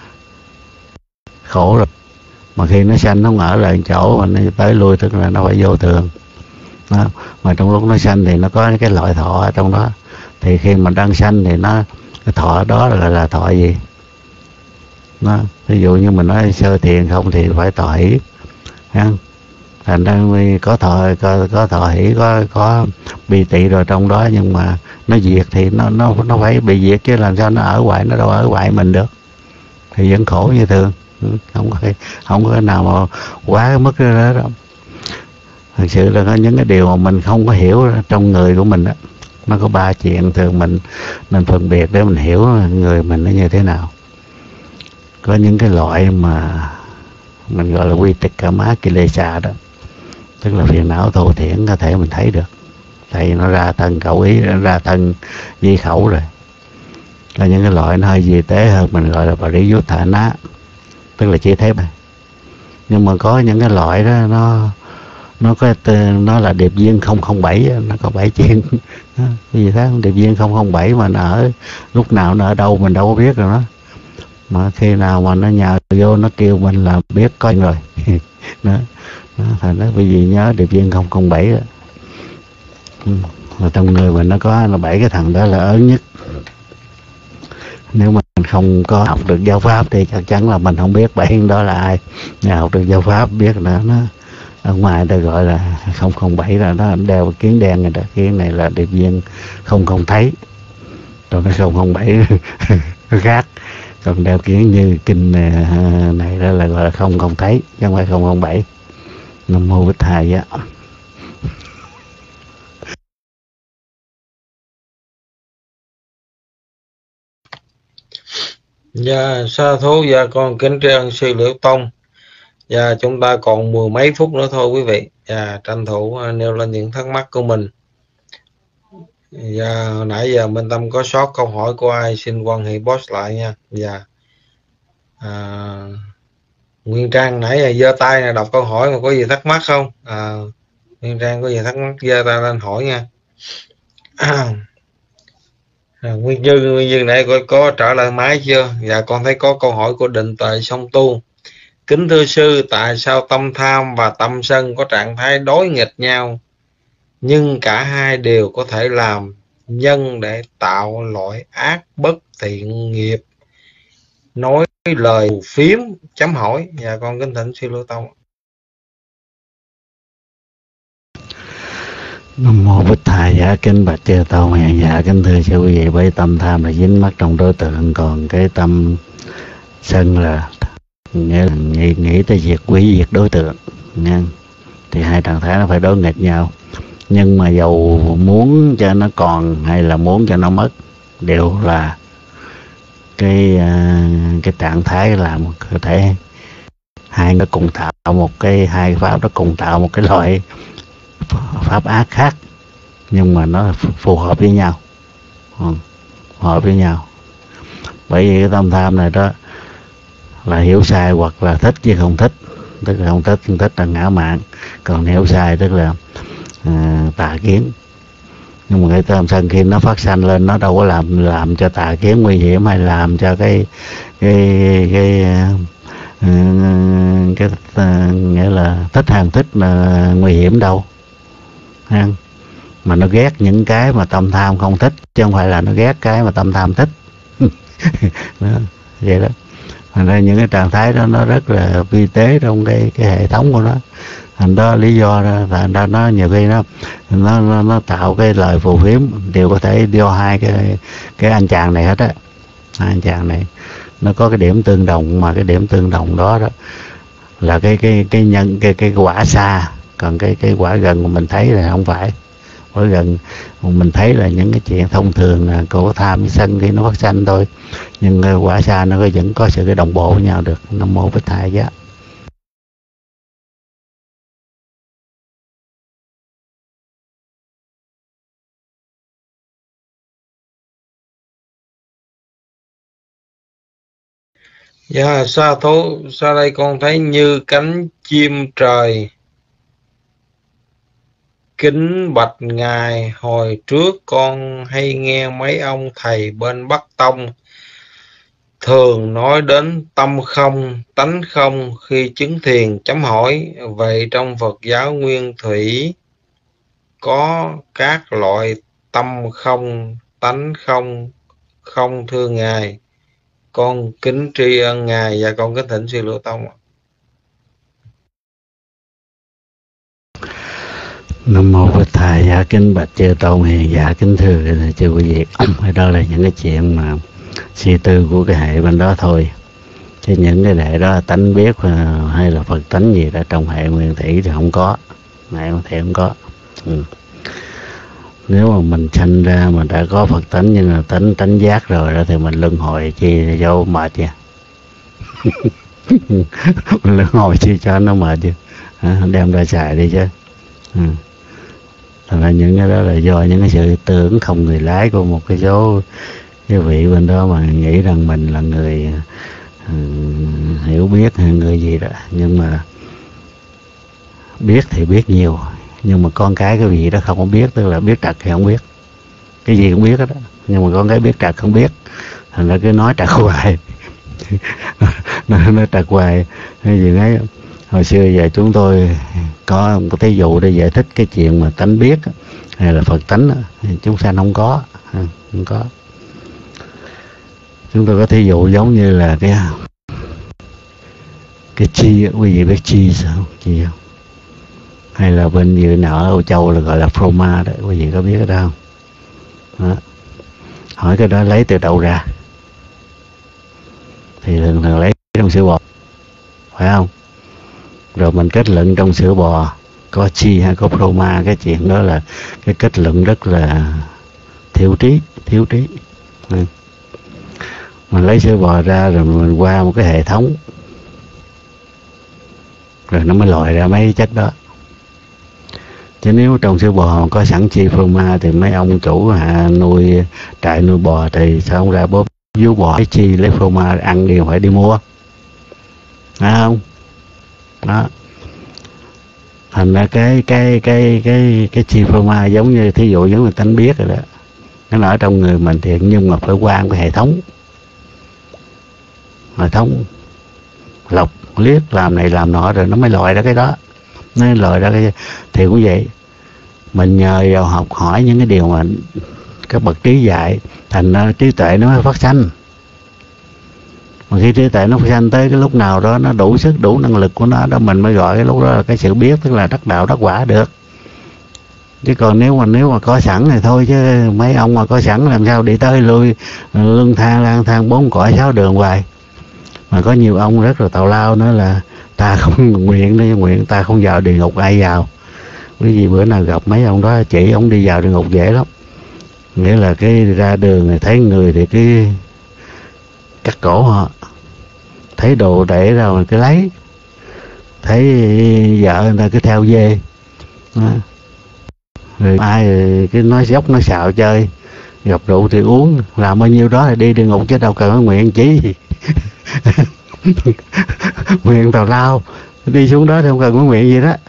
Speaker 3: khổ rồi. Mà khi nó sanh nó ở lại chỗ mà nó tới lui, tức là nó phải vô thường đó. Mà trong lúc nó sanh thì nó có cái loại thọ ở trong đó, thì khi mà đang sanh thì cái thọ đó là thọ gì đó. Ví dụ như mình nói sơ thiền không thì phải thọ hỷ. Thành ra có thọ hỷ, có bi tị rồi trong đó, nhưng mà nó diệt thì nó phải bị diệt, chứ làm sao nó ở hoài, nó đâu ở hoài mình được, thì vẫn khổ như thường. Không có nào mà quá cái mức đó đâu. Thật sự là có những cái điều mà mình không có hiểu trong người của mình đó. Nó có 3 chuyện thường mình nên phân biệt để mình hiểu người mình nó như thế nào. Có những cái loại mà mình gọi là quy tịch cả má kilesa đó, tức là phiền não thô thiển, có thể mình thấy được, tại vì nó ra thân khẩu ý, nó ra thân di khẩu rồi. Có những cái loại nó hơi vi tế hơn, mình gọi là pariyuthana, tức là chỉ thế mà. Nhưng mà có những cái loại đó nó là điệp viên 007, nó có 7 chuyện. Vì thế điệp viên 007 mà nó ở lúc nào nó ở đâu mình đâu có biết rồi đó. Mà khi nào mà nó nhào vô nó kêu mình là biết coi rồi. Đó. Thành ra bởi vì nhớ điệp viên 007 đó. Mà trong người mình nó có 7 cái thằng đó là ớn nhất. Nếu mà mình không có học được giáo pháp thì chắc chắn là mình không biết 7 đó là ai. Nhà học được giáo pháp biết là nó ở ngoài ta gọi là 007 là nó đeo kiến đen rồi đó. Kiến này là điệp viên không thấy, còn cái 007 nó khác. Còn đeo kiến như kinh này đó là gọi là không thấy, chứ không phải 007. Nam mô Bích Thầy á.
Speaker 2: Dạ sa thú. Dạ con kính tri ân sư Liễu Tông. Dạ chúng ta còn 10 mấy phút nữa thôi quý vị. Dạ tranh thủ nêu lên những thắc mắc của mình. Dạ nãy giờ Minh Tâm có sót câu hỏi của ai xin quan hệ post lại nha. Dạ Nguyên Trang nãy giờ giơ tay này đọc câu hỏi mà có gì thắc mắc không? Nguyên Trang có gì thắc mắc giơ tay lên hỏi nha. Nguyên Dương nãy có trả lời máy chưa? Dạ con thấy có câu hỏi của định tuệ song tu. Kính thưa sư, tại sao tâm tham và tâm sân có trạng thái đối nghịch nhau, nhưng cả hai đều có thể làm nhân để tạo loại ác bất thiện nghiệp? Nói lời phím chấm hỏi. Dạ con kính thỉnh sư Liễu Tông.
Speaker 3: Nam mô Bích Thầy. Dạ kính bạch chư Tổ Hiền. Dạ kính thưa chư quý vị, với tâm tham là dính mắc trong đối tượng, còn cái tâm sân là nghĩa là nghĩ tới việc hủy diệt đối tượng nha. Thì hai trạng thái nó phải đối nghịch nhau, nhưng mà dầu muốn cho nó còn hay là muốn cho nó mất đều là cái trạng thái làm cơ thể hai nó cùng tạo một cái, hai pháp nó cùng tạo một cái loại pháp ác khác, nhưng mà nó phù hợp với nhau, phù hợp với nhau. Bởi vì cái tâm tham này đó là hiểu sai hoặc là thích chứ không thích, tức là không thích là ngã mạn, còn hiểu sai tức là tà kiến. Nhưng mà cái tâm sân khi nó phát sanh lên, nó đâu có làm cho tà kiến nguy hiểm, hay làm cho cái nghĩa là thích hay không thích là nguy hiểm đâu ha. Mà nó ghét những cái mà tâm tham không thích, chứ không phải là nó ghét cái mà tâm tham thích. Đó, vậy đó. Thành ra những cái trạng thái đó nó rất là vi tế trong cái hệ thống của nó. Thành đó lý do đó, thành ra nó nhiều khi nó tạo cái lời phù phiếm đều có thể do hai cái anh chàng này hết á. Hai anh chàng này nó có cái điểm tương đồng, mà cái điểm tương đồng đó đó là cái quả xa, còn cái quả gần mà mình thấy là không phải. Quả gần mình thấy là những cái chuyện thông thường của tham với sân khi nó phát sanh thôi, nhưng quả xa nó vẫn có sự cái đồng bộ với nhau được. Nam mô Bích Thầy Giá.
Speaker 2: Dạ sa thú, sau đây con thấy như cánh chim trời. Kính bạch ngài, hồi trước con hay nghe mấy ông thầy bên Bắc Tông thường nói đến tâm không, tánh không khi chứng thiền chấm hỏi. Vậy trong Phật giáo Nguyên Thủy có các loại tâm không, tánh không, không thưa ngài? Con kính tri ân ngài và con kính thỉnh sư Lô Tông.
Speaker 3: Nam mô Bích Thầy Giá. Kính bạch chư tôn hiền giả, kính thưa chư quý vị. Đó là những cái chuyện mà suy tư của cái hệ bên đó thôi, chứ những cái hệ đó tánh biết hay là Phật tánh gì đó trong hệ Nguyên Thủy thì không có. Hệ Nguyên Thủy không có. Nếu mà mình sanh ra mà đã có Phật tánh, nhưng là tánh giác rồi đó, thì mình luân hồi chi cho mệt chứ. Mình luân hồi chi cho nó mệt chứ, đem ra xài đi chứ. Thành ra những cái đó là do những cái sự tưởng không người lái của một cái số cái vị bên đó mà nghĩ rằng mình là người hiểu biết hay người gì đó. Nhưng mà biết thì biết nhiều, nhưng mà con cái vị đó không có biết, tức là biết trật thì không biết, cái gì cũng biết đó, nhưng mà con cái biết trật không biết. Thành ra cứ nói trật hoài. Nói trật hoài hay gì đấy. Hồi xưa giờ chúng tôi có một thí dụ để giải thích cái chuyện mà tánh biết hay là Phật tánh, chúng sanh không có. Chúng tôi có thí dụ giống như là cái chi, quý vị biết chi sao? Chi không? Hay là bên như nào ở Âu Châu là gọi là Froma đó, quý vị có biết cái đó không? Đó. Hỏi cái đó lấy từ đâu ra? Thì thường lấy trong sữa bò, phải không? Rồi mình kết luận trong sữa bò có chi hay có Froma, cái chuyện đó là cái kết luận rất là thiếu trí. Mình lấy sữa bò ra rồi mình qua một cái hệ thống, rồi nó mới lòi ra mấy chất đó. Chứ nếu trong sữa bò có sẵn chi Froma thì mấy ông chủ nuôi trại nuôi bò thì sao không ra bóp vú bò cái chi lấy Froma ăn đều phải đi mua, phải không? Đó. Thành ra cái chi Froma giống như thí dụ giống như tánh biết rồi đó, nó ở trong người mình thiệt, nhưng mà phải qua một cái hệ thống lọc liếc làm này làm nọ rồi nó mới lòi ra cái đó. Nó lòi ra cái thì cũng vậy, mình nhờ vào học hỏi những cái điều mà các bậc trí dạy, thành ra trí tuệ nó mới phát sanh. Mà khi trí tuệ nó phát sanh tới cái lúc nào đó nó đủ sức đủ năng lực của nó đó, mình mới gọi cái lúc đó là cái sự biết, tức là đắc đạo đắc quả được. Chứ còn nếu mà có sẵn thì thôi, chứ mấy ông mà có sẵn làm sao đi tới lui lang thang 4 cõi 6 đường hoài. Mà có nhiều ông rất là tào lao nữa là ta không nguyện ta không vào địa ngục, ai vào. Bởi vì bữa nào gặp mấy ông đó chỉ ông đi vào địa ngục dễ lắm. Nghĩa là cái ra đường này thấy người thì cứ cắt cổ họ, thấy đồ để ra mà cứ lấy, thấy vợ người ta cứ theo dê đó. Rồi ai rồi cứ nói dốc nói xạo chơi, gặp rượu thì uống, làm bao nhiêu đó thì đi ngục chứ đâu cần có nguyện chí gì. Nguyện tào lao, đi xuống đó thì không cần có nguyện gì đó.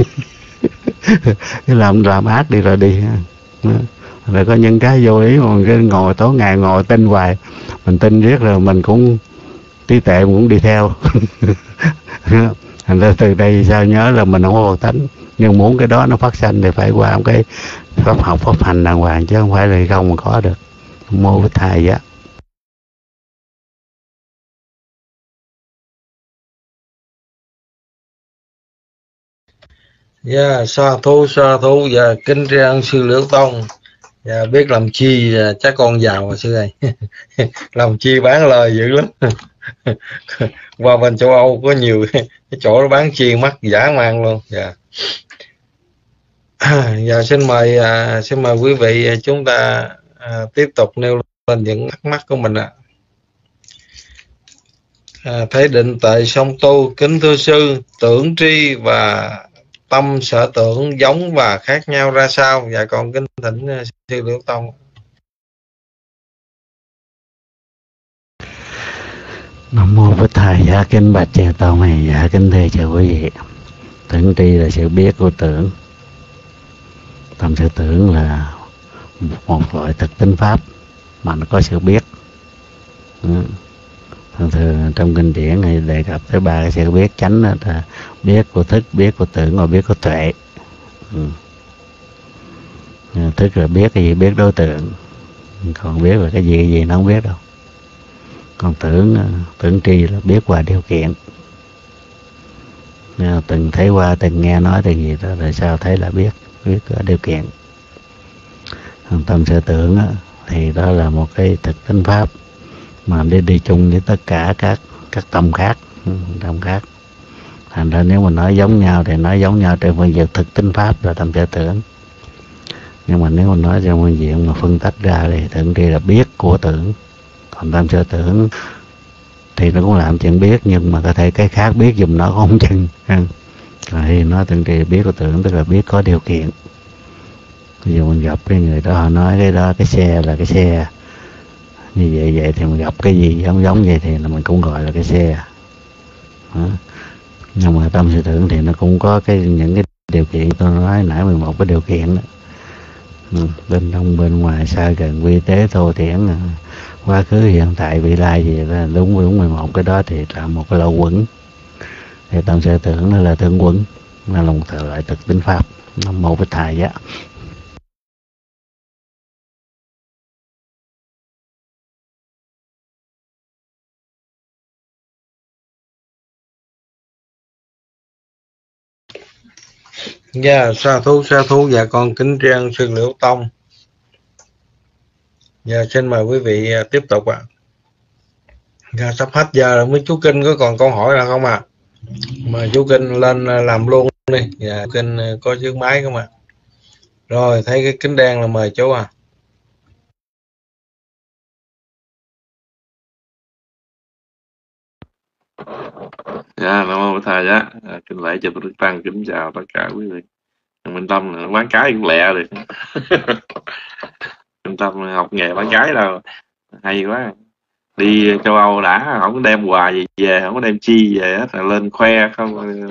Speaker 3: Cứ làm ác đi rồi đi. Đó. Rồi có những cái vô lý mà mình cứ ngồi tối ngày ngồi tin hoài, mình tin riết rồi mình cũng trí tuệ cũng đi theo. Thành ra từ đây sao nhớ là mình không có Phật tánh, nhưng muốn cái đó nó phát sanh thì phải qua một cái pháp học pháp hành đàng hoàng, chứ không phải là không mà có được. Mô với thầy á.
Speaker 2: Dạ, sa thú và kính tri ân sư Liễu Tông. Dạ, biết làm chi chắc con giàu rồi sư ơi. Làm chi bán lời dữ lắm. Qua bên châu Âu có nhiều cái chỗ nó bán chi mắc dã man luôn. Dạ. Dạ, xin mời quý vị chúng ta tiếp tục nêu lên những thắc mắc của mình ạ. Thấy định tệ song tu, kính thưa sư, tưởng tri và tâm sở tưởng giống và khác nhau ra sao? Dạ con kính thỉnh sư Liễu Tông.
Speaker 3: Nam mô Bích Thầy. Dạ kính bạch chư tôn này. Dạ kính thưa chào quý vị. Tưởng tri là sự biết của tưởng, tâm sở tưởng là một loại thực tính pháp mà nó có sự biết. Thường thường trong kinh điển này đề cập tới ba cái sự biết chánh đó, là biết của thức, biết của tưởng và biết của tuệ. Thức là biết cái gì, biết đối tượng, còn biết là cái gì nó không biết đâu. Còn tưởng tri là biết qua điều kiện. Từng thấy qua, từng nghe nói từng gì đó, rồi sao thấy là biết qua điều kiện. Còn tâm sở tưởng thì đó là một cái thực tính pháp mà đi chung với tất cả các tâm khác. Thành ra nếu mà nói giống nhau thì nói giống nhau trên phương diện thực tính pháp là tâm sở tưởng, nhưng mà nếu mà nói trong phương diện mà phân tách ra thì tưởng tri là biết của tưởng, còn tâm sở tưởng thì nó cũng làm chuyện biết, nhưng mà có thể cái khác biết giùm nó không chừng. Thì nói tưởng tri biết của tưởng tức là biết có điều kiện. Ví dụ mình gặp cái người đó, họ nói cái đó cái xe là cái xe như vậy thì mình gặp cái gì giống vậy thì là mình cũng gọi là cái xe đó. Nhưng mà tâm sở tưởng thì nó cũng có những cái điều kiện tôi nói nãy 11 cái điều kiện đó. Bên trong bên ngoài xa gần vi tế thô thiển, quá khứ hiện tại vị lai gì đó, đúng 11 cái đó thì là một cái lỗ quẩn. Thì tâm sở tưởng nó là tưởng quẩn, nó là một loại thực tính pháp, nó một cái thầy á.
Speaker 2: Dạ, sa thú. Dạ con kính tri ân sư Liễu Tông. Dạ, xin mời quý vị tiếp tục ạ. Dạ, sắp hết giờ rồi, mấy chú Kinh có còn câu hỏi nào không ạ? Mời chú Kinh lên làm luôn đi. Dạ, Kinh có chiếc máy không ạ? Rồi, thấy cái kính đen là mời chú à.
Speaker 4: Dạ, Nam mô Bổn Thầy á. Kính lễ cho Đức Tăng, kính chào tất cả quý vị. Minh Tâm là bán cái cũng lẹ được. Minh Tâm học nghề bán cái đâu, hay quá. Đi châu Âu đã không có đem quà gì về, không có đem chi về hết, là lên khoe không.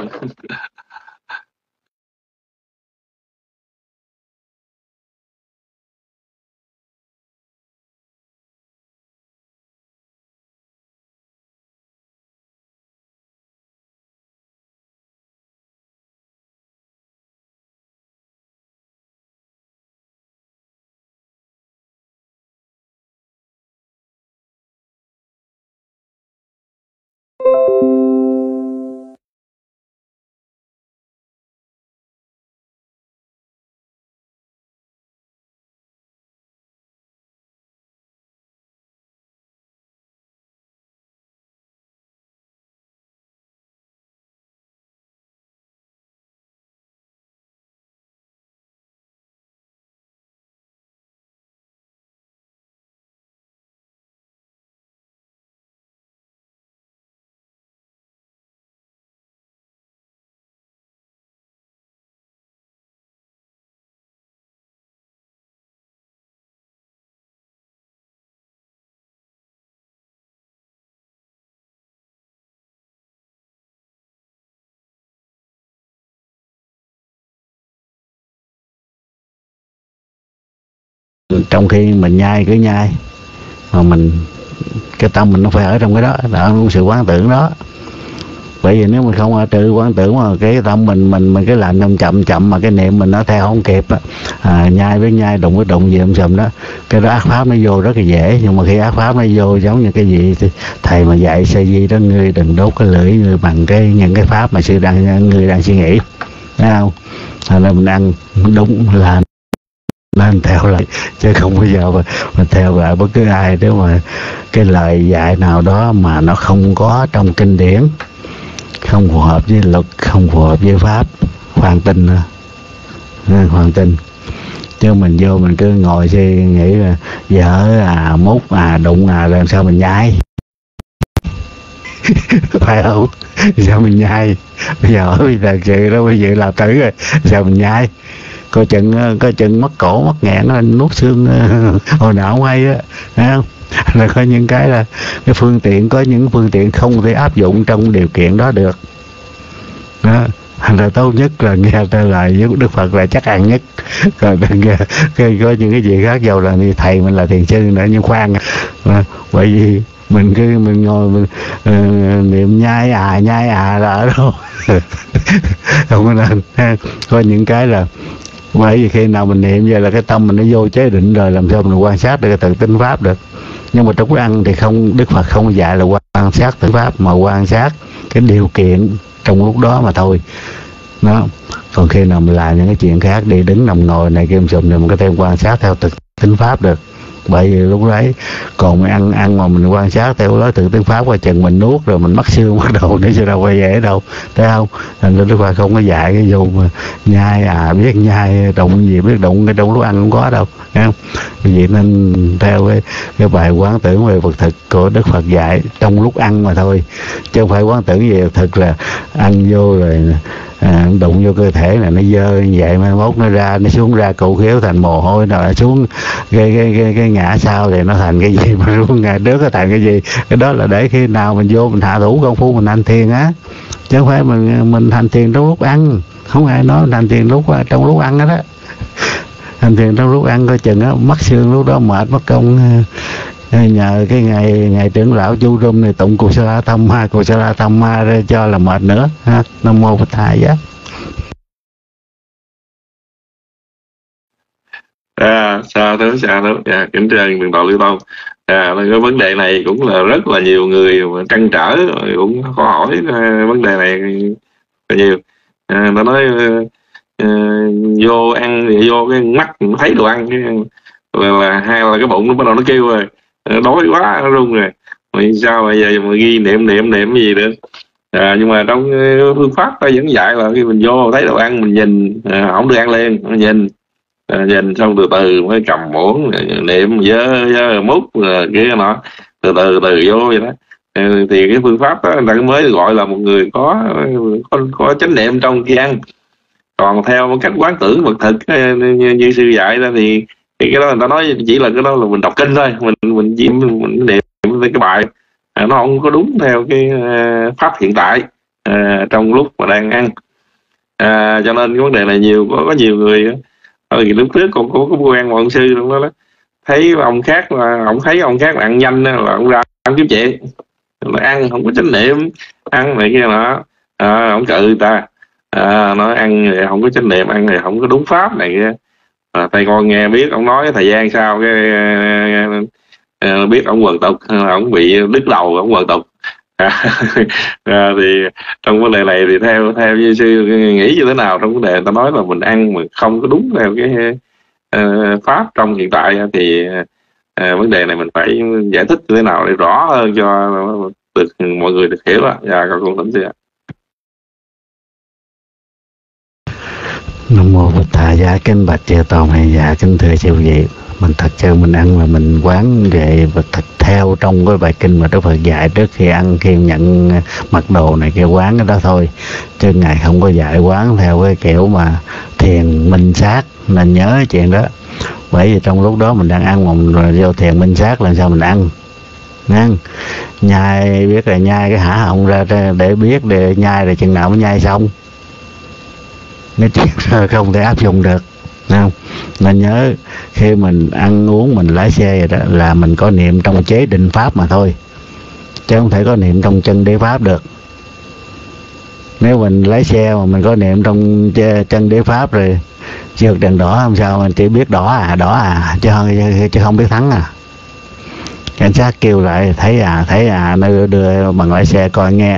Speaker 3: trong khi mình nhai cứ nhai mà mình cái tâm mình nó phải ở trong cái đó, ở sự quán tưởng đó. Bởi vì nếu mình không ở trừ quán tưởng mà cái tâm mình cái làm chậm mà cái niệm mình nó theo không kịp á, nhai với nhai, đụng với đụng, gì sầm đó, cái đó ác pháp nó vô rất là dễ. Nhưng mà khi ác pháp nó vô giống như cái gì thì thầy mà dạy sơ di đó, ngươi đừng đốt cái lưỡi ngươi bằng những cái pháp mà ngươi đang suy nghĩ, thấy không? Thành ra mình ăn đúng là nên theo lại, chứ không bao giờ mà theo lại bất cứ ai nếu mà cái lời dạy nào đó mà nó không có trong kinh điển, không phù hợp với luật, không phù hợp với pháp, khoan tin, khoan tin. Chứ mình vô mình cứ ngồi suy nghĩ là dở mút đụng làm sao mình nhai phải không? Sao mình nhai? Bây giờ thật sự đó, bây giờ làm tử rồi sao mình nhai? Coi chừng mất cổ mất nghẹn nó nuốt xương hồi nào không hay á, thấy không? Là có những cái là cái phương tiện, có những phương tiện không thể áp dụng trong điều kiện đó được đó. Thành ra tốt nhất là nghe ra lời với Đức Phật là chắc ăn nhất. Còn nghe có những cái gì khác, dầu là thầy mình là thiền sư nữa, nhưng khoan bởi vì mình ngồi mình niệm nhai là ở đâu không có nên. Có những cái là bởi vì khi nào mình niệm vậy là cái tâm mình nó vô chế định rồi, làm sao mình quan sát được cái tự tinh pháp được. Nhưng mà trong cái ăn thì không, Đức Phật không dạy là quan sát tự pháp, mà quan sát cái điều kiện trong lúc đó mà thôi đó. Còn khi nào mình làm những cái chuyện khác, đi đứng nằm ngồi này kia sùm thì mình có thể quan sát theo thực tính pháp được. Bởi vì lúc đấy còn mình ăn mà mình quan sát theo lối tự tính pháp, qua chừng mình nuốt rồi mình mất xương bắt đầu nữa, chứ đâu quay dễ đâu, thấy không? Thành ra Đức Phật không có dạy cái vụ mà nhai biết nhai, đụng gì biết đụng, cái trong lúc ăn không có đâu, thấy không? Vì nên theo cái bài quán tưởng về vật thực của Đức Phật dạy trong lúc ăn mà thôi, chứ không phải quán tưởng về thực là ăn vô rồi đụng vô cơ thể là nó dơ như vậy, mai mốt nó ra, nó xuống ra cụ khiếu thành mồ hôi, rồi xuống cái ngã sau thì nó thành cái gì, mà luôn ngã trước nó thành cái gì. Cái đó là để khi nào mình vô mình hạ thủ công phu mình hành thiền á, chứ không phải mình hành thiền trong lúc ăn. Không ai nói mình hành thiền trong lúc ăn đó. Hành thiền trong lúc ăn coi chừng á mất xương, lúc đó mệt mất công. Nhờ cái ngày trưởng lão Chu Rung này tụng Cù Sa La Tham Ma ra cho là mệt nữa ha. Nam mô Bổn Thầy á.
Speaker 4: Xa thứ kính thưa Thượng tọa Lưu Tông. Cái vấn đề này cũng là rất là nhiều người trăn trở, cũng có hỏi vấn đề này nhiều. Ta nói vô ăn thì vô cái mắt thấy đồ ăn là hay là cái bụng nó bắt đầu nó kêu rồi, đói quá nó run rồi, mà sao bây giờ mà ghi niệm cái gì được. Nhưng mà trong phương pháp ta vẫn dạy là khi mình vô thấy đồ ăn mình nhìn, không được ăn liền, nhìn xong từ từ mới cầm muỗng niệm dơ mút kia nọ, từ từ vô vậy đó. Thì cái phương pháp đó người ta mới gọi là một người có chánh niệm trong khi ăn. Còn theo một cách quán tưởng vật thực như sư dạy ra thì cái đó người ta nói chỉ là cái đó là mình đọc kinh thôi, mình niệm cái bài nó không có đúng theo cái pháp hiện tại trong lúc mà đang ăn. Cho nên cái vấn đề này có nhiều người thì lúc trước còn có quen một ông sư trong đó, thấy ông khác là ăn nhanh là ông ra ăn kiếm chuyện, là ăn không có chánh niệm, ăn này kia nọ, ông cự người ta, nói ăn thì không có chánh niệm, ăn thì không có đúng pháp này kia. Thầy con nghe biết ông nói thời gian sau cái biết ông quần tục, ông bị đứt đầu, ông quần tục. Thì trong vấn đề này thì theo như sư nghĩ như thế nào trong vấn đề ta nói là mình ăn mà không có đúng theo cái pháp trong hiện tại, thì vấn đề này mình phải giải thích như thế nào để rõ hơn cho được mọi người được hiểu ạ. Dạ con thỉnh sư ạ.
Speaker 3: Nam mô Bổn Thầy. Dạ kính bạch chư tôn hay dạ kính thưa chư vị, mình thật sự mình ăn là mình quán về vật thực theo trong cái bài kinh mà Đức Phật dạy trước khi ăn, khi nhận mặc đồ này kia, quán cái đó thôi, chứ ngài không có dạy quán theo cái kiểu mà thiền minh sát. Nên nhớ chuyện đó, bởi vì trong lúc đó mình đang ăn mà mình vô thiền minh sát làm sao mình ăn. Nhai biết là nhai cái hả họng ra để biết để nhai là chừng nào mới nhai xong, cái chuyện không thể áp dụng được, không? Nên nhớ khi mình ăn uống, mình lái xe vậy đó là mình có niệm trong chế định pháp mà thôi, chứ không thể có niệm trong chân đế pháp được. Nếu mình lái xe mà mình có niệm trong chân đế pháp rồi vượt đèn đỏ không sao, mình chỉ biết đỏ à chứ không biết thắng à. Cảnh sát kêu lại thấy nó đưa bằng lái xe coi nghe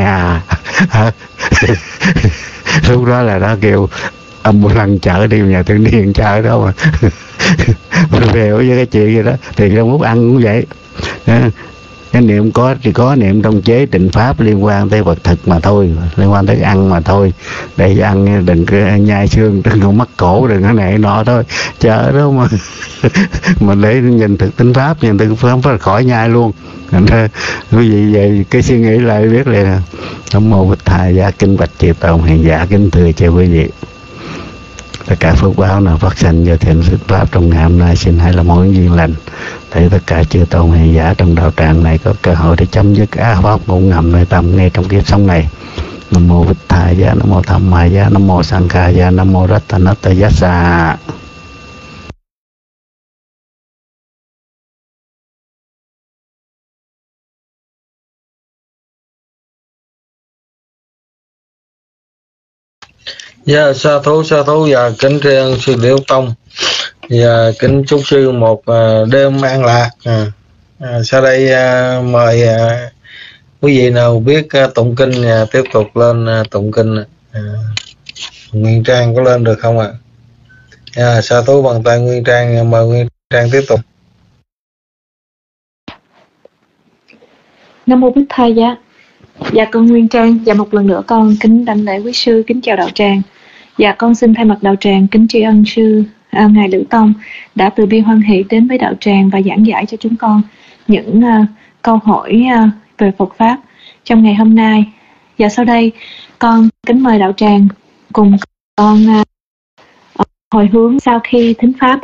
Speaker 3: lúc đó là nó kêu một lần chở đi nhà thương niên chở đó mà. Mình về với cái chuyện gì đó thì trong lúc ăn cũng vậy. Cái niệm chỉ có niệm trong chế định pháp liên quan tới vật thực mà thôi, liên quan tới ăn mà thôi. Để ăn đừng có nhai xương, đừng có mắc cổ, đừng có này nọ thôi, chợ đó mà. Mình để nhìn thực tính pháp, nhìn thực pháp phải khỏi nhai luôn. Quý vị về cái suy nghĩ lại biết là Nam mô Bích Thầy Gia Kinh Bạch Chư Tôn Hiền Giả kính thưa chào quý vị. Tất cả phước báo nào phát sinh do thiện sức pháp trong ngày hôm nay xin hãy là mối duyên lành để tất cả chư tôn hiền giả trong đạo tràng này có cơ hội để chấm dứt ác pháp ngủ ngầm nơi tâm ngay trong kiếp sống này. Nam mô Bích Thầy Gia, Nam mô Tham Ma Gia, Nam mô Sang Kha Gia, Nam mô Rattanatayassa.
Speaker 2: Dạ, sa thú và kính tri ân sư Liễu Tông và kính chúc sư một đêm an lạc. Sau đây mời quý vị nào biết tụng kinh tiếp tục lên tụng kinh. Nguyên Trang có lên được không ạ? Sa thú bằng tay Nguyên Trang, mời Nguyên Trang tiếp tục.
Speaker 5: Nam mô Bích Thầy Giá. Dạ con Nguyên Trang, và một lần nữa con kính đảnh lễ quý sư, kính chào đạo tràng. Dạ con xin thay mặt đạo tràng kính tri ân sư ngài Liễu Tông đã từ bi hoan hỷ đến với đạo tràng và giảng giải cho chúng con những câu hỏi về Phật pháp trong ngày hôm nay. Và sau đây con kính mời đạo tràng cùng con hồi hướng sau khi thính pháp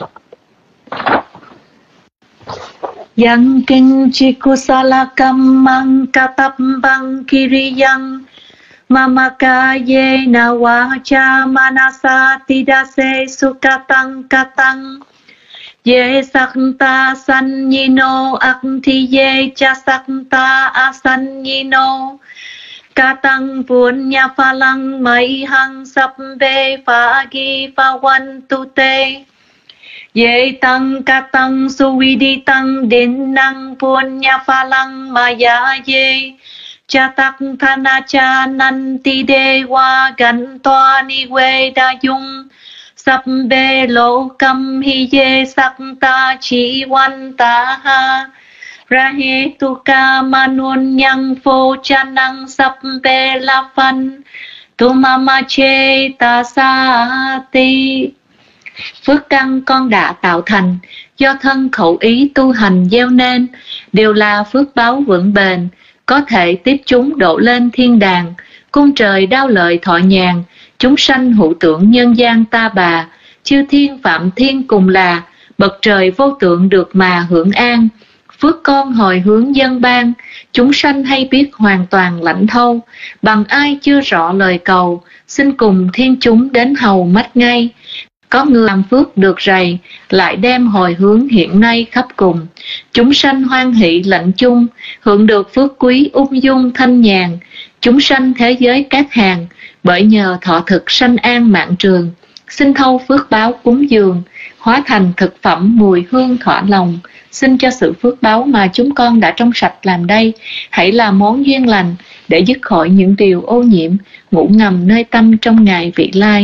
Speaker 5: Yang kinchi kusala kammang katambang kiriyang mamakaye na vacha manasa tidase sukatang katang ye sakta sanyino aktiye cha sakta asanyino katang punya phalang mai hang sabbe phagi phawantute ye tăng ca tăng suvi tăng đến năng punya phalang maya ye cha tak thana cha nanti dewa gan toa ni we da yung sabbe lokam hi ye sakta chi wan ta ha rahe tu ka manun yang pho cha năng sabbe la phan tu mama che ta sa ti. Phước căn con đã tạo thành do thân khẩu ý tu hành gieo nên đều là phước báo vững bền, có thể tiếp chúng độ lên thiên đàng, cung trời đao lợi thọ nhàn, chúng sanh hữu tưởng nhân gian ta bà, chư thiên phạm thiên cùng là bậc trời vô tượng được mà hưởng an. Phước con hồi hướng dân ban, chúng sanh hay biết hoàn toàn lãnh thâu, bằng ai chưa rõ lời cầu, xin cùng thiên chúng đến hầu mắt ngay. Có người làm phước được rầy, lại đem hồi hướng hiện nay khắp cùng. Chúng sanh hoan hỷ lạnh chung, hưởng được phước quý ung dung thanh nhàn. Chúng sanh thế giới các hàng, bởi nhờ thọ thực sanh an mạng trường. Xin thâu phước báo cúng dường, hóa thành thực phẩm mùi hương thỏa lòng. Xin cho sự phước báo mà chúng con đã trong sạch làm đây, hãy là món duyên lành để dứt khỏi những điều ô nhiễm, ngủ ngầm nơi tâm trong ngày vị lai.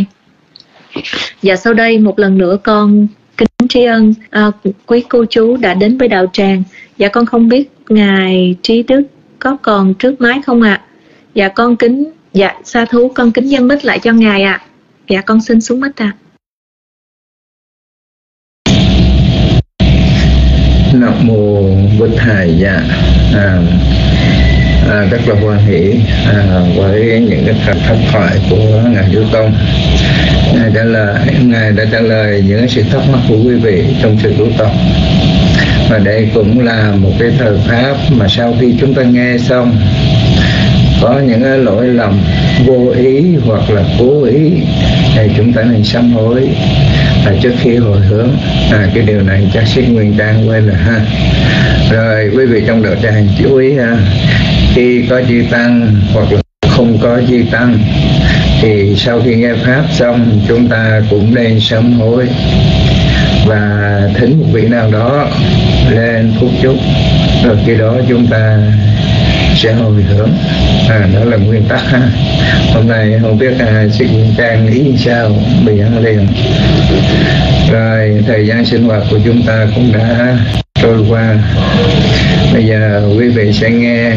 Speaker 5: Và sau đây một lần nữa con kính tri ân quý cô chú đã đến với đạo tràng. Dạ con không biết ngài Trí Đức có còn trước máy không ạ? Dạ con kính, dạ sa thú con kính dâng mic lại cho ngài ạ. Dạ con xin xuống mic ạ.
Speaker 6: Nam mô Bích Thầy Gia. Rất là hoan hỷ với những cái thắc thoại của ngài Liễu Tông. Ngài đã trả lời những sự thắc mắc của quý vị trong sự Liễu Tông. Và đây cũng là một cái thời pháp mà sau khi chúng ta nghe xong có những cái lỗi lầm vô ý hoặc là cố ý thì chúng ta nên sám hối trước khi hồi hướng. Cái điều này chắc sĩ Nguyên Trang quên rồi ha. Rồi quý vị trong đạo tràng chú ý ha, khi có chư tăng hoặc là không có chư tăng thì sau khi nghe pháp xong chúng ta cũng nên sám hối và thỉnh một vị nào đó lên phúc chúc, rồi khi đó chúng ta sẽ hồi hướng. Đó là nguyên tắc ha. Hôm nay không biết sĩ Nguyên Trang ý sao, bị ăn liền. Rồi thời gian sinh hoạt của chúng ta cũng đã trôi qua. Bây giờ quý vị sẽ nghe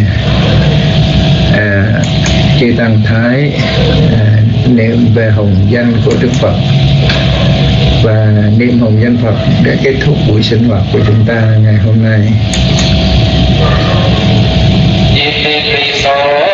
Speaker 6: chư Tăng Thái niệm về hồng danh của Đức Phật và niệm hồng danh Phật để kết thúc buổi sinh hoạt của chúng ta ngày hôm nay.